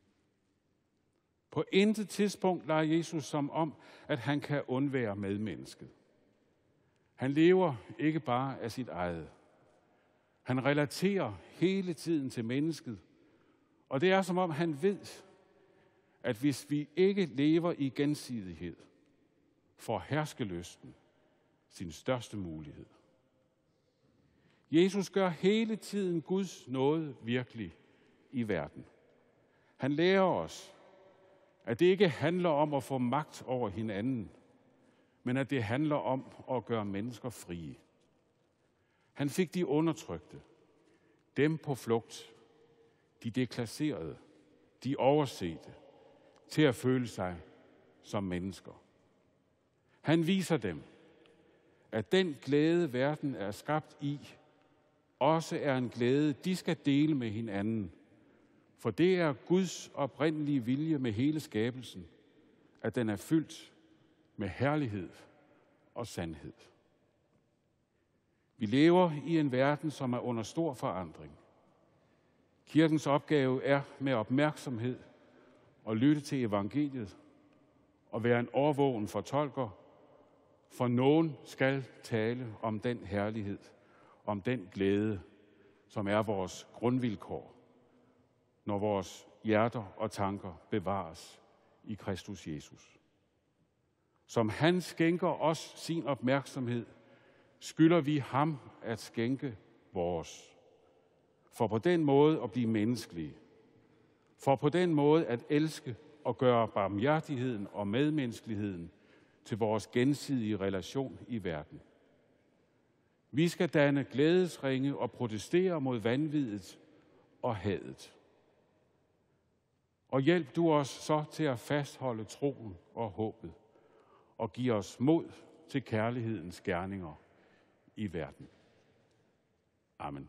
På intet tidspunkt lader Jesus som om, at han kan undvære medmennesket. Han lever ikke bare af sit eget. Han relaterer hele tiden til mennesket, og det er som om han ved, at hvis vi ikke lever i gensidighed, får herskelysten sin største mulighed. Jesus gør hele tiden Guds nåde virkelig i verden. Han lærer os, at det ikke handler om at få magt over hinanden, men at det handler om at gøre mennesker frie. Han fik de undertrykte, dem på flugt, de deklasserede, de oversete, til at føle sig som mennesker. Han viser dem, at den glæde, verden er skabt i, også er en glæde, de skal dele med hinanden. For det er Guds oprindelige vilje med hele skabelsen, at den er fyldt med herlighed og sandhed. Vi lever i en verden, som er under stor forandring. Kirkens opgave er med opmærksomhed at lytte til evangeliet og være en årvågen fortolker, for nogen skal tale om den herlighed, om den glæde, som er vores grundvilkår, når vores hjerter og tanker bevares i Kristus Jesus. Som han skænker os sin opmærksomhed, skylder vi ham at skænke vores. For på den måde at blive menneskelige. For på den måde at elske og gøre barmhjertigheden og medmenneskeligheden til vores gensidige relation i verden. Vi skal danne glædesringe og protestere mod vanviddet og hadet. Og hjælp du os så til at fastholde troen og håbet, og give os mod til kærlighedens gerninger i verden. Amen.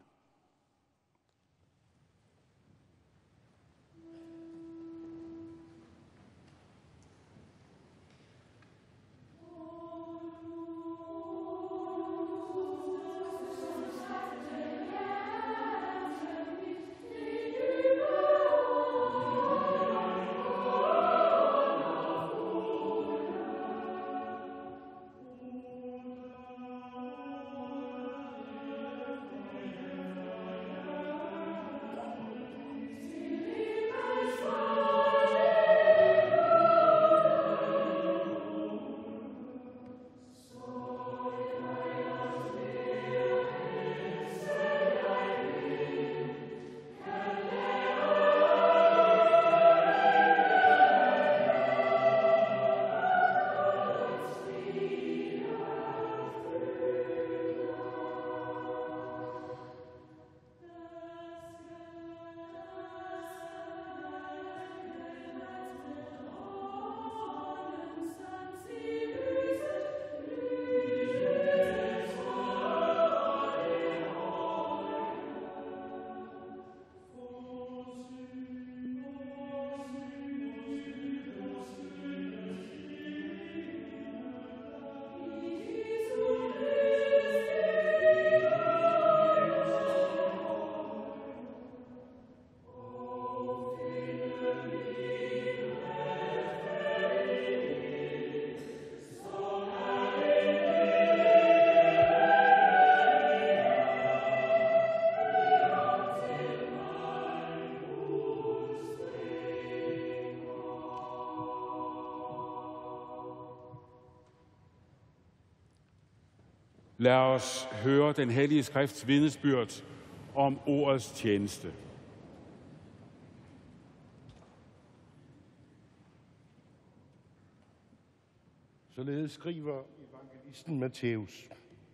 Lad os høre den hellige skrifts vidnesbyrd om ordets tjeneste. Således skriver evangelisten Matthæus.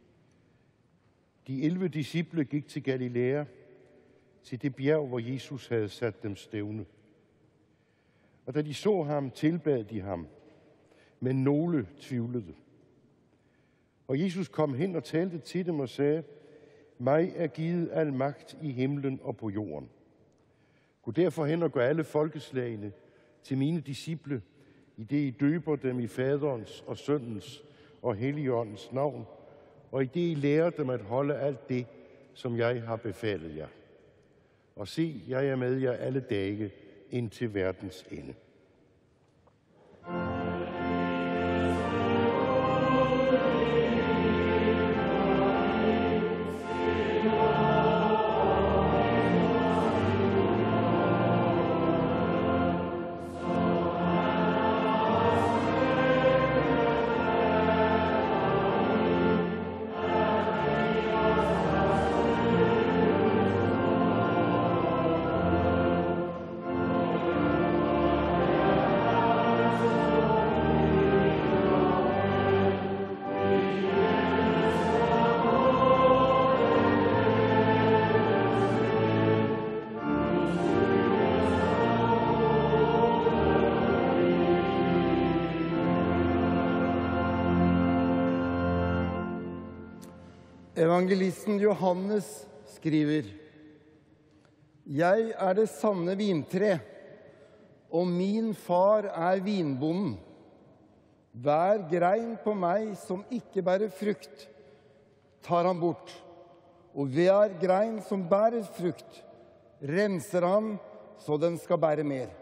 De 11 disciple gik til Galilea, til det bjerg, hvor Jesus havde sat dem stævne. Og da de så ham, tilbad de ham, men nogle tvivlede. Og Jesus kom hen og talte til dem og sagde, mig er givet al magt i himlen og på jorden. Gå derfor hen og gør alle folkeslagene til mine disciple, i det I døber dem i Faderens og Søndens og Helligåndens navn, og i det I lærer dem at holde alt det, som jeg har befalet jer. Og se, jeg er med jer alle dage indtil verdens ende. Evangelisten Johannes skriver, jeg er det sanne vintre, og min far er vinbonden. Hver grein på meg som ikke bærer frukt, tar han bort, og hver grein som bærer frukt, renser han så den skal bære mer.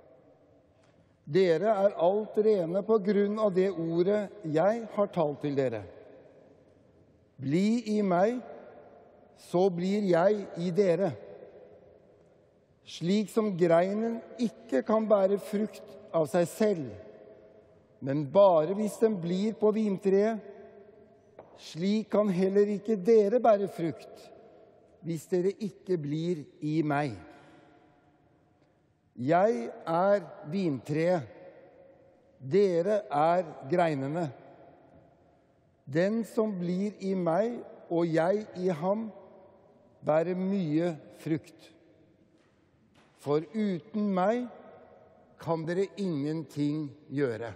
Dere er alt rene på grunn av det ordet jeg har talt til dere. Bli i meg, så blir jeg i dere. Slik som greinen ikke kan bære frukt av seg selv, men bare hvis den blir på vintreet, slik kan heller ikke dere bære frukt, hvis dere ikke blir i meg. Jeg er vintreet, dere er greinene. Den som blir i meg, og jeg i ham, bærer mye frukt. For uten meg kan dere ingenting gjøre.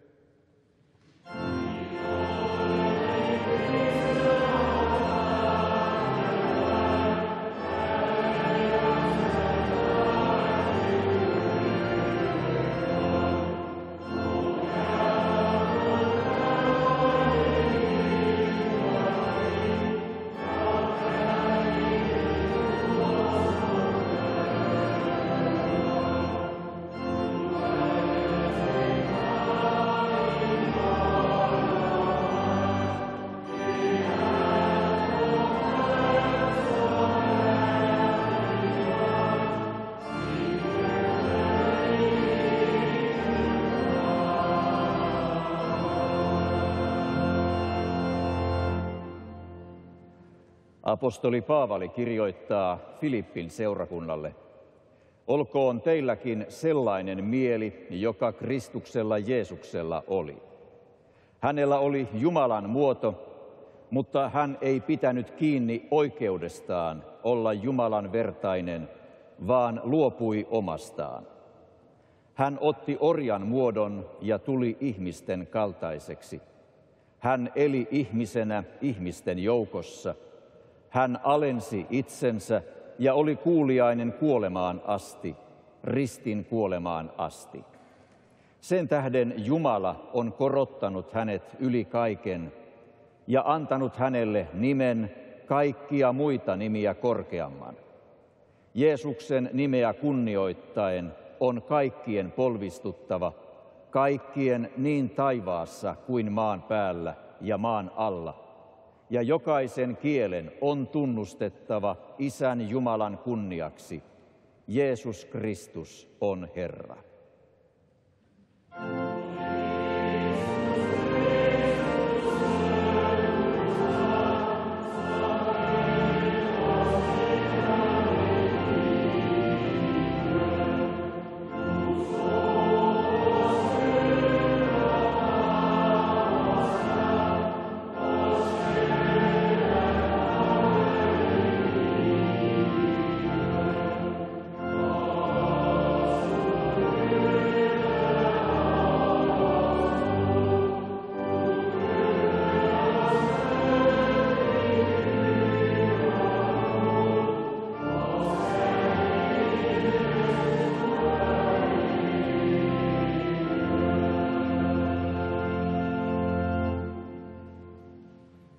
Apostoli Paavali kirjoittaa Filippin seurakunnalle. Olkoon teilläkin sellainen mieli, joka Kristuksella Jeesuksella oli. Hänellä oli Jumalan muoto, mutta hän ei pitänyt kiinni oikeudestaan olla Jumalan vertainen, vaan luopui omastaan. Hän otti orjan muodon ja tuli ihmisten kaltaiseksi. Hän eli ihmisenä ihmisten joukossa. Hän alensi itsensä ja oli kuuliainen kuolemaan asti, ristin kuolemaan asti. Sen tähden Jumala on korottanut hänet yli kaiken ja antanut hänelle nimen kaikkia muita nimiä korkeamman. Jeesuksen nimeä kunnioittaen on kaikkien polvistuttava, kaikkien niin taivaassa kuin maan päällä ja maan alla. Ja jokaisen kielen on tunnustettava Isän Jumalan kunniaksi. Jeesus Kristus on Herra.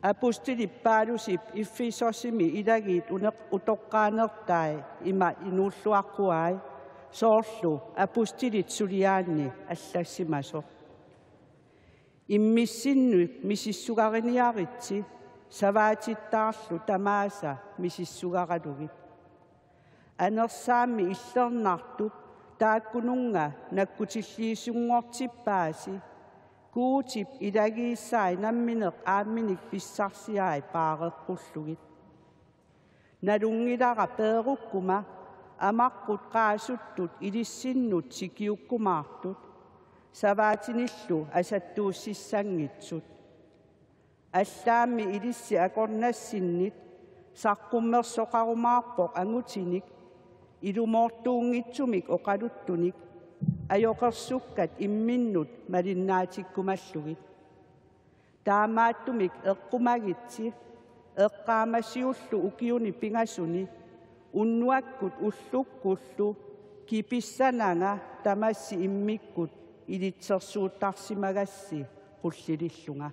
Apostoli Paulus Efesosimi idagit utokkanertai ima inulluaqquai soorlu apostolit Sulianni allassimaso. Immissinnu misissugariniaritsi savaatittaarlu tamaasa misissugaralugit. Anersaammi illernartup taakkununga nakkutilliisungortippaasi kuutip idagiissai nammineq aamminik pissarsiai paareqqullugit. Nalungilara peerukkuma amaqqut qaasuttut ilissinnut sikiukkumaartut savaatinillu asattuussissangitsut. Allaammi ilissi akornassinnit saqqummersoqarumaarpoq angutinik ilumortuungitsumik oqaluttunik ajoqersukkat imminnut malinnaatikkumallugit. Taamaattumik eqqumagitsi eqqaamasiullu ukiuni pingasuni unnuakkut ullukkullu kipissananga tamassi immikkut ilitsersuuttarsimagassi qullilillunga.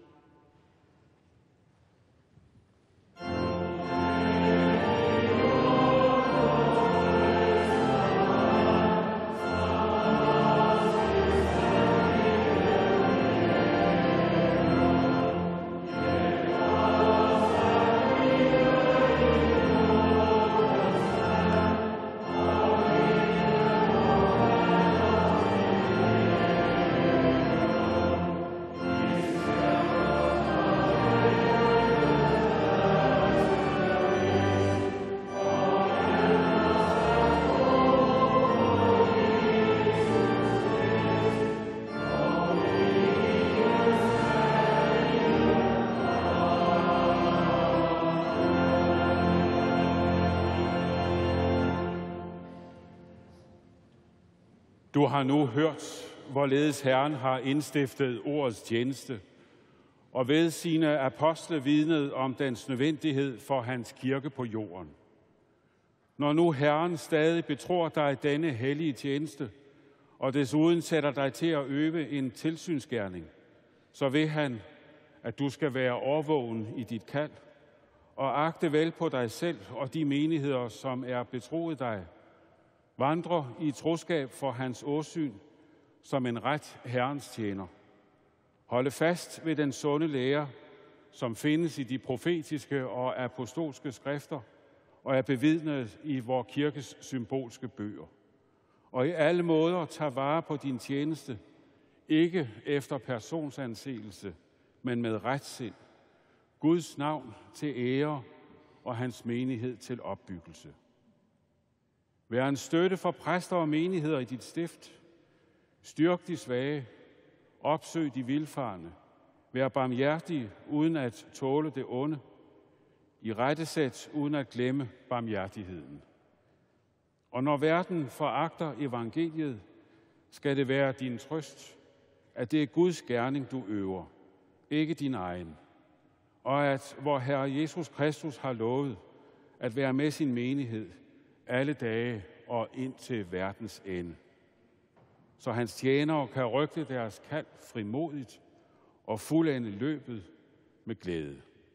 Du har nu hørt, hvorledes Herren har indstiftet ordets tjeneste, og ved sine apostle vidnet om dens nødvendighed for hans kirke på jorden. Når nu Herren stadig betror dig denne hellige tjeneste, og desuden sætter dig til at øve en tilsynsgerning, så vil han, at du skal være årvågen i dit kald, og agte vel på dig selv og de menigheder, som er betroet dig. Vandre i troskab for hans åsyn som en ret Herrens tjener. Holde fast ved den sunde lære, som findes i de profetiske og apostolske skrifter, og er bevidnet i vor kirkes symbolske bøger. Og i alle måder tage vare på din tjeneste, ikke efter personsanseelse, men med retsind. Guds navn til ære og hans menighed til opbyggelse. Vær en støtte for præster og menigheder i dit stift. Styrk de svage. Opsøg de vildfarne. Vær barmhjertig uden at tåle det onde. I rettesæt uden at glemme barmhjertigheden. Og når verden foragter evangeliet, skal det være din trøst, at det er Guds gerning, du øver, ikke din egen. Og at vor Herre Jesus Kristus har lovet at være med sin menighed alle dage og ind til verdens ende. Så hans tjenere kan rygte deres kald frimodigt og fuldende løbet med glæde.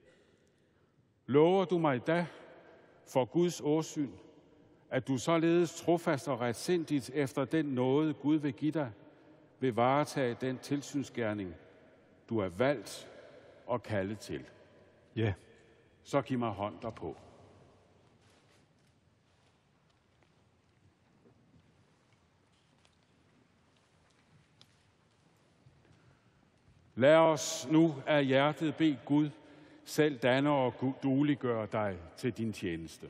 Lover du mig da for Guds åsyn, at du således trofast og retsindigt efter den nåde, Gud vil give dig, vil varetage den tilsynsgerning, du er valgt og kaldet til? Ja. Så giv mig hånd derpå. Lad os nu af hjertet bede Gud selv danne og dueliggøre dig til din tjeneste.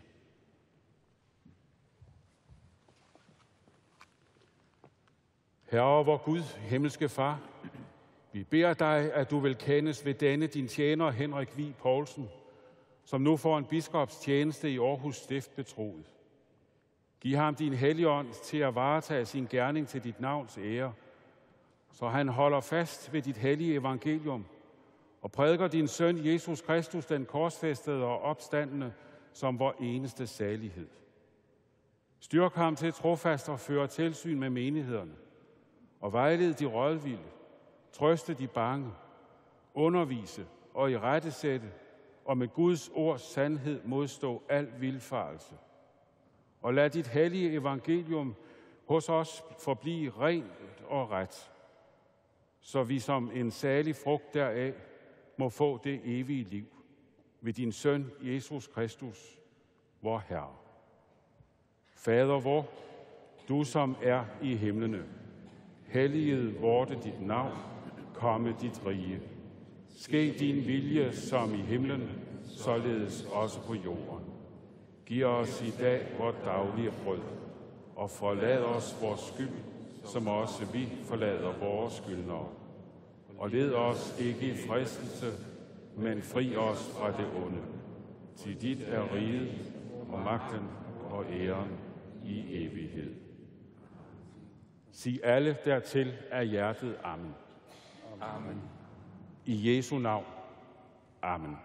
Herre, vor Gud, himmelske Far, vi beder dig, at du vil kendes ved denne din tjener Henrik Vig Poulsen, som nu får en biskops tjeneste i Aarhus Stift betroet. Giv ham din helligånd til at varetage sin gerning til dit navns ære, så han holder fast ved dit hellige evangelium og prædiker din søn Jesus Kristus, den korsfæstede og opstandende, som vor eneste salighed. Styrk ham til trofast at føre tilsyn med menighederne og vejlede de rådvilde, trøste de bange, undervise og irettesætte og med Guds ords sandhed modstå al vildfarelse. Og lad dit hellige evangelium hos os forblive rent og ret, så vi som en salig frugt deraf må få det evige liv ved din søn Jesus Kristus, vor Herre. Fader vor, du som er i himlene, helliget vorte dit navn, komme dit rige. Ske din vilje som i himlen, således også på jorden. Giv os i dag vort daglige brød, og forlad os vores skyld, som også vi forlader vores skyldnere. Og led os ikke i fristelse, men fri os fra det onde. Til dit er riget og magten og æren i evighed. Sig alle dertil af hjertet amen. Amen. I Jesu navn. Amen.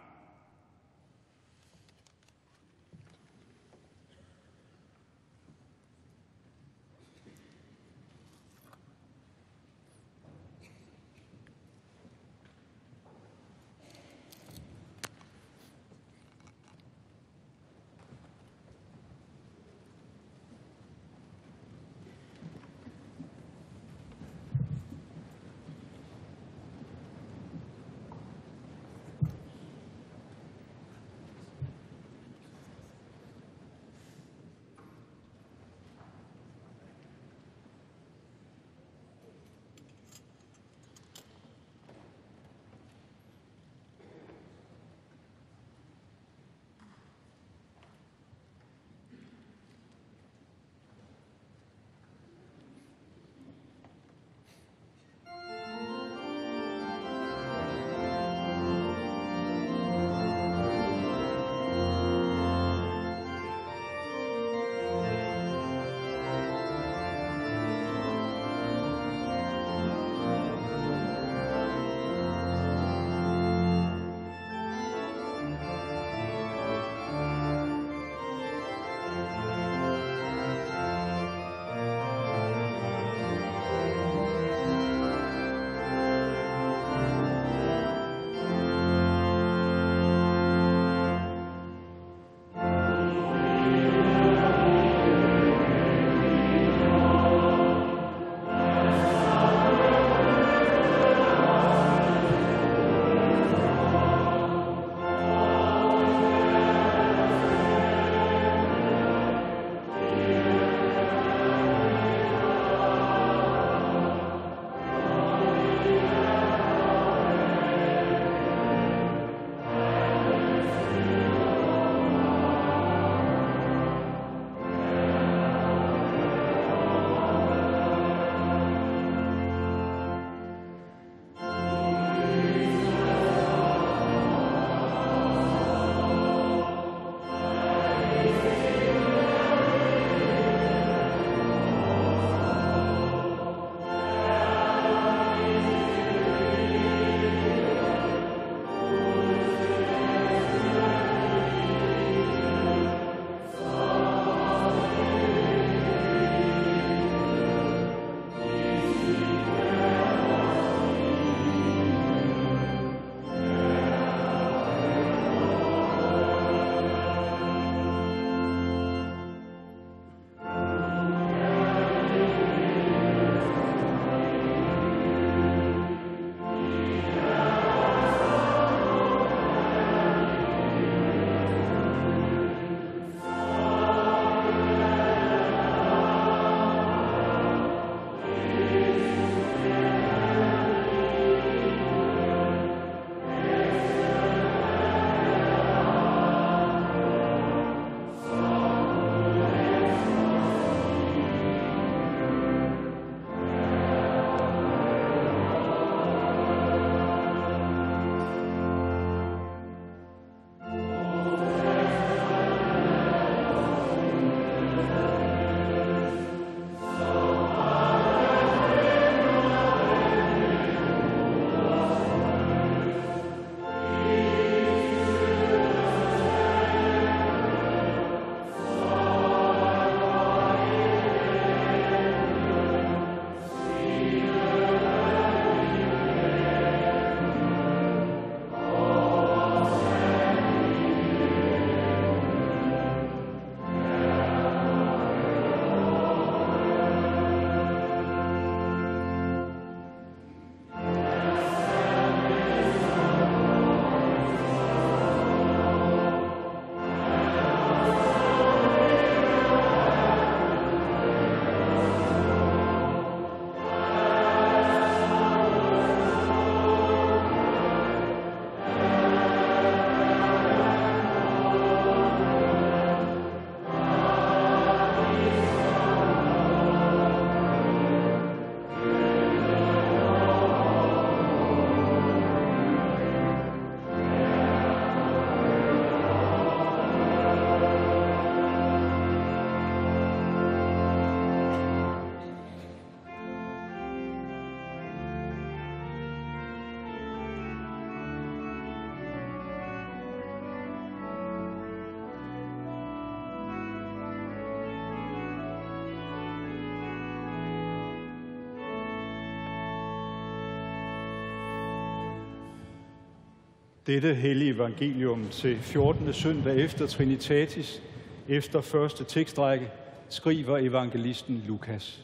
Dette hellige evangelium til 14. søndag efter Trinitatis, efter første tekstrække, skriver evangelisten Lukas.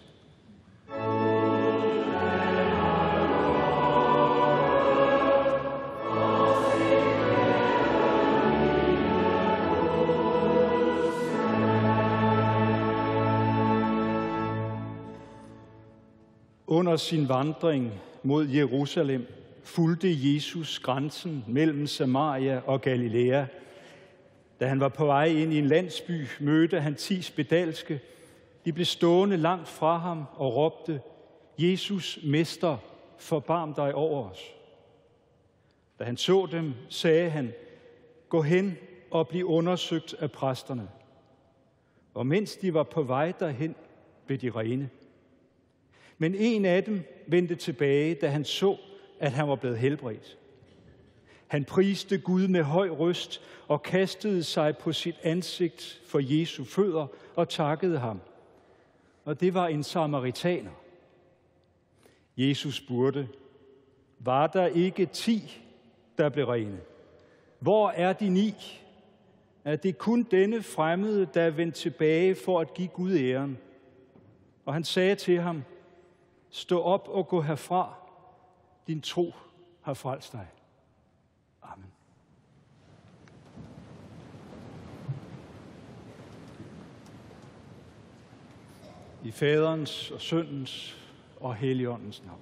Under sin vandring mod Jerusalem fulgte Jesus grænsen mellem Samaria og Galilea. Da han var på vej ind i en landsby, mødte han 10 spedalske. De blev stående langt fra ham og råbte, Jesus, Mester, forbarm dig over os. Da han så dem, sagde han, gå hen og bliv undersøgt af præsterne. Og mens de var på vej derhen, blev de rene. Men en af dem vendte tilbage, da han så, at han var blevet helbredt. Han priste Gud med høj røst og kastede sig på sit ansigt for Jesu fødder og takkede ham. Og det var en samaritaner. Jesus spurgte, var der ikke 10, der blev rene? Hvor er de 9? Er det kun denne fremmede, der er vendt tilbage for at give Gud æren? Og han sagde til ham, stå op og gå herfra. Din tro har frelst dig. Amen. I Faderens og Søndens og Helligåndens navn.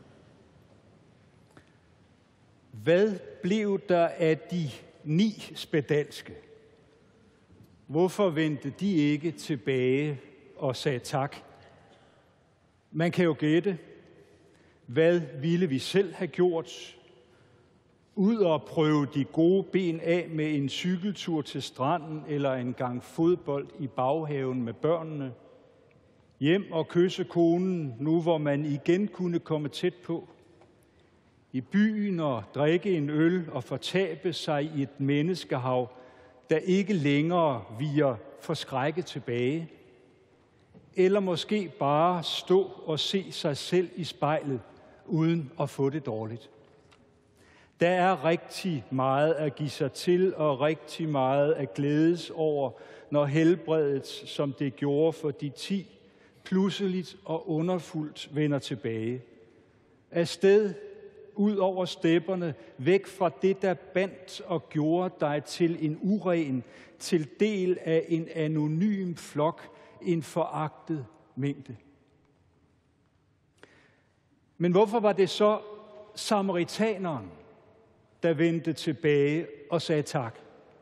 Hvad blev der af de 9 spedalske? Hvorfor vendte de ikke tilbage og sagde tak? Man kan jo gætte, hvad ville vi selv have gjort? Ud og prøve de gode ben af med en cykeltur til stranden eller en gang fodbold i baghaven med børnene. Hjem og kysse konen, nu hvor man igen kunne komme tæt på. I byen og drikke en øl og fortabe sig i et menneskehav, der ikke længere viger forskrækket tilbage. Eller måske bare stå og se sig selv i spejlet, uden at få det dårligt. Der er rigtig meget at give sig til, og rigtig meget at glædes over, når helbredet, som det gjorde for de 10, pludseligt og underfuldt vender tilbage. Afsted, ud over stepperne, væk fra det, der bandt og gjorde dig til en uren, til del af en anonym flok, en foragtet mængde. Men hvorfor var det så samaritaneren, der vendte tilbage og sagde tak?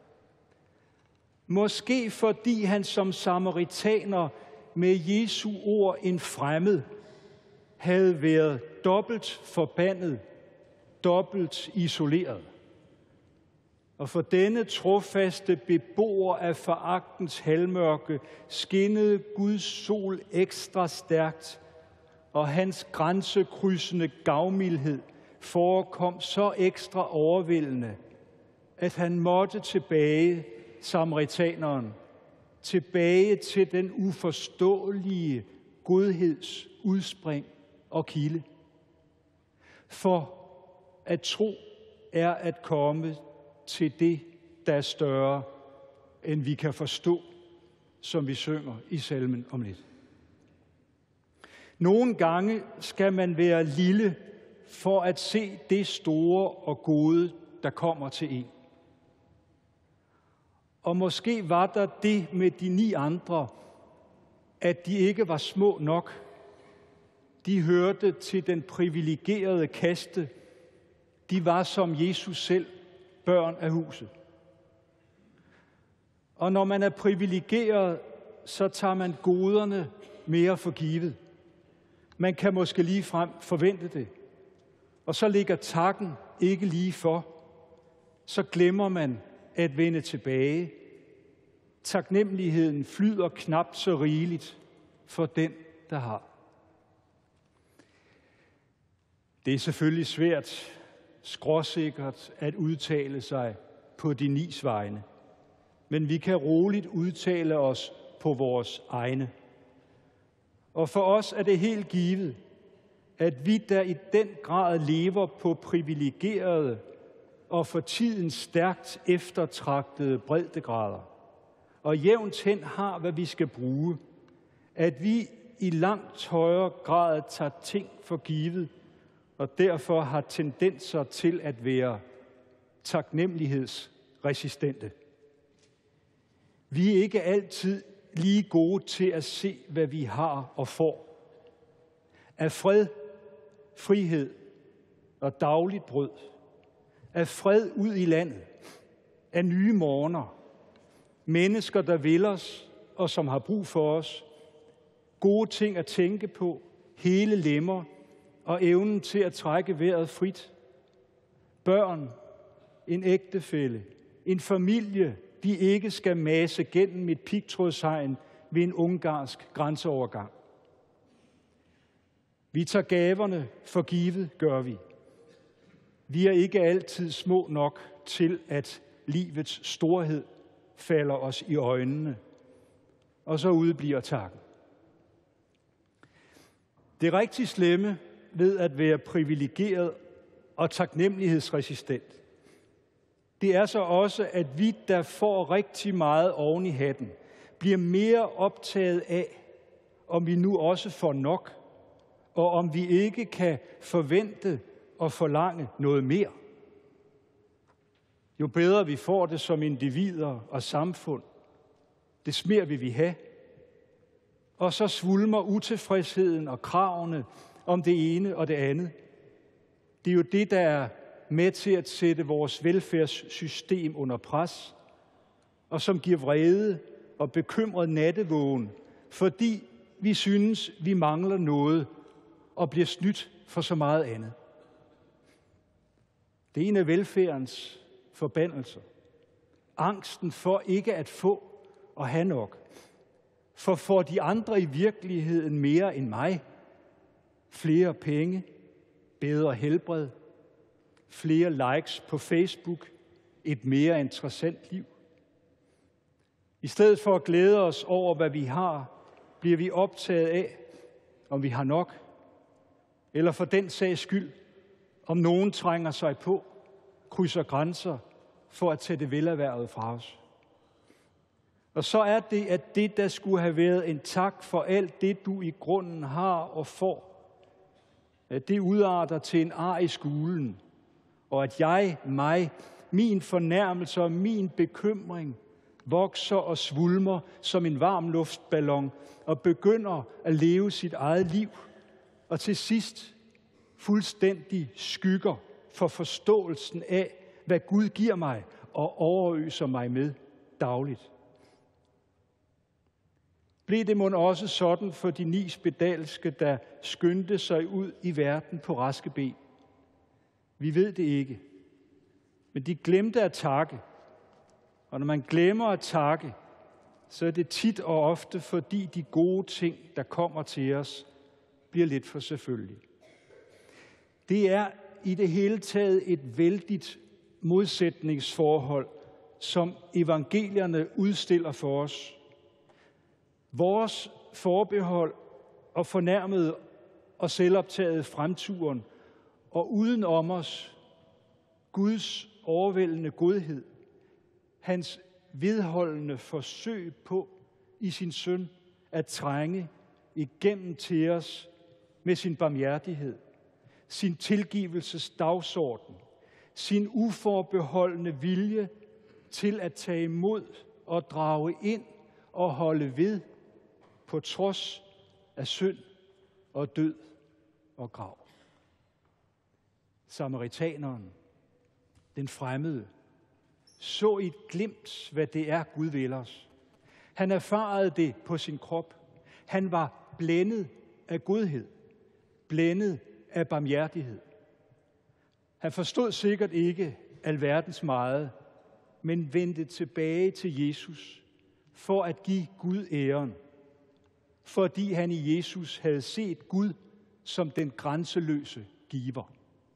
Måske fordi han som samaritaner med Jesu ord en fremmed havde været dobbelt forbandet, dobbelt isoleret. Og for denne trofaste beboer af foragtens halvmørke skinnede Guds sol ekstra stærkt, og hans grænsekrydsende gavmildhed forekom så ekstra overvældende, at han måtte tilbage, samaritaneren, tilbage til den uforståelige godheds udspring og kilde. For at tro er at komme til det, der er større, end vi kan forstå, som vi synger i salmen om lidt. Nogle gange skal man være lille for at se det store og gode, der kommer til en. Og måske var der det med de 9 andre, at de ikke var små nok. De hørte til den privilegerede kaste. De var som Jesus selv, børn af huset. Og når man er privilegeret, så tager man goderne mere for givet. Man kan måske ligefrem forvente det. Og så ligger takken ikke lige for. Så glemmer man at vende tilbage. Taknemmeligheden flyder knap så rigeligt for den, der har. Det er selvfølgelig svært, skråsikkert at udtale sig på de 9's vegne. Men vi kan roligt udtale os på vores egne. Og for os er det helt givet, at vi, der i den grad lever på privilegerede og for tiden stærkt eftertragtede breddegrader. Og jævnt hen har, hvad vi skal bruge. At vi i langt højere grad tager ting for givet, og derfor har tendenser til at være taknemmelighedsresistente. Vi er ikke altid lige gode til at se, hvad vi har og får. Af fred, frihed og dagligt brød. Af fred ud i landet. Af nye morgener. Mennesker, der vil os og som har brug for os. Gode ting at tænke på. Hele lemmer og evnen til at trække vejret frit. Børn, en ægtefælle, en familie, de ikke skal mase gennem et pigtrådshegn ved en ungarsk grænseovergang. Vi tager gaverne for givet, gør vi. Vi er ikke altid små nok til, at livets storhed falder os i øjnene, og så udebliver takken. Det rigtig slemme ved at være privilegeret og taknemmelighedsresistent, det er så også, at vi, der får rigtig meget oven i hatten, bliver mere optaget af, om vi nu også får nok, og om vi ikke kan forvente og forlange noget mere. Jo bedre vi får det som individer og samfund, des mere vil vi have. Og så svulmer utilfredsheden og kravene om det ene og det andet. Det er jo det, der er med til at sætte vores velfærdssystem under pres, og som giver vrede og bekymret nattevågen, fordi vi synes, vi mangler noget og bliver snydt for så meget andet. Det er en af velfærdens forbandelser. Angsten for ikke at få og have nok. For får de andre i virkeligheden mere end mig? Flere penge, bedre helbred, flere likes på Facebook, et mere interessant liv. I stedet for at glæde os over, hvad vi har, bliver vi optaget af, om vi har nok, eller for den sags skyld, om nogen trænger sig på, krydser grænser for at tage det velerhvervet fra os. Og så er det, at det, der skulle have været en tak for alt det, du i grunden har og får, at det udarter til en ar i skulen, og at min fornærmelse og min bekymring vokser og svulmer som en varm luftballon og begynder at leve sit eget liv, og til sidst fuldstændig skygger for forståelsen af, hvad Gud giver mig og overøser mig med dagligt. Blev det mon også sådan for de 9 spedalske, der skyndte sig ud i verden på raske ben? Vi ved det ikke. Men de glemte at takke. Og når man glemmer at takke, så er det tit og ofte, fordi de gode ting, der kommer til os, bliver lidt for selvfølgelige. Det er i det hele taget et vældigt modsætningsforhold, som evangelierne udstiller for os. Vores forbehold og fornærmede og selvoptaget fremturen, og uden om os Guds overvældende godhed, hans vedholdende forsøg på i sin søn at trænge igennem til os med sin barmhjertighed, sin tilgivelses dagsorden, sin uforbeholdne vilje til at tage imod og drage ind og holde ved på trods af synd og død og grav. Samaritaneren, den fremmede, så i et glimt, hvad det er, Gud vil os. Han erfarede det på sin krop. Han var blændet af godhed, blændet af barmhjertighed. Han forstod sikkert ikke alverdens meget, men vendte tilbage til Jesus for at give Gud æren, fordi han i Jesus havde set Gud som den grænseløse giver.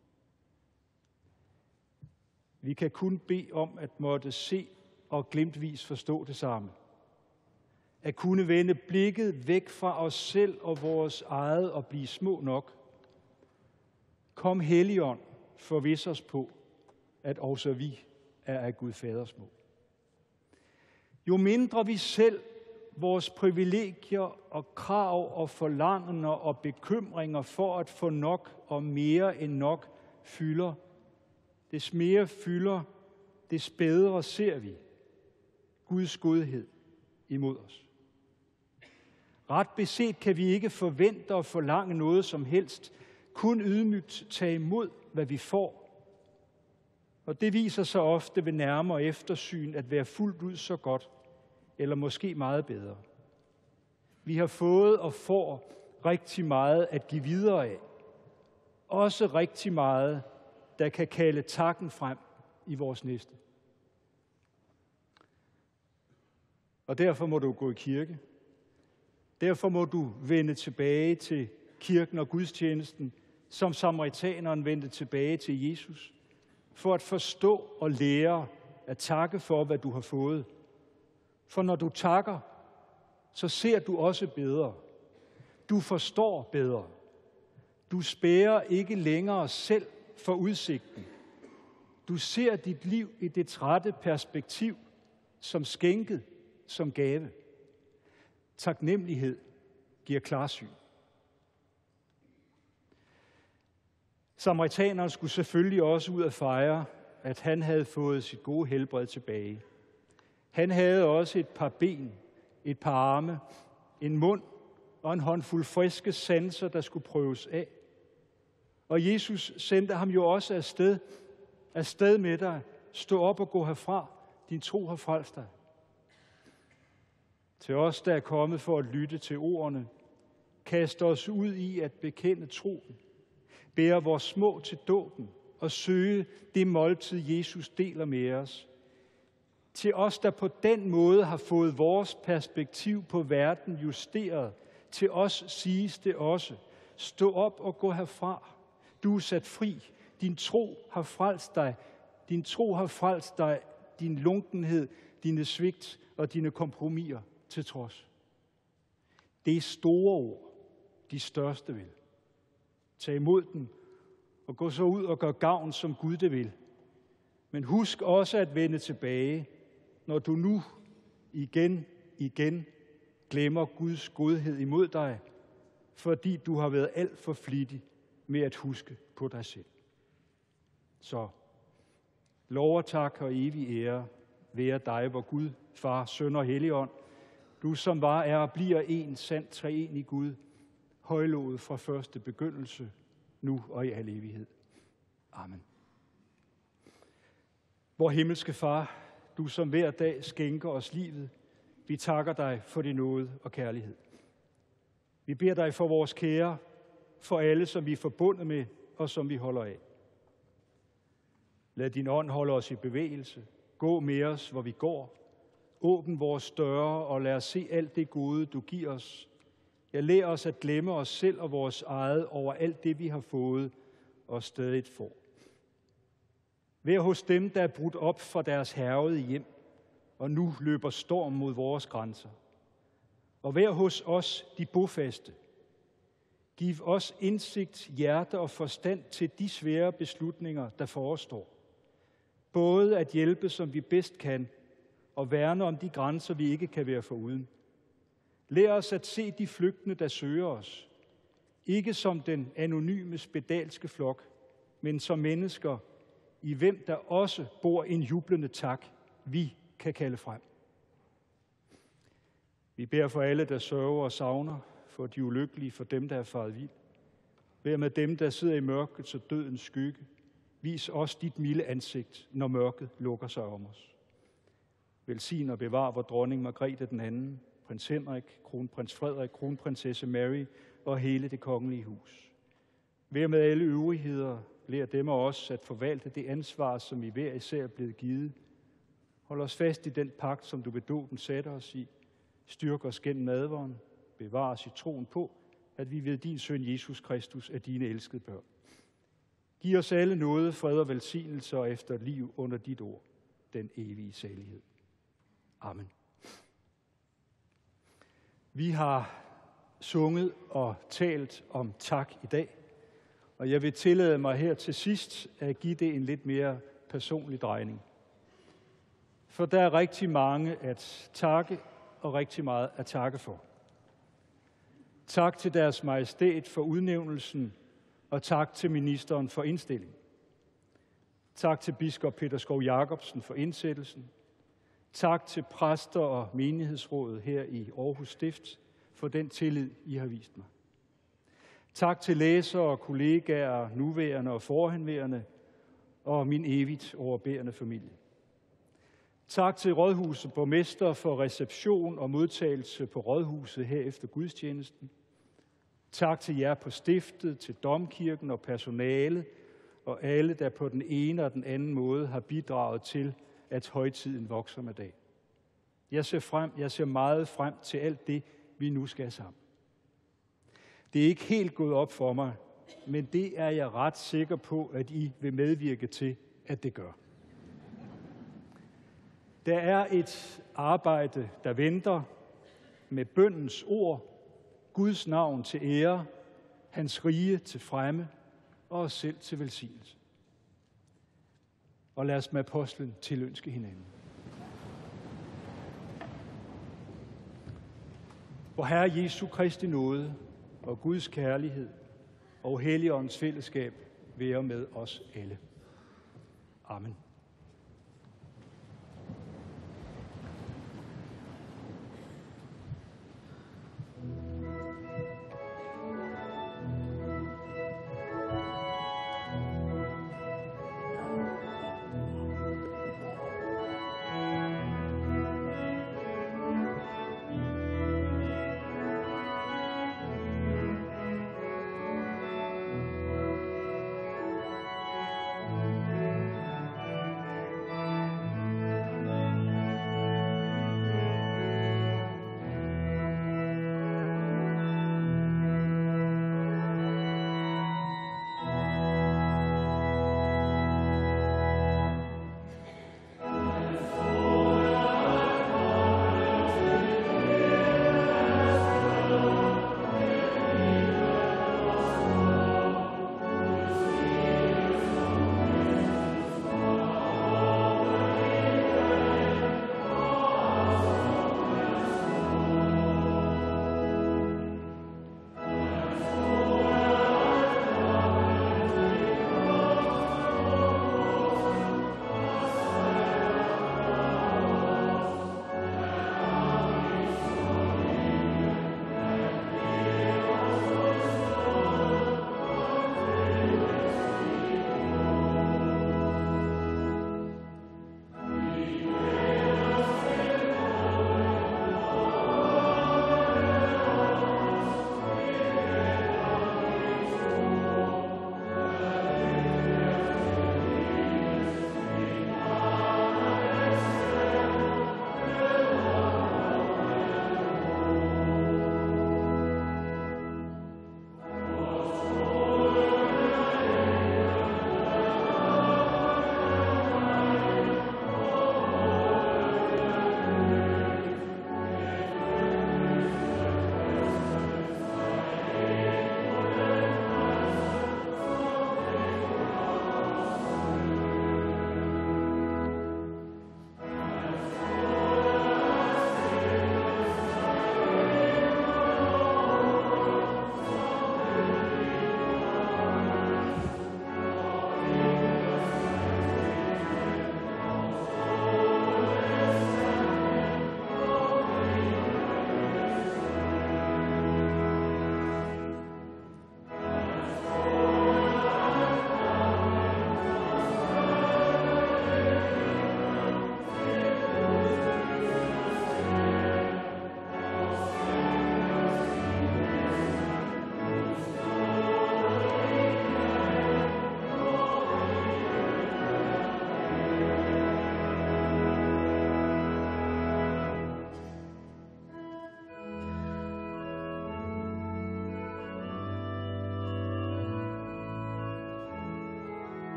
Vi kan kun bede om at måtte se og glimtvis forstå det samme. At kunne vende blikket væk fra os selv og vores eget og blive små nok. Kom Helligånd, forvis os på, at også vi er af Gud Fader små. Jo mindre vi selv, vores privilegier og krav og forlangender og bekymringer for at få nok og mere end nok fylder, des mere fylder, des bedre ser vi Guds godhed imod os. Ret beset kan vi ikke forvente og forlange noget som helst, kun ydmygt tage imod, hvad vi får. Og det viser sig ofte ved nærmere eftersyn at være fuldt ud så godt, eller måske meget bedre. Vi har fået og får rigtig meget at give videre af. Også rigtig meget, der kan kalde takken frem i vores næste. Og derfor må du gå i kirke. Derfor må du vende tilbage til kirken og gudstjenesten, som samaritaneren vendte tilbage til Jesus, for at forstå og lære at takke for, hvad du har fået. For når du takker, så ser du også bedre. Du forstår bedre. Du spærrer ikke længere selv for udsigten. Du ser dit liv i det rette perspektiv, som skænket, som gave. Taknemmelighed giver klarsyn. Samaritaneren skulle selvfølgelig også ud at fejre, at han havde fået sit gode helbred tilbage. Han havde også et par ben, et par arme, en mund og en håndfuld friske sanser, der skulle prøves af. Og Jesus sendte ham jo også afsted med dig. Stå op og gå herfra. Din tro har frelst dig. Til os, der er kommet for at lytte til ordene, kaste os ud i at bekende troen, bære vores små til dåben og søge det måltid, Jesus deler med os. Til os, der på den måde har fået vores perspektiv på verden justeret, til os siges det også, stå op og gå herfra. Du er sat fri. Din tro har frelst dig. Din tro har frelst dig, din lunkenhed, dine svigt og dine kompromiser til trods. Det er store ord, de største vil. Tag imod dem og gå så ud og gør gavn, som Gud det vil. Men husk også at vende tilbage, når du nu igen glemmer Guds godhed imod dig, fordi du har været alt for flittig med at huske på dig selv. Så lov og tak og evig ære være dig, vor Gud, Far, Søn og Helligånd, du som var, er og bliver en sand treenig Gud, højlovet fra første begyndelse, nu og i al evighed. Amen. Vor himmelske Far, du som hver dag skænker os livet, vi takker dig for din nåde og kærlighed. Vi beder dig for vores kære, for alle, som vi er forbundet med og som vi holder af. Lad din ånd holde os i bevægelse. Gå med os, hvor vi går. Åbn vores døre og lad os se alt det gode, du giver os. Ja, lær os at glemme os selv og vores eget over alt det, vi har fået og stadig får. Vær hos dem, der er brudt op fra deres hærgede hjem, og nu løber storm mod vores grænser. Og vær hos os, de bofaste. Giv os indsigt, hjerte og forstand til de svære beslutninger, der forestår. Både at hjælpe, som vi bedst kan, og værne om de grænser, vi ikke kan være foruden. Lær os at se de flygtende, der søger os. Ikke som den anonyme spedalske flok, men som mennesker, i hvem der også bor en jublende tak, vi kan kalde frem. Vi beder for alle, der sørger og savner, for de ulykkelige, for dem, der er faret vild. Vær med dem, der sidder i mørket og dødens skygge. Vis os dit milde ansigt, når mørket lukker sig om os. Velsign og bevar vor dronning Margrethe den anden, prins Henrik, kronprins Frederik, kronprinsesse Mary og hele det kongelige hus. Vær med alle øvrigheder, lær dem og os at forvalte det ansvar, som vi hver især er blevet givet. Hold os fast i den pagt, som du ved dåben satte os i. Styrk os gennem nadveren. Bevar os i troen på, at vi ved din søn Jesus Kristus er dine elskede børn. Giv os alle nåde, fred og velsignelse og efter et liv under dit ord, den evige salighed. Amen. Vi har sunget og talt om tak i dag, og jeg vil tillade mig her til sidst at give det en lidt mere personlig drejning. For der er rigtig mange at takke og rigtig meget at takke for. Tak til Deres Majestæt for udnævnelsen, og tak til ministeren for indstilling. Tak til biskop Peter Skov Jacobsen for indsættelsen. Tak til præster og menighedsrådet her i Aarhus Stift for den tillid, I har vist mig. Tak til læsere og kollegaer, nuværende og forhenværende, og min evigt overbærende familie. Tak til Rådhuset borgmester for reception og modtagelse på Rådhuset her efter gudstjenesten. Tak til jer på stiftet, til domkirken og personale, og alle, der på den ene og den anden måde har bidraget til, at højtiden vokser med dag. Jeg ser meget frem til alt det, vi nu skal sammen. Det er ikke helt gået op for mig, men det er jeg ret sikker på, at I vil medvirke til, at det gør. Der er et arbejde, der venter med bønnens ord, Guds navn til ære, hans rige til fremme og os selv til velsignelse. Og lad os med apostlen tilønske hinanden. Vor Herre Jesu Kristi nåde og Guds kærlighed og Helligåndens fællesskab være med os alle. Amen.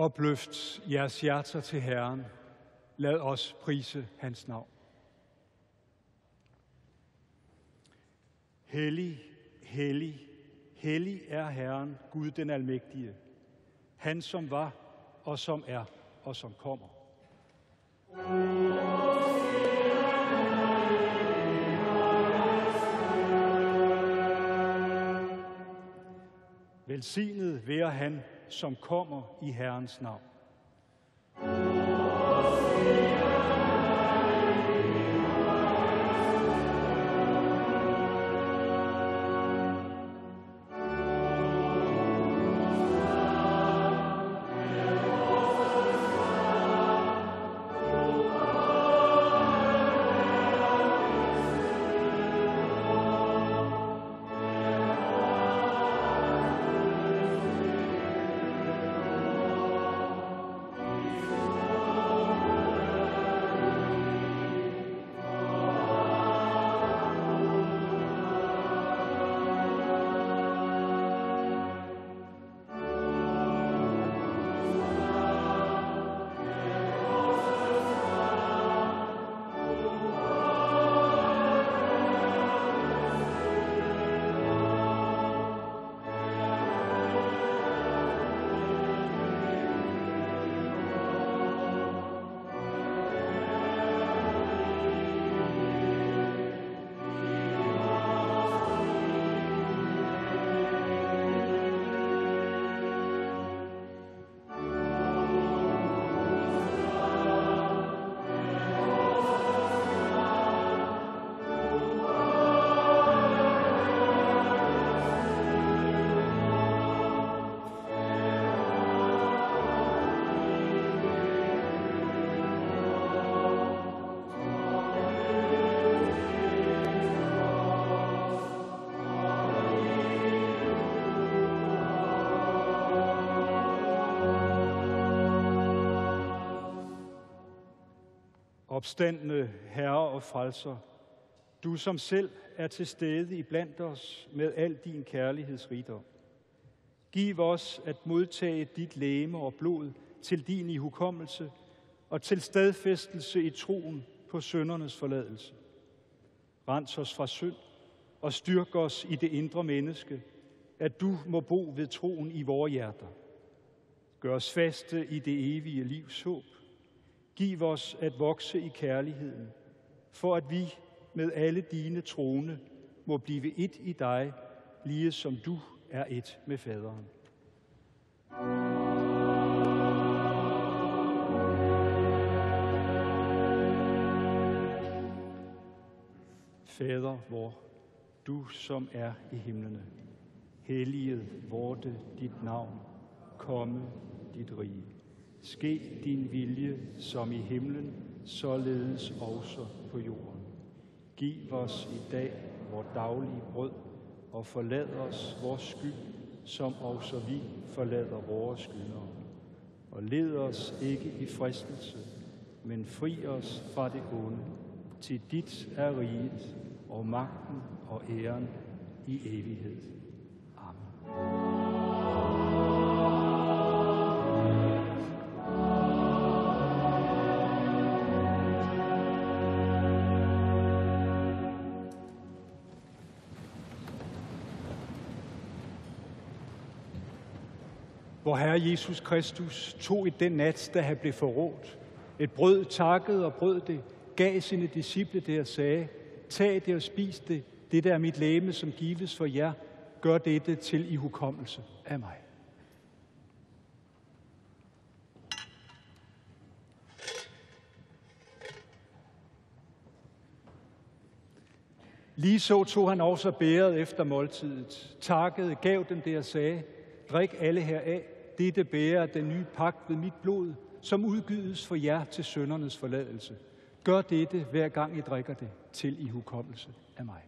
Opløft jeres hjerter til Herren. Lad os prise hans navn. Hellig, hellig, hellig er Herren, Gud den almægtige. Han som var, og som er, og som kommer. Velsignet være han, som kommer i Herrens navn. Opstandne Herre og Frelser, du som selv er til stede iblandt os med al din kærlighedsrigdom. Giv os at modtage dit legeme og blod til din ihukommelse og til stadfæstelse i troen på syndernes forladelse. Rens os fra synd og styrk os i det indre menneske, at du må bo ved troen i vores hjerter. Gør os faste i det evige livs håb. Giv os at vokse i kærligheden, for at vi med alle dine troende må blive et i dig, lige som du er et med faderen. Fader vor, du som er i himlene, helliget vorte dit navn, komme dit rige. Ske din vilje som i himlen, således også på jorden. Giv os i dag vor daglige brød, og forlad os vores skyld, som også vi forlader vores skyldnere. Og led os ikke i fristelse, men fri os fra det onde. Til dit er riget, og magten og æren i evighed. Amen. Vor Herre Jesus Kristus tog i den nat, da han blev forrådt, et brød, takkede og brød det, gav sine disciple det og sagde, tag det og spis det, det der er mit legeme, som gives for jer, gør dette til ihukommelse af mig. Lige så tog han også bæret efter måltidet, takkede, gav dem det og sagde, drik alle heraf, dette bærer den nye pagt ved mit blod, som udgydes for jer til syndernes forladelse. Gør dette, hver gang I drikker det, til ihukommelse af mig.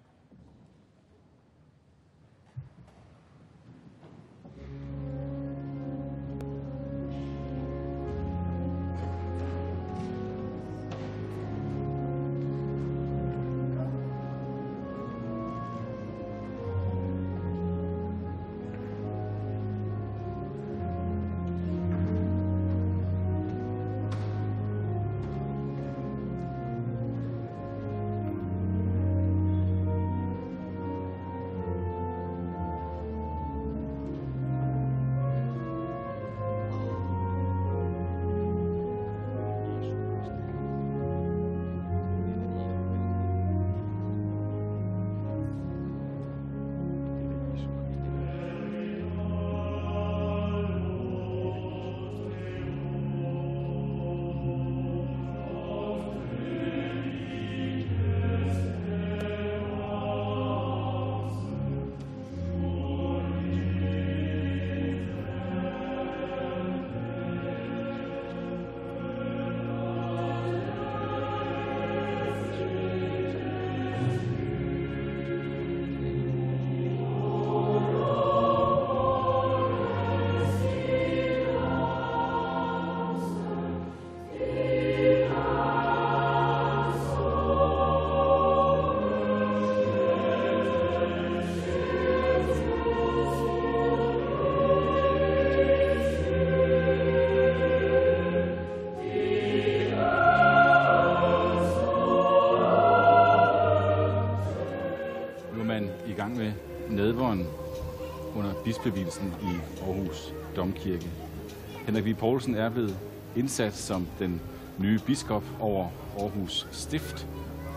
nadveren under bispevielsen i Aarhus Domkirke. Henrik Vig Poulsen er blevet indsat som den nye biskop over Aarhus Stift.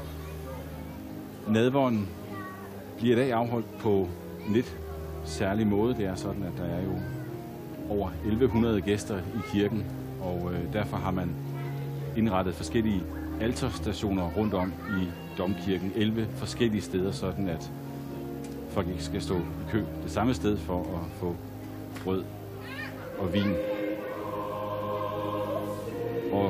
Nadveren bliver i dag afholdt på en lidt særlig måde. Det er sådan, at der er jo over 1100 gæster i kirken, og derfor har man indrettet forskellige alterstationer rundt om i Domkirken. 11 forskellige steder, sådan at folk ikke skal stå i kø det samme sted for at få brød og vin. Og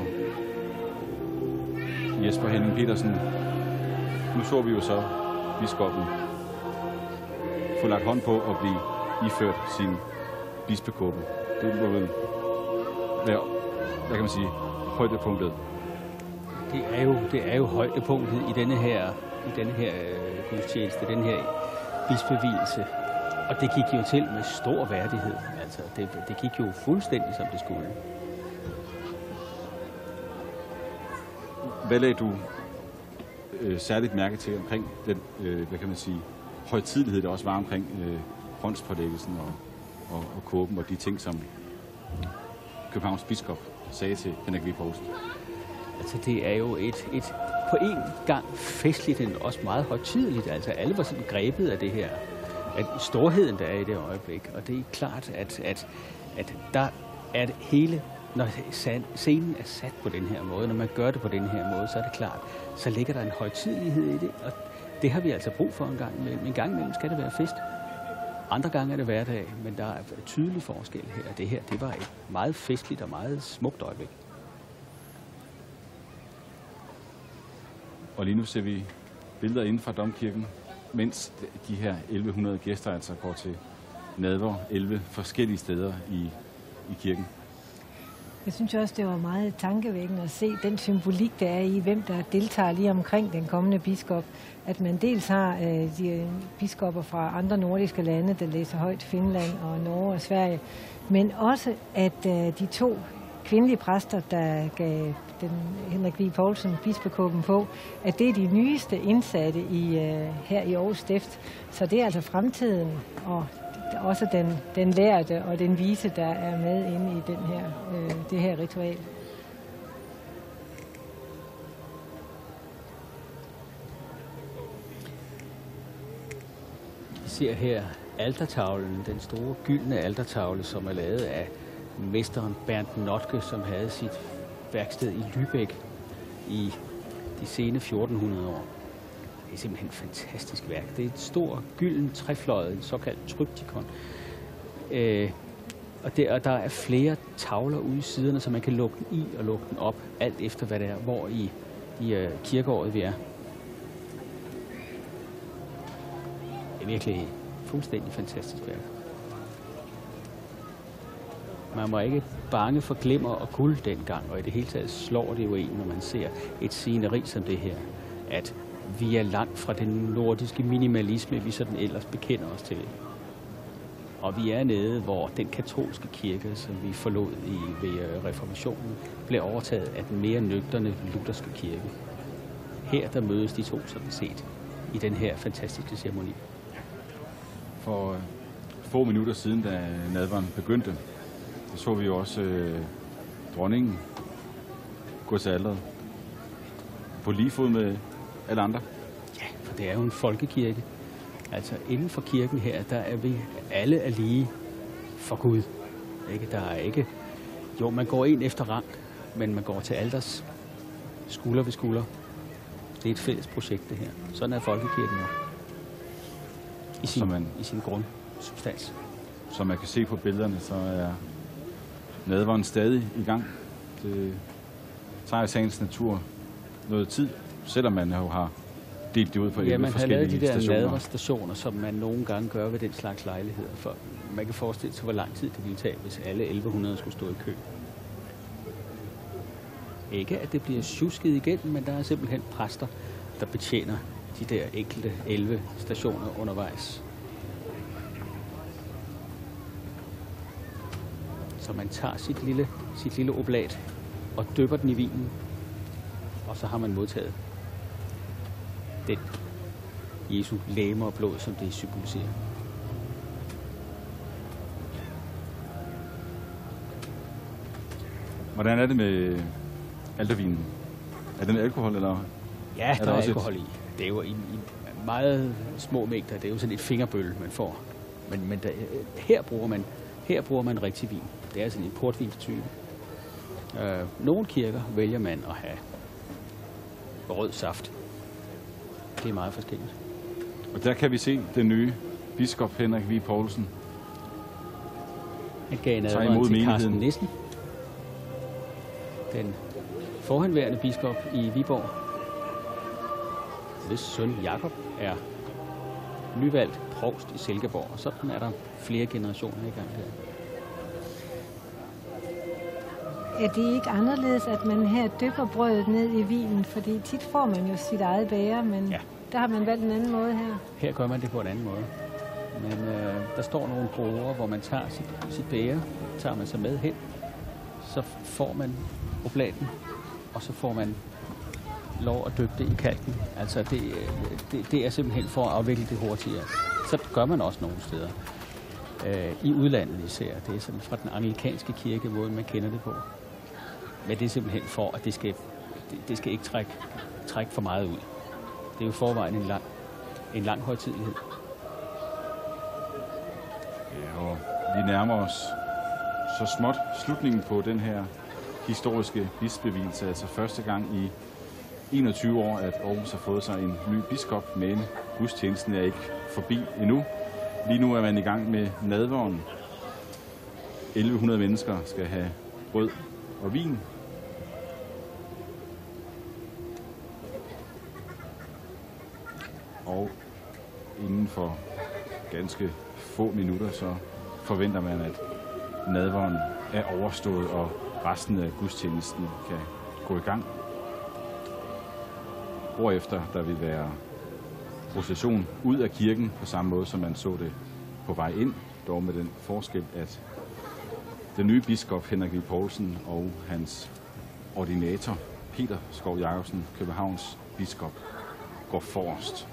Jesper Henning Petersen, nu så vi jo så biskoppen få lagt hånd på at blive iført sin bispekåbe. Det må vel være, hvad kan man sige, højdepunktet. Det er jo højdepunktet i denne her gudstjeneste, den her bispevielse. Og det gik jo til med stor værdighed. Altså, det gik jo fuldstændig, som det skulle. Hvad lagde du særligt mærke til omkring den, hvad kan man sige, højtidelighed, der også var omkring håndspålæggelsen og kåben og de ting, som Københavns biskop sagde til Henrik Vig Poulsen? Altså, det er jo et på en gang festligt, men også meget højtideligt. Altså, alle var sådan grebet af det her, at storheden, der er i det øjeblik. Og det er klart, at der er det hele, når scenen er sat på den her måde, når man gør det på den her måde, så er det klart, så ligger der en højtidelighed i det, og det har vi altså brug for en gang imellem. En gang imellem skal det være fest. Andre gange er det hverdag, men der er tydelig forskel her. Det her, det var et meget festligt og meget smukt øjeblik. Og lige nu ser vi billeder inden fra Domkirken, mens de her 1100 gæster altså går til nadver 11 forskellige steder i kirken. Jeg synes også, det var meget tankevækkende at se den symbolik, der er i, hvem der deltager lige omkring den kommende biskop. At man dels har de biskopper fra andre nordiske lande, der læser højt, Finland og Norge og Sverige, men også at de to kvindelige præster, der gav den Henrik Vig Poulsen bispekåben på, at det er de nyeste indsatte her i Aarhus Stift. Så det er altså fremtiden, og også den lærte og den vise, der er med inde i det her ritual. Vi ser her altertavlen, den store gyldne altertavle, som er lavet af mesteren Bernd Notke, som havde sit værksted i Lübeck i de sene 1400 år. Det er simpelthen et fantastisk værk. Det er et stort gylden træfløjet, en såkaldt tryptikon. Og der er flere tavler ude i siderne, så man kan lukke den i og lukke den op, alt efter hvad det er, hvor i kirkeåret vi er. Det er virkelig fuldstændig fantastisk værk. Man var ikke bange for glimmer og guld dengang, og i det hele taget slår det jo en, når man ser et sceneri som det her, at vi er langt fra den nordiske minimalisme, vi sådan ellers bekender os til. Og vi er nede, hvor den katolske kirke, som vi forlod ved reformationen, blev overtaget af den mere nøgterne lutherske kirke. Her der mødes de to sådan set i den her fantastiske ceremoni. For få minutter siden, da nadveren begyndte, så vi jo også dronningen gå til alderet på lige fod med alle andre. Ja, for det er jo en folkekirke. Altså inden for kirken her, der er vi alle er lige for Gud. Ikke? Der er ikke... Jo, man går ind efter rang, men man går til alters skulder ved skulder. Det er et fælles projekt, det her. Sådan er folkekirken jo. I sin grundsubstans. Som man kan se på billederne, så er nadveren stadig i gang. Det tager i sagens natur noget tid, selvom man jo har delt det ud på 11 forskellige stationer. Ja, man har lavet de der nadverstationer, som man nogle gange gør ved den slags lejligheder. For man kan forestille sig, hvor lang tid det ville tage, hvis alle 1100 skulle stå i kø. Ikke at det bliver sjusket igen, men der er simpelthen præster, der betjener de der enkelte 11 stationer undervejs. Så man tager sit lille oblat og dypper den i vinen, og så har man modtaget den Jesu legeme og blod, som det symboliserer. Hvordan er det med altervinen? Er den alkohol, eller? Ja, der er alkohol i. Det er jo i meget små mængder. Det er jo sådan et fingerbøl, man får. Men her bruger man rigtig vin. Det er sådan en portvinstype. Nogle kirker vælger man at have rød saft. Det er meget forskelligt. Og der kan vi se den nye biskop Henrik Vig Poulsen. Han gav nadveren til Carsten Nissen. Den forhenværende biskop i Viborg, hvis søn Jakob, er nyvalgt provst i Silkeborg, og sådan er der flere generationer i gang der. Er det ikke anderledes, at man her dypper brødet ned i vinen? Fordi tit får man jo sit eget bæger, men der har man valgt en anden måde her. Her gør man det på en anden måde. Men der står nogle broer, hvor man tager sit bæger, tager man sig med hen, så får man oblaten, og så får man lov at dyppe det i kalken. Altså det er simpelthen for at afvikle det hurtigere. Så gør man også nogle steder. I udlandet især. Det er sådan fra den anglikanske kirke, hvor man kender det på. Men det er simpelthen for, at det skal ikke trække for meget ud. Det er jo forvejen en lang højtidelighed. Ja, og vi nærmer os så småt slutningen på den her historiske bispevigelse. Altså første gang i 21 år, at Aarhus har fået sig en ny biskop, men gudstjenesten er ikke forbi endnu. Lige nu er man i gang med nadveren. 1100 mennesker skal have brød og vin. Og inden for ganske få minutter, så forventer man, at nadveren er overstået, og resten af gudstjenesten kan gå i gang. Hvorefter der vil være procession ud af kirken på samme måde, som man så det på vej ind, dog med den forskel, at den nye biskop Henrik Vig Poulsen og hans ordinator Peter Skov Jacobsen, Københavns biskop, går forrest.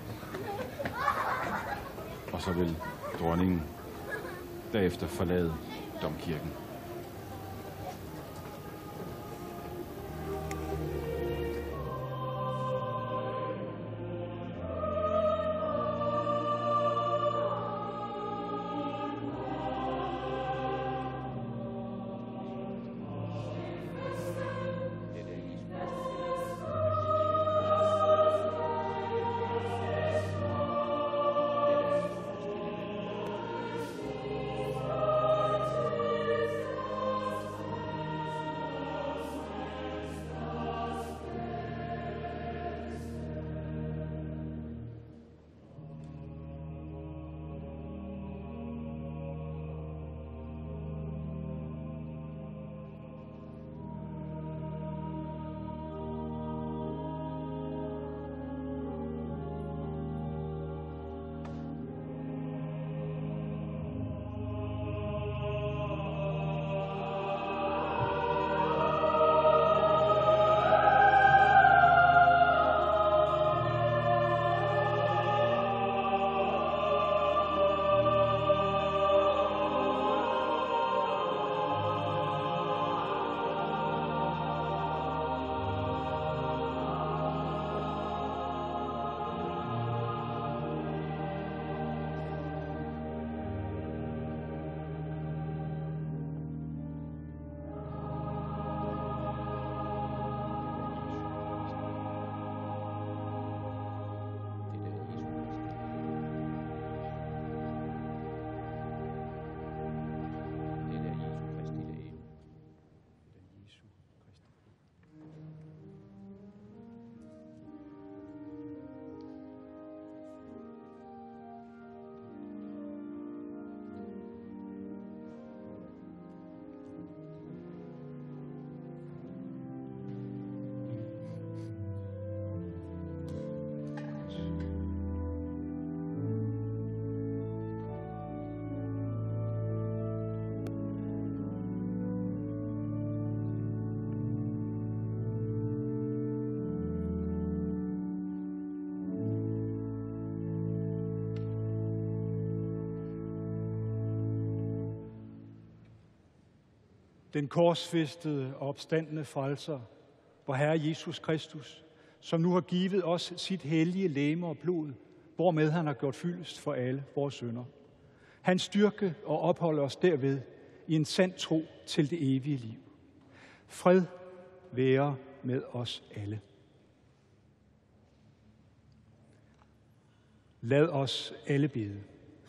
Og så vil dronningen derefter forlade domkirken. den korsfæstede og opstandne frelser, vor Herre Jesus Kristus, som nu har givet os sit hellige legeme og blod, hvormed han har gjort fyldest for alle vores synder. Han styrke og opholder os derved i en sand tro til det evige liv. Fred være med os alle. Lad os alle bede.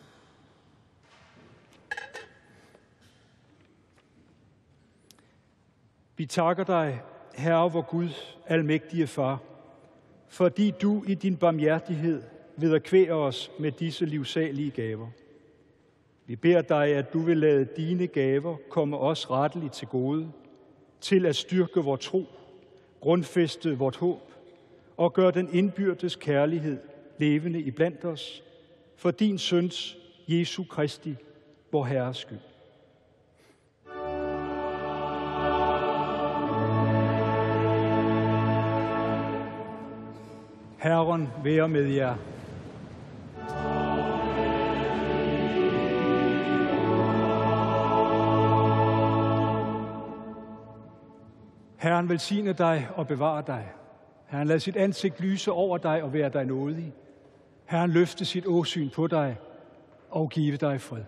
Vi takker dig, Herre vor Gud, almægtige Far, fordi du i din barmhjertighed vederkvæger os med disse livsalige gaver. Vi beder dig, at du vil lade dine gaver komme os retteligt til gode, til at styrke vor tro, grundfæste vort håb og gøre den indbyrdes kærlighed levende iblandt os, for din søns, Jesu Kristi, vor Herres skyld. Herren være med jer. Herren velsigne dig og bevare dig. Herren lad sit ansigt lyse over dig og være dig nådig. Herren løfte sit åsyn på dig og give dig fred.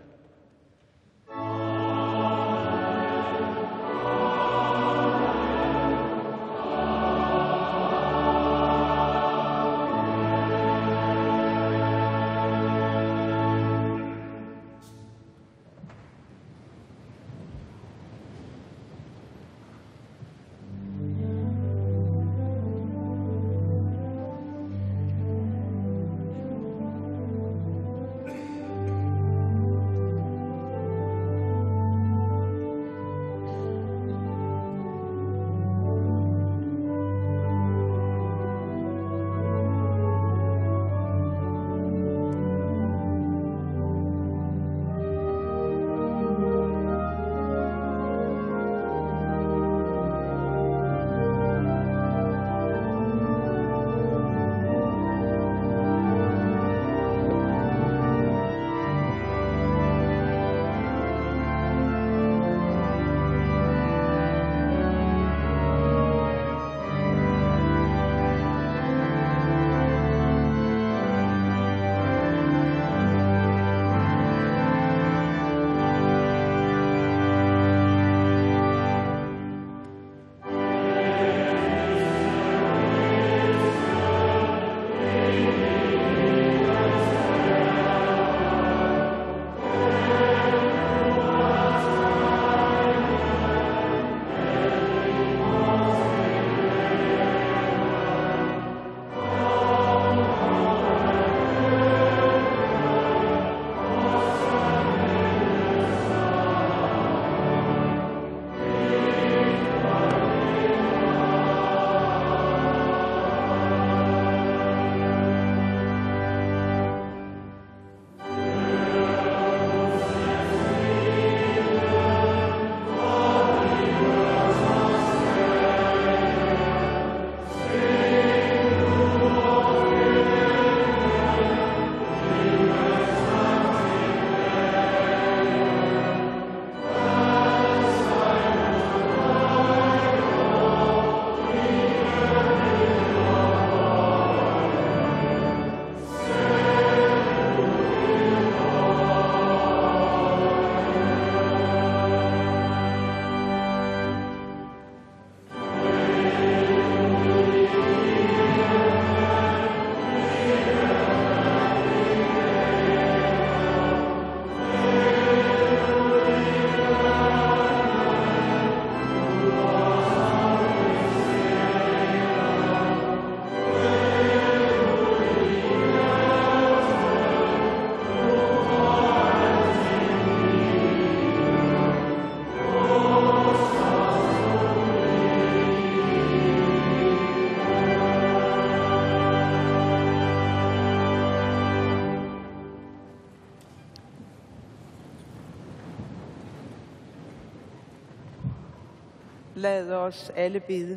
Lad os alle bede.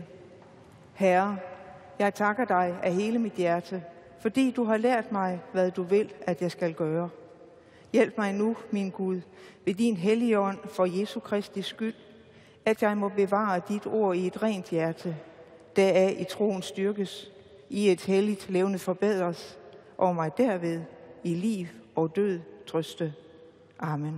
Herre, jeg takker dig af hele mit hjerte, fordi du har lært mig, hvad du vil, at jeg skal gøre. Hjælp mig nu, min Gud, ved din hellige ånd for Jesu Kristi skyld, at jeg må bevare dit ord i et rent hjerte, deraf i troen styrkes, i et helligt levende forbedres, og mig derved i liv og død trøste. Amen.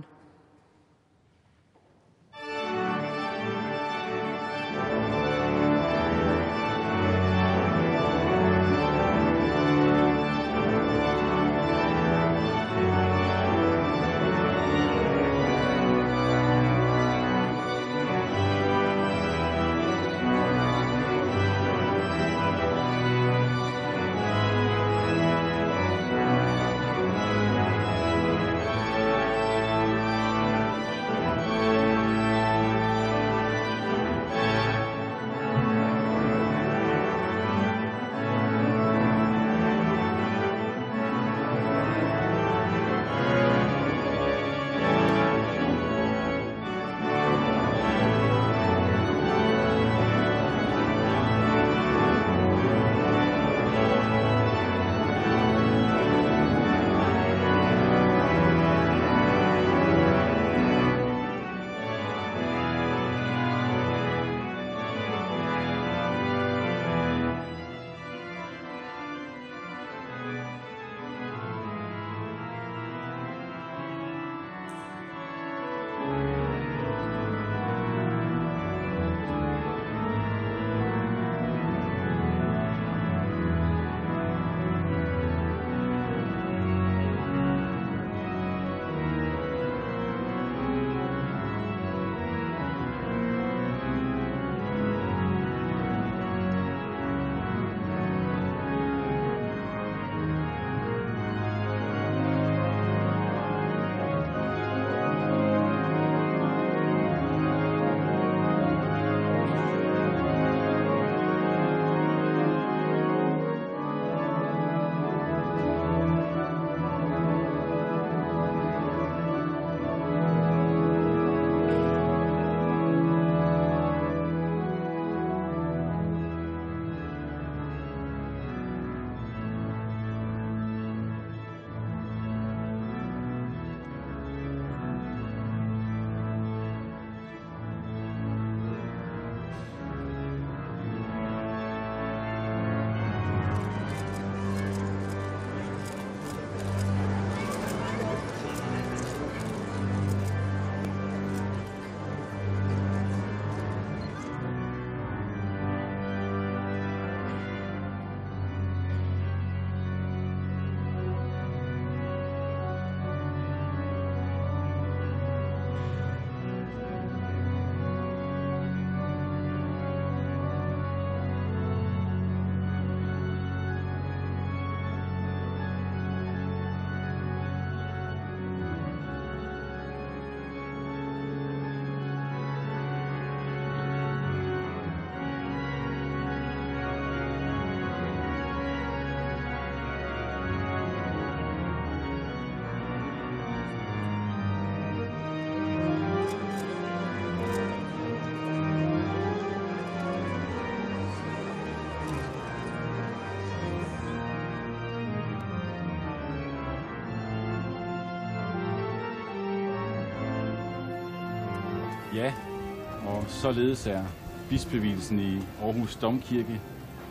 Ja, og således er bispevielsen i Aarhus Domkirke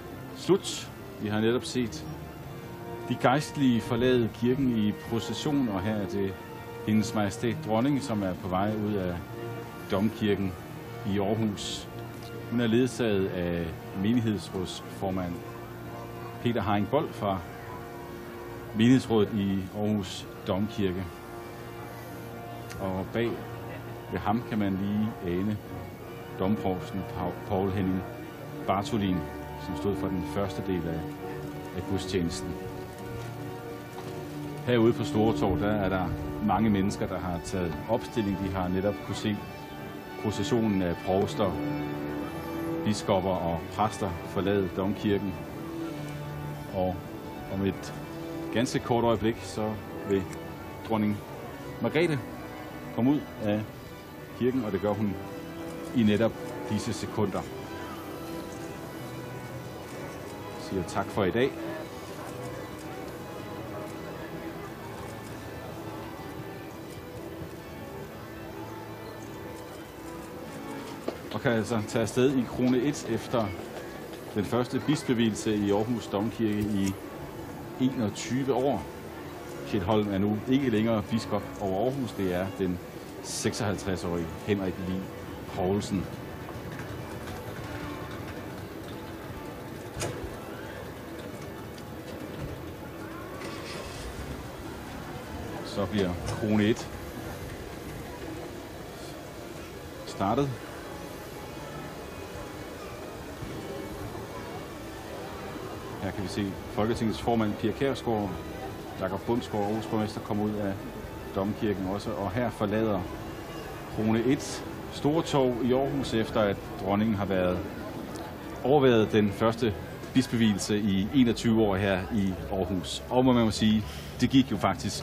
slut. Vi har netop set de gejstlige forlade kirken i procession, og her er det Hendes Majestæt Dronning, som er på vej ud af Domkirken i Aarhus. Hun er ledsaget af menighedsrådsformand Peter Haring Bold fra menighedsrådet i Aarhus Domkirke. Og bag ved ham kan man lige ane domprovsten Paul Henning Bartolin, som stod for den første del af gudstjenesten. Herude på Storetorv, der er der mange mennesker, der har taget opstilling. De har netop kunne se processionen af provster, biskopper og præster forlade Domkirken. Og om et ganske kort øjeblik, så vil dronning Margrethe komme ud af kirken, og det gør hun i netop disse sekunder. Jeg siger tak for i dag. og kan altså tage afsted i krone 1 efter den første bispevielse i Aarhus Domkirke i 21 år. Kjeld Holm er nu ikke længere biskop over Aarhus. Det er den 56-årige Henrik Lie Poulsen. Så bliver krone 1 startet. Her kan vi se Folketingets formand Pia Kjærsgaard, Jakob Bundsgaard, Aarhus borgmester, kommer ud af Domkirken også. Og her forlader krone 1 Stortorv i Aarhus, efter at dronningen har overværet den første bispevielse i 21 år her i Aarhus. Og man må sige, det gik jo faktisk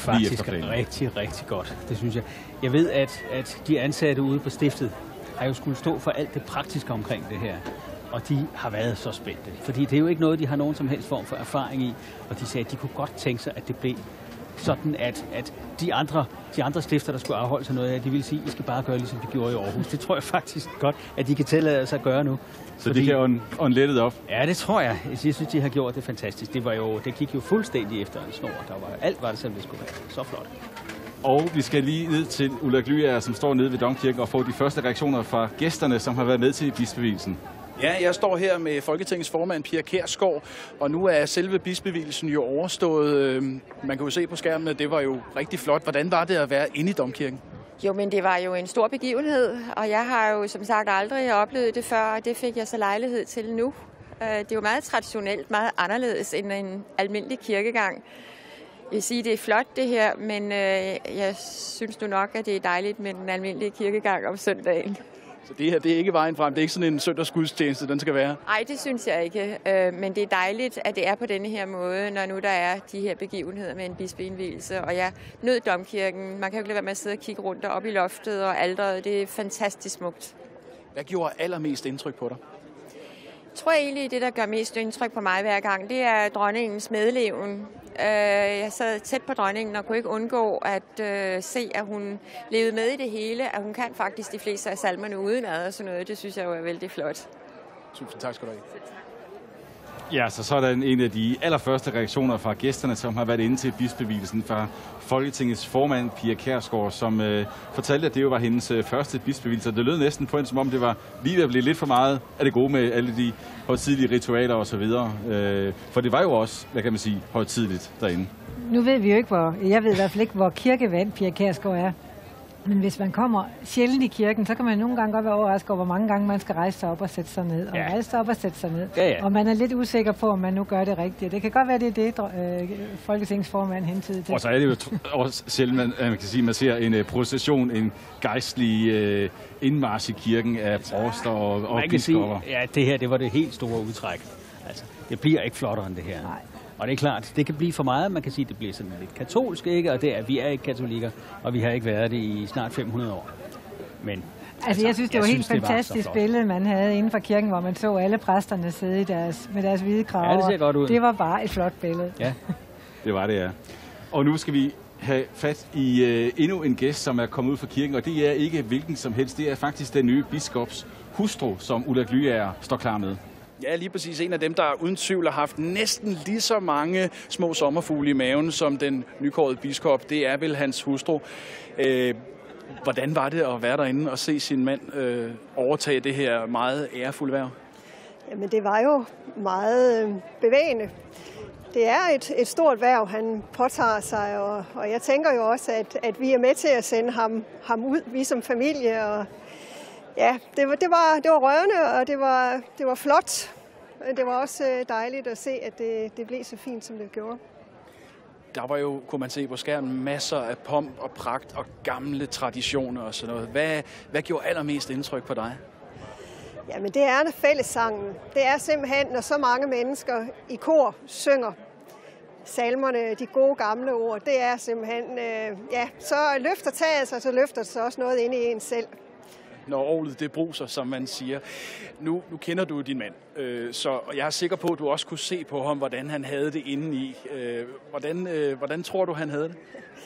rigtig, rigtig godt. Det synes jeg. Jeg ved, at de ansatte ude på stiftet har jo skulle stå for alt det praktiske omkring det her. Og de har været så spændte. Fordi det er jo ikke noget, de har nogen som helst form for erfaring i. Og de sagde, at de kunne godt tænke sig, at det blev sådan, at de andre stifter, der skulle afholde sig noget af, de ville sige, at I skal bare gøre, ligesom de gjorde i Aarhus. Det tror jeg faktisk godt, at de kan tillade sig at gøre nu. Så de kan åndlettet op? Ja, det tror jeg. Jeg synes, de har gjort det fantastisk. Det gik jo fuldstændig efter en snor. Alt var det, som det skulle være. Så flot. Og vi skal lige ned til Ulla Glyager, som står nede ved Domkirken, og få de første reaktioner fra gæsterne, som har været med til bispevielsen. Ja, jeg står her med Folketingets formand Pia Kjærsgaard, og nu er selve bispevielsen jo overstået. Man kan jo se på skærmen, at det var jo rigtig flot. Hvordan var det at være inde i Domkirken? Jo, men det var jo en stor begivenhed, og jeg har jo som sagt aldrig oplevet det før, og det fik jeg så lejlighed til nu. Det er jo meget traditionelt, meget anderledes end en almindelig kirkegang. Jeg vil sige, det er flot det her, men jeg synes nu nok, at det er dejligt med den almindelige kirkegang om søndagen. Så det her, det er ikke vejen frem. Det er ikke sådan en søndagsgudstjeneste, den skal være? Nej, det synes jeg ikke. Men det er dejligt, at det er på denne her måde, når nu der er de her begivenheder med en bispeindvielse. Og jeg nød Domkirken. Man kan jo ikke lade være med at sidde og kigge rundt op i loftet og alteret. Det er fantastisk smukt. Hvad gjorde allermest indtryk på dig? Jeg tror egentlig, det, der gør mest indtryk på mig hver gang, det er dronningens medleven. Jeg sad tæt på dronningen og kunne ikke undgå at se, at hun levede med i det hele. At hun kan faktisk de fleste af salmerne udenad og sådan noget. Det synes jeg jo er vældig flot. Tusind tak skal du have. Ja, så er der en af de allerførste reaktioner fra gæsterne, som har været inde til bispevielsen, fra Folketingets formand Pia Kjærsgaard, som fortalte, at det jo var hendes første bispevielse. Det lød næsten på hende, som om det var lige ved at blive lidt for meget af det gode med alle de højtidelige ritualer osv. For det var jo også, hvad kan man sige, højtideligt derinde. Nu ved vi jo ikke, jeg ved i hvert fald ikke, hvor kirkevand Pia Kjærsgaard er. Men hvis man kommer sjældent i kirken, så kan man nogle gange godt være overrasket over, hvor mange gange man skal rejse sig op og sætte sig ned. Og rejse sig op og sætte sig ned. Ja. Og man er lidt usikker på, om man nu gør det rigtigt. Det kan godt være, det er det, Folketingsformand hentede til. Og så er det jo også sjældent, man kan sige, man ser en procession, en gejstlig indmarch i kirken af provster og biskopper. Ja, det her, det var det helt store udtræk. Altså, det bliver ikke flottere end det her. Nej. Og det er klart, det kan blive for meget. Man kan sige, at det bliver sådan lidt katolsk, ikke? Og det er, vi er ikke katolikker, og vi har ikke været det i snart 500 år. Men altså jeg synes, det var helt fantastisk billede, man havde inden for kirken, hvor man så alle præsterne sidde med deres hvide kraver. Ja, det ser godt ud. Det var bare et flot billede. Ja, det var det, ja. Og nu skal vi have fat i endnu en gæst, som er kommet ud fra kirken, og det er ikke hvilken som helst. Det er faktisk den nye biskops hustru, som Ulla Glyager står klar med. Ja, lige præcis en af dem, der uden tvivl har haft næsten lige så mange små sommerfugle i maven som den nykårede biskop. Det er vel hans hustru. Hvordan var det at være derinde og se sin mand overtage det her meget ærefulde hverv? Jamen, det var jo meget bevægende. Det er et stort hverv, han påtager sig, og jeg tænker jo også, at vi er med til at sende ham ud, vi som familie. Og ja, det var rørende, og det var flot. Det var også dejligt at se, at det blev så fint, som det gjorde. Der var jo, kunne man se på skærmen, masser af pomp og pragt og gamle traditioner og sådan noget. Hvad gjorde allermest indtryk på dig? Jamen, det er fællessangen. Det er simpelthen, når så mange mennesker i kor synger salmerne, de gode gamle ord. Det er simpelthen, så løfter taget sig, så løfter det sig også noget ind i en selv. Når orglet det bruser, som man siger. Nu kender du din mand, så jeg er sikker på, at du også kunne se på ham, hvordan han havde det indeni. Hvordan tror du, han havde det?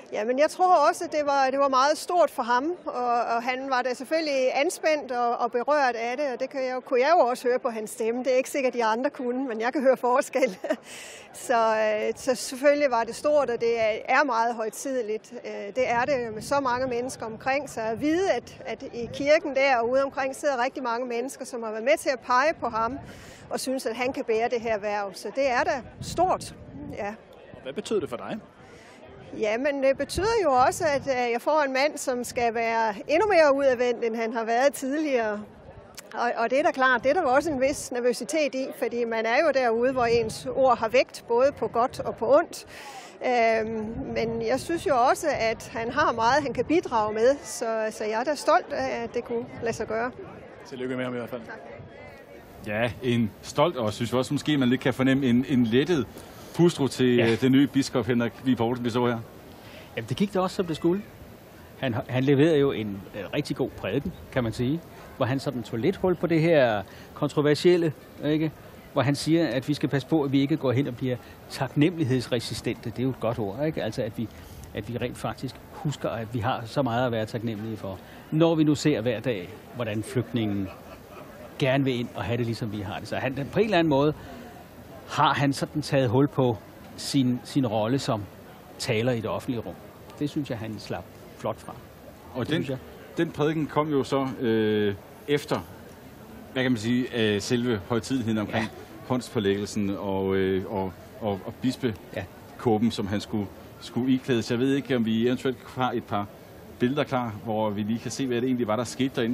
Jamen, jeg tror også, at det var meget stort for ham, og han var da selvfølgelig anspændt og berørt af det, og det kunne jeg jo også høre på hans stemme. Det er ikke sikkert, at de andre kunne, men jeg kan høre forskel. Så selvfølgelig var det stort, og det er meget højtideligt. Det er det med så mange mennesker omkring, så at vide, at i kirken der og ude omkring sidder rigtig mange mennesker, som har været med til at pege på ham, og synes, at han kan bære det her hverv. Så det er da stort, ja. Hvad betyder det for dig? Jamen, det betyder jo også, at jeg får en mand, som skal være endnu mere udadvendt, end han har været tidligere. Og det er da klart, det er der også en vis nervøsitet i, fordi man er jo derude, hvor ens ord har vægt, både på godt og på ondt. Men jeg synes jo også, at han har meget, han kan bidrage med, så jeg er da stolt af, at det kunne lade sig gøre. Tillykke med ham i hvert fald. Ja, en stolt, og synes også måske, man lidt kan fornemme en lettet hustru til den nye biskop Henrik Vig Poulsen, vi så her. Jamen, det gik da også, som det skulle. Han leverede jo en rigtig god prædiken, kan man sige, hvor han sådan tog lidt hul på det her kontroversielle, ikke? Hvor han siger, at vi skal passe på, at vi ikke går hen og bliver taknemmelighedsresistente. Det er jo et godt ord, ikke? Altså, at vi rent faktisk husker, at vi har så meget at være taknemmelige for. Når vi nu ser hver dag, hvordan flygtningen gerne vil ind og have det, ligesom vi har det. Så han på en eller anden måde har han sådan taget hul på sin rolle som taler i det offentlige rum. Det synes jeg, han slap flot fra. Og den prædiken kom jo så efter, hvad kan man sige, selve højtideligheden omkring håndspålæggelsen og bispekåben, som han skulle iklæde. Så jeg ved ikke, om vi eventuelt har et par billeder klar, hvor vi lige kan se, hvad det egentlig var, der skete derinde.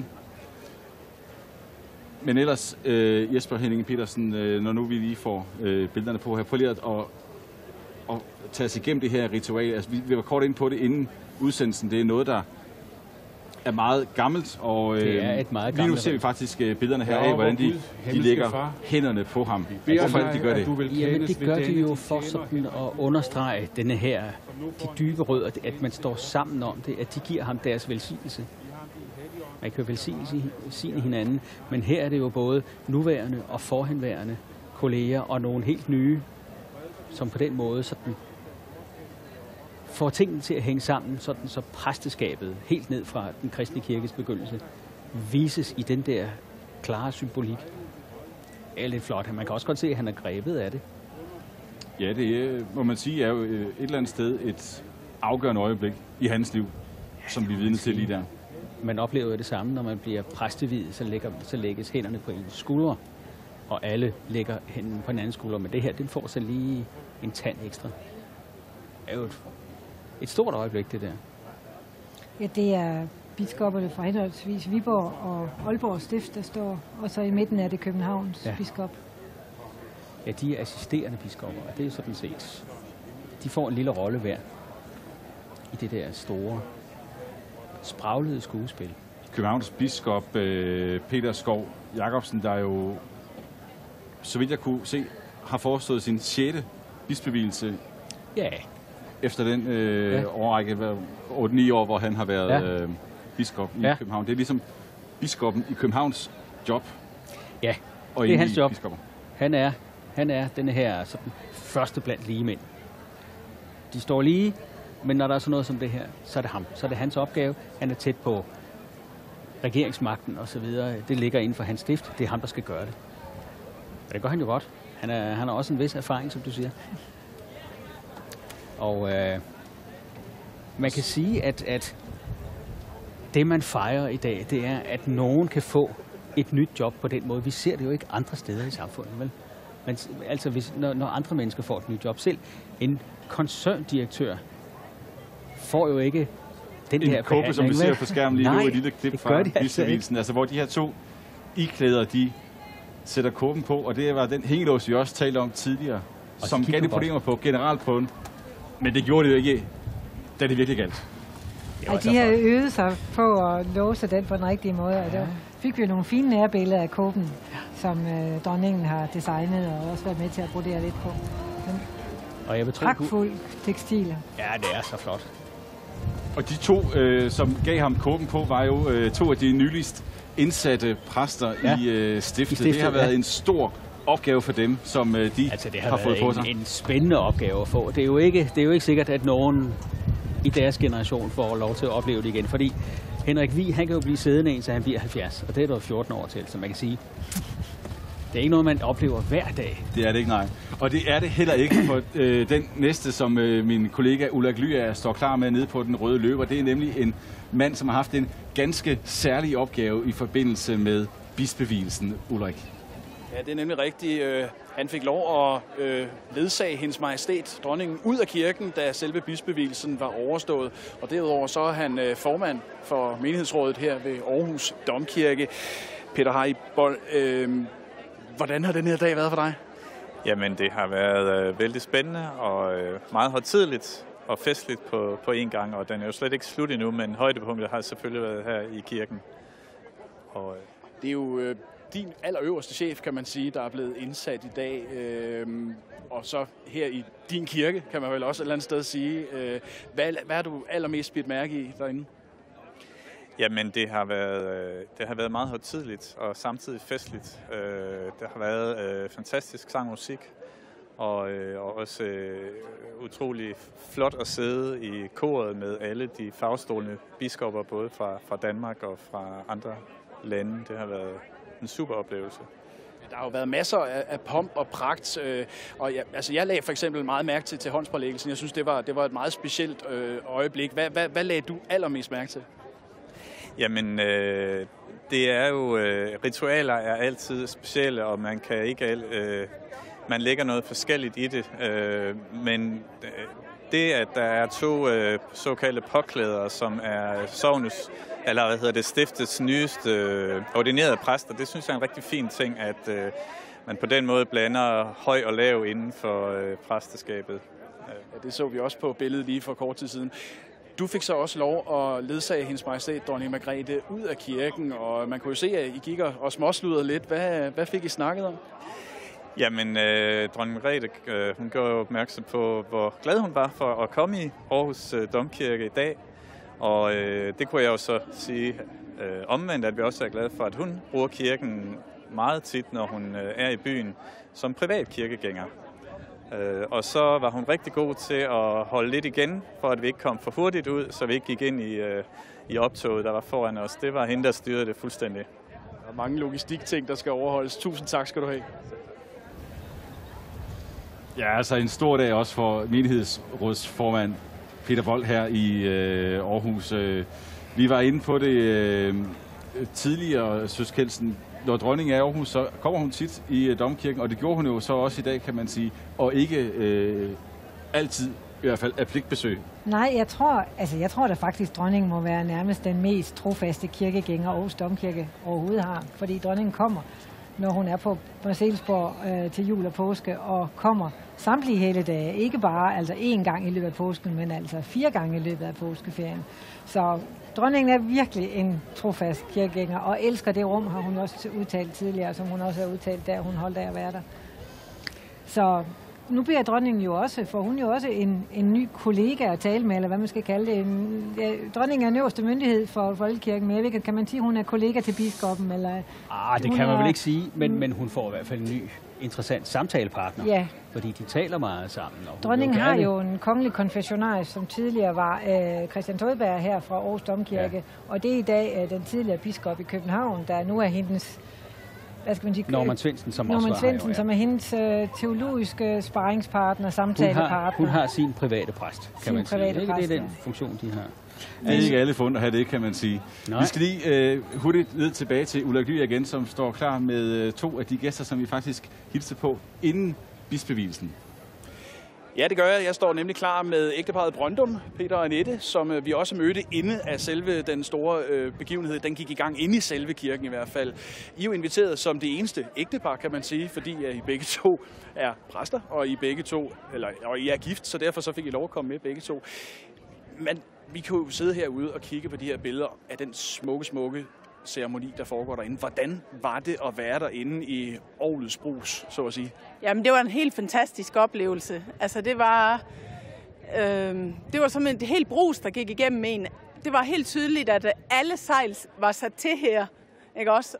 Men ellers, Jesper Henning Petersen, når nu vi lige får billederne på her, prøv lige at tage os igennem det her ritual. Altså, vi var kort inde på det inden udsendelsen. Det er noget, der er meget gammelt, og det er et meget lige nu ser vi faktisk billederne her af, hvordan de lægger hænderne på ham. Hvorfor de gør det? Jamen, det gør de jo for sådan at understrege denne her, de dybe rødder, at man står sammen om det, at de giver ham deres velsignelse. Man kan jo velsigne hinanden, men her er det jo både nuværende og forhenværende kolleger og nogle helt nye, som på den måde sådan får tingene til at hænge sammen, sådan så præsteskabet helt ned fra den kristne kirkes begyndelse vises i den der klare symbolik. Det er lidt flot. Man kan også godt se, at han er grebet af det. Ja, det må man sige er jo et eller andet sted et afgørende øjeblik i hans liv, som vi er vidne til lige der. Man oplever jo det samme, når man bliver præsteviet, så lægges hænderne på ens skuldre, og alle lægger hænderne på en anden skulder. Men det her, den får så lige en tand ekstra. Det er jo et stort øjeblik, det der. Ja, det er biskopperne fra henholdsvis Viborg og Aalborg Stift, der står, og så i midten er det Københavns biskop. Ja, de er assisterende biskopper, og det er sådan set, de får en lille rolle hver i det der store, spraglede skuespil. Københavns biskop Peter Skov Jacobsen, der jo, så vidt jeg kunne se, har forestået sin 6. bispevigelse. Ja. Efter den årrække, 8-9 år, hvor han har været biskop i København. Det er ligesom biskoppen i Københavns job. Ja, og det er hans job. Biskopper. Han er denne her sådan, første blandt lige mænd. De står lige, men når der er sådan noget som det her, så er det ham. Så er det hans opgave. Han er tæt på regeringsmagten og så videre. Det ligger inden for hans stift. Det er ham, der skal gøre det. Og det gør han jo godt. Han har også en vis erfaring, som du siger. Og man kan sige, at det, man fejrer i dag, det er, at nogen kan få et nyt job på den måde. Vi ser det jo ikke andre steder i samfundet, vel? Men, altså, når andre mennesker får et nyt job selv, en koncerndirektør får jo ikke den her behandling. En kåbe, som vi ser på skærmen lige nu, et lille klip fra bispekvielsen, altså hvor de her 2 iklæder, de sætter kåben på, og det var den hængelås, vi også talte om tidligere, og som gav de problemer på generalprøven. Men det gjorde det jo ikke, da det virkelig galt. Ja, de har øvet sig på at låse den på den rigtige måde, og der fik vi nogle fine nærbilleder af kåben, som dronningen har designet og også været med til at brodere lidt på. Og jeg betror, pragtfuld tekstiler. Ja, det er så flot. Og de 2, som gav ham kåben på, var jo 2 af de nyligst indsatte præster i stiftet. Det har været en stor opgave for dem, som de det har fået på sig. En spændende opgave at få. Det er jo ikke sikkert, at nogen i deres generation får lov til at opleve det igen. Fordi Henrik Vig, han kan jo blive siddende indtil han bliver 70, og det er der 14 år til, så man kan sige, det er ikke noget, man oplever hver dag. Det er det ikke, nej. Og det er det heller ikke for den næste, som min kollega Ulrik Lyager står klar med nede på den røde løber. Det er nemlig en mand, som har haft en ganske særlig opgave i forbindelse med bispevielsen, Ulrik. Ja, det er nemlig rigtigt. Han fik lov at ledsage hendes majestæt, dronningen, ud af kirken, da selve bispevielsen var overstået. Og derudover så er han formand for menighedsrådet her ved Aarhus Domkirke. Peter Haribold, hvordan har den her dag været for dig? Jamen, det har været vældig spændende og meget højtideligt og festligt på én gang. Og den er jo slet ikke slut endnu, men højdepunktet har selvfølgelig været her i kirken. Og, det er jo din allerøverste chef, kan man sige, der er blevet indsat i dag. Og så her i din kirke, kan man vel også et eller andet sted sige. Hvad er du allermest bidt mærke i derinde? Jamen, det har været meget højtideligt og samtidig festligt. Der har været fantastisk sang og musik, og også utrolig flot at sidde i koret med alle de farvestrålende biskopper, både fra Danmark og fra andre lande. Det har været en super oplevelse. Der har jo været masser af pomp og pragt, og jeg lagde for eksempel meget mærke til håndspålæggelsen. Jeg synes, det var et meget specielt øjeblik. Hvad lagde du allermest mærke til? Jamen, det er jo, ritualer er altid specielle, og man kan ikke, man lægger noget forskelligt i det, men det, at der er to såkaldte påklædere, som er sognes, eller stiftets nyeste ordinerede præster, det synes jeg er en rigtig fin ting, at man på den måde blander høj og lav inden for præsteskabet. Ja, det så vi også på billedet lige for kort tid siden. Du fik så også lov at ledsage hendes majestæt, dronning Margrethe, ud af kirken, og man kunne jo se, at I gik og småsludrede lidt. Hvad fik I snakket om? Jamen, dronning Margrethe, hun gjorde jo opmærksom på, hvor glad hun var for at komme i Aarhus Domkirke i dag. Og det kunne jeg jo så sige omvendt, at vi også er glade for, at hun bruger kirken meget tit, når hun er i byen, som privat kirkegænger. Og så var hun rigtig god til at holde lidt igen, for at vi ikke kom for hurtigt ud, så vi ikke gik ind i optoget, der var foran os. Det var hende, der styrede det fuldstændig. Der er mange logistikting, der skal overholdes. Tusind tak skal du have. Ja, altså en stor dag også for menighedsrådsformand Peter Bold her i Aarhus. Vi var inde på det tidligere, Søs Kjeldsen. Når dronningen er i Aarhus, så kommer hun tit i Domkirken, og det gjorde hun jo så også i dag, kan man sige, og ikke altid, i hvert fald, af pligtbesøg. Nej, jeg tror da faktisk, dronningen må være nærmest den mest trofaste kirkegænger Aarhus Domkirke overhovedet har, fordi dronningen kommer, når hun er på Marselisborg til jul og påske, og kommer samtlige helligdage, ikke bare altså 1 gang i løbet af påsken, men altså 4 gange i løbet af påskeferien. Så dronningen er virkelig en trofast kirkegænger, og elsker det rum, har hun også udtalt tidligere, som hun også har udtalt, der hun holdt af at være der. Så nu beder dronningen jo også, for hun er jo også en ny kollega at tale med, eller hvad man skal kalde det. Dronningen er den øverste myndighed for folkekirken, men jeg ved ikke, kan man sige, at hun er kollega til biskoppen? Eller, det kan man vel ikke sige, men hun får i hvert fald en ny interessant samtalepartner, ja. Fordi de taler meget sammen. Dronningen har jo en kongelig konfessionaris, som tidligere var Christian Todberg her fra Aarhus Domkirke, og det er i dag den tidligere biskop i København, der nu er hendes, hvad skal man sige? Norman Svendsen, som Norman også var Svendsen, som er hendes teologiske sparringspartner, samtalepartner. Hun har sin private præst, kan man sige. Det er den funktion, de har. Det er ikke alle fundet at have det, kan man sige. Nej. Vi skal lige hurtigt ned tilbage til Ulrik Lyager igen, som står klar med 2 af de gæster, som vi faktisk hilste på inden bispevielsen. Ja, det gør jeg. Jeg står nemlig klar med ægteparret Brøndum, Peter og Annette, som vi også mødte inde af selve den store begivenhed. Den gik i gang inde i selve kirken i hvert fald. I er jo inviteret som det eneste ægtepar, kan man sige, fordi I begge to er præster, og og I er gift, så derfor så fik I lov at komme med begge to. Men vi kan jo sidde herude og kigge på de her billeder af den smukke ceremoni, der foregår derinde. Hvordan var det at være derinde i orglets brus, så at sige? Jamen, det var en helt fantastisk oplevelse. Altså, det var som et helt brus, der gik igennem en. Det var helt tydeligt, at alle sejl var sat til her, ikke også?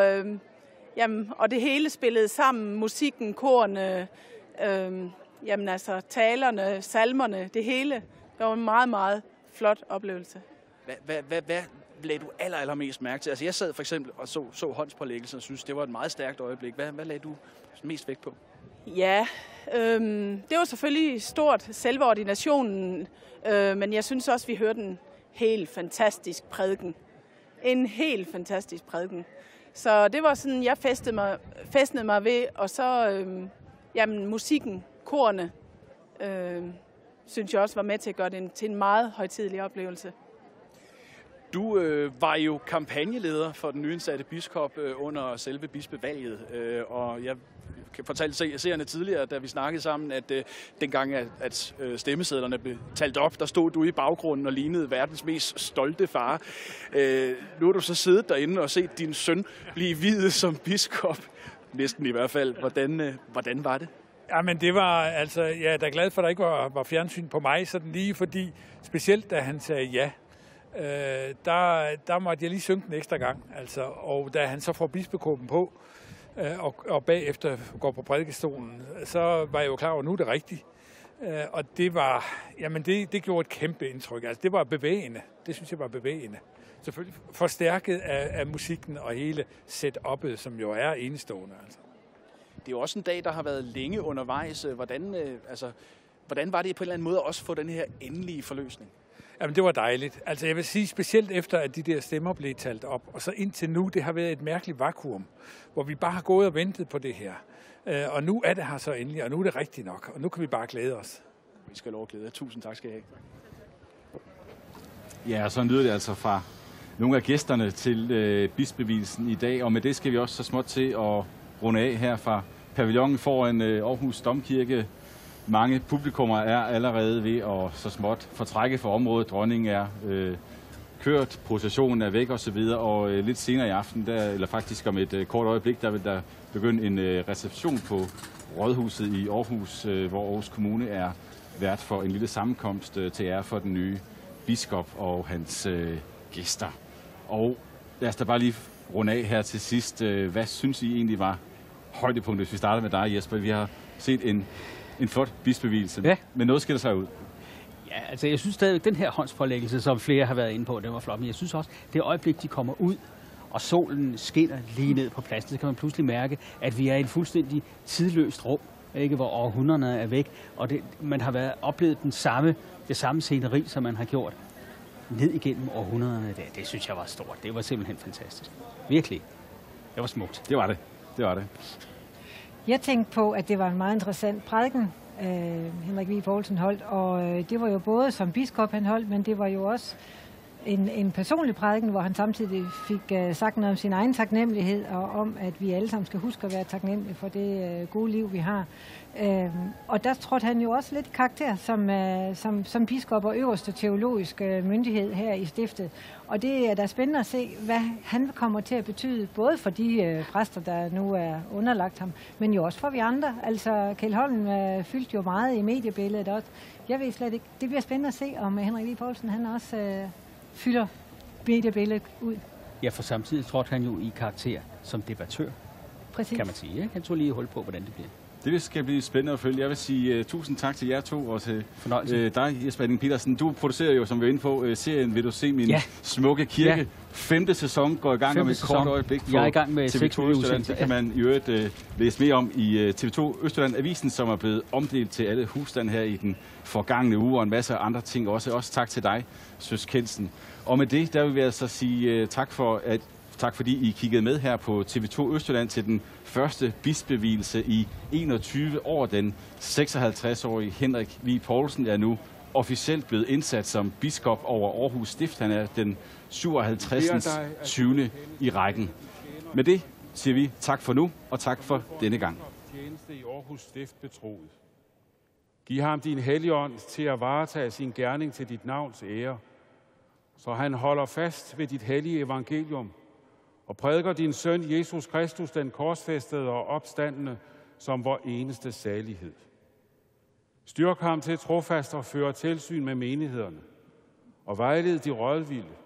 Og det hele spillede sammen. Musikken, korene, talerne, salmerne, det hele. Det var meget, meget flot oplevelse. Hvad lagde du allermest mærke til? Altså jeg sad for eksempel og så håndspålæggelsen og synes, det var et meget stærkt øjeblik. Hvad lagde du mest vægt på? Ja, det var selvfølgelig stort, selve ordinationen, men jeg synes også, vi hørte en helt fantastisk prædiken. En helt fantastisk prædiken. Så det var sådan, jeg fæstnede mig ved, og så musikken, korene, synes jeg også var med til at gøre det til en meget højtidelig oplevelse. Du var jo kampagneleder for den nyindsatte biskop under selve bispevalget, og jeg fortalte seerne tidligere, da vi snakkede sammen, at dengang, at stemmesedlerne blev talt op, der stod du i baggrunden og lignede verdens mest stolte far. Nu har du så siddet derinde og set din søn blive viet som biskop, næsten i hvert fald. Hvordan var det? Ja, men det var altså, jeg er da glad for, at der ikke var fjernsyn på mig, sådan lige fordi, specielt da han sagde ja, der måtte jeg lige synge den ekstra gang, altså, og da han så får bispekåben på, og bagefter går på prædikestolen, så var jeg jo klar over, at nu er det rigtigt. Og det var, jamen det gjorde et kæmpe indtryk. Altså det var bevægende. Det synes jeg var bevægende. Selvfølgelig forstærket af musikken og hele setup'et, som jo er enestående. Altså. Det er jo også en dag, der har været længe undervejs. Hvordan var det på en eller anden måde også få den her endelige forløsning? Jamen, det var dejligt. Altså, jeg vil sige, specielt efter, at de der stemmer blev talt op, og så indtil nu, det har været et mærkeligt vakuum, hvor vi bare har gået og ventet på det her. Og nu er det her så endelig, og nu er det rigtigt nok, og nu kan vi bare glæde os. Vi skal lov at glæde. Tusind tak skal I have. Ja, og så lyder det altså fra nogle af gæsterne til bispevielsen i dag, og med det skal vi også så småt til at runde af her fra pavillonen foran Aarhus Domkirke. Mange publikummer er allerede ved at så småt fortrække for området. Dronningen er kørt, processionen er væk osv. Og lidt senere i aften, eller faktisk om et kort øjeblik, der vil der begynde en reception på Rådhuset i Aarhus, hvor Aarhus Kommune er vært for en lille sammenkomst til ære for den nye biskop og hans gæster. Og lad os da bare lige runde af her til sidst. Hvad synes I egentlig var højdepunktet, hvis vi starter med dig, Jesper? Vi har set en flot bispevielse, ja. Men noget skiller sig ud. Ja, altså jeg synes stadigvæk, den her håndspålæggelse, som flere har været inde på, den var flot. Men jeg synes også, det øjeblik, de kommer ud, og solen skinner lige ned på pladsen, så kan man pludselig mærke, at vi er i en fuldstændig tidløst rum, ikke, hvor århundrederne er væk. Og man har oplevet det samme sceneri, som man har gjort ned igennem århundrederne. Det synes jeg var stort. Det var simpelthen fantastisk. Virkelig. Det var smukt. Det var det. Det var det. Jeg tænkte på, at det var en meget interessant prædiken, Henrik Vig Poulsen holdt, og det var jo både som biskop han holdt, men det var jo også en personlig prædiken, hvor han samtidig fik sagt noget om sin egen taknemmelighed, og om, at vi alle sammen skal huske at være taknemmelige for det gode liv, vi har. Og der trådte han jo også lidt karakter som biskop og øverste teologiske myndighed her i stiftet. Og det er da spændende at se, hvad han kommer til at betyde, både for de præster, der nu er underlagt ham, men jo også for vi andre. Altså, Kjeld Holm fyldte jo meget i mediebilledet også. Jeg ved slet ikke, det bliver spændende at se, om Henrik Vig Poulsen han også fylder mediebilledet ud. Ja, for samtidig trådte han jo i karakter som debattør, præcis, kan man sige. Ikke? Han tog lige hul på, hvordan det bliver. Det skal blive spændende at følge. Jeg vil sige tusind tak til jer to, og til dig, Jesper Henning Petersen. Du producerer jo, som vi er inde på, serien Vil du se min smukke kirke. Ja. 5. sæson går i gang om et kort øjeblik for jeg er i gang med TV2 Østjylland. Det kan man i øvrigt læse mere om i TV2 Østjylland-avisen, som er blevet omdelt til alle husstande her i den forgangne uge, og en masse andre ting også. Også tak til dig, Søs Kjeldsen. Og med det, der vil vi altså sige tak fordi I kiggede med her på TV2 Østjylland til den første bispevielse i 21 år. Den 56-årige Henrik Vig Poulsen er nu officielt blevet indsat som biskop over Aarhus Stift. Han er den 57. 20. i rækken. Med det siger vi tak for nu, og tak for denne gang. Tjeneste i Aarhus Stift betroet. Giv ham din helligånd til at varetage sin gerning til dit navns ære, så han holder fast ved dit hellige evangelium og prædiker din søn Jesus Kristus, den korsfæstede og opstandende, som vor eneste salighed. Styrk ham til trofast at føre tilsyn med menighederne og vejled de rådvilde,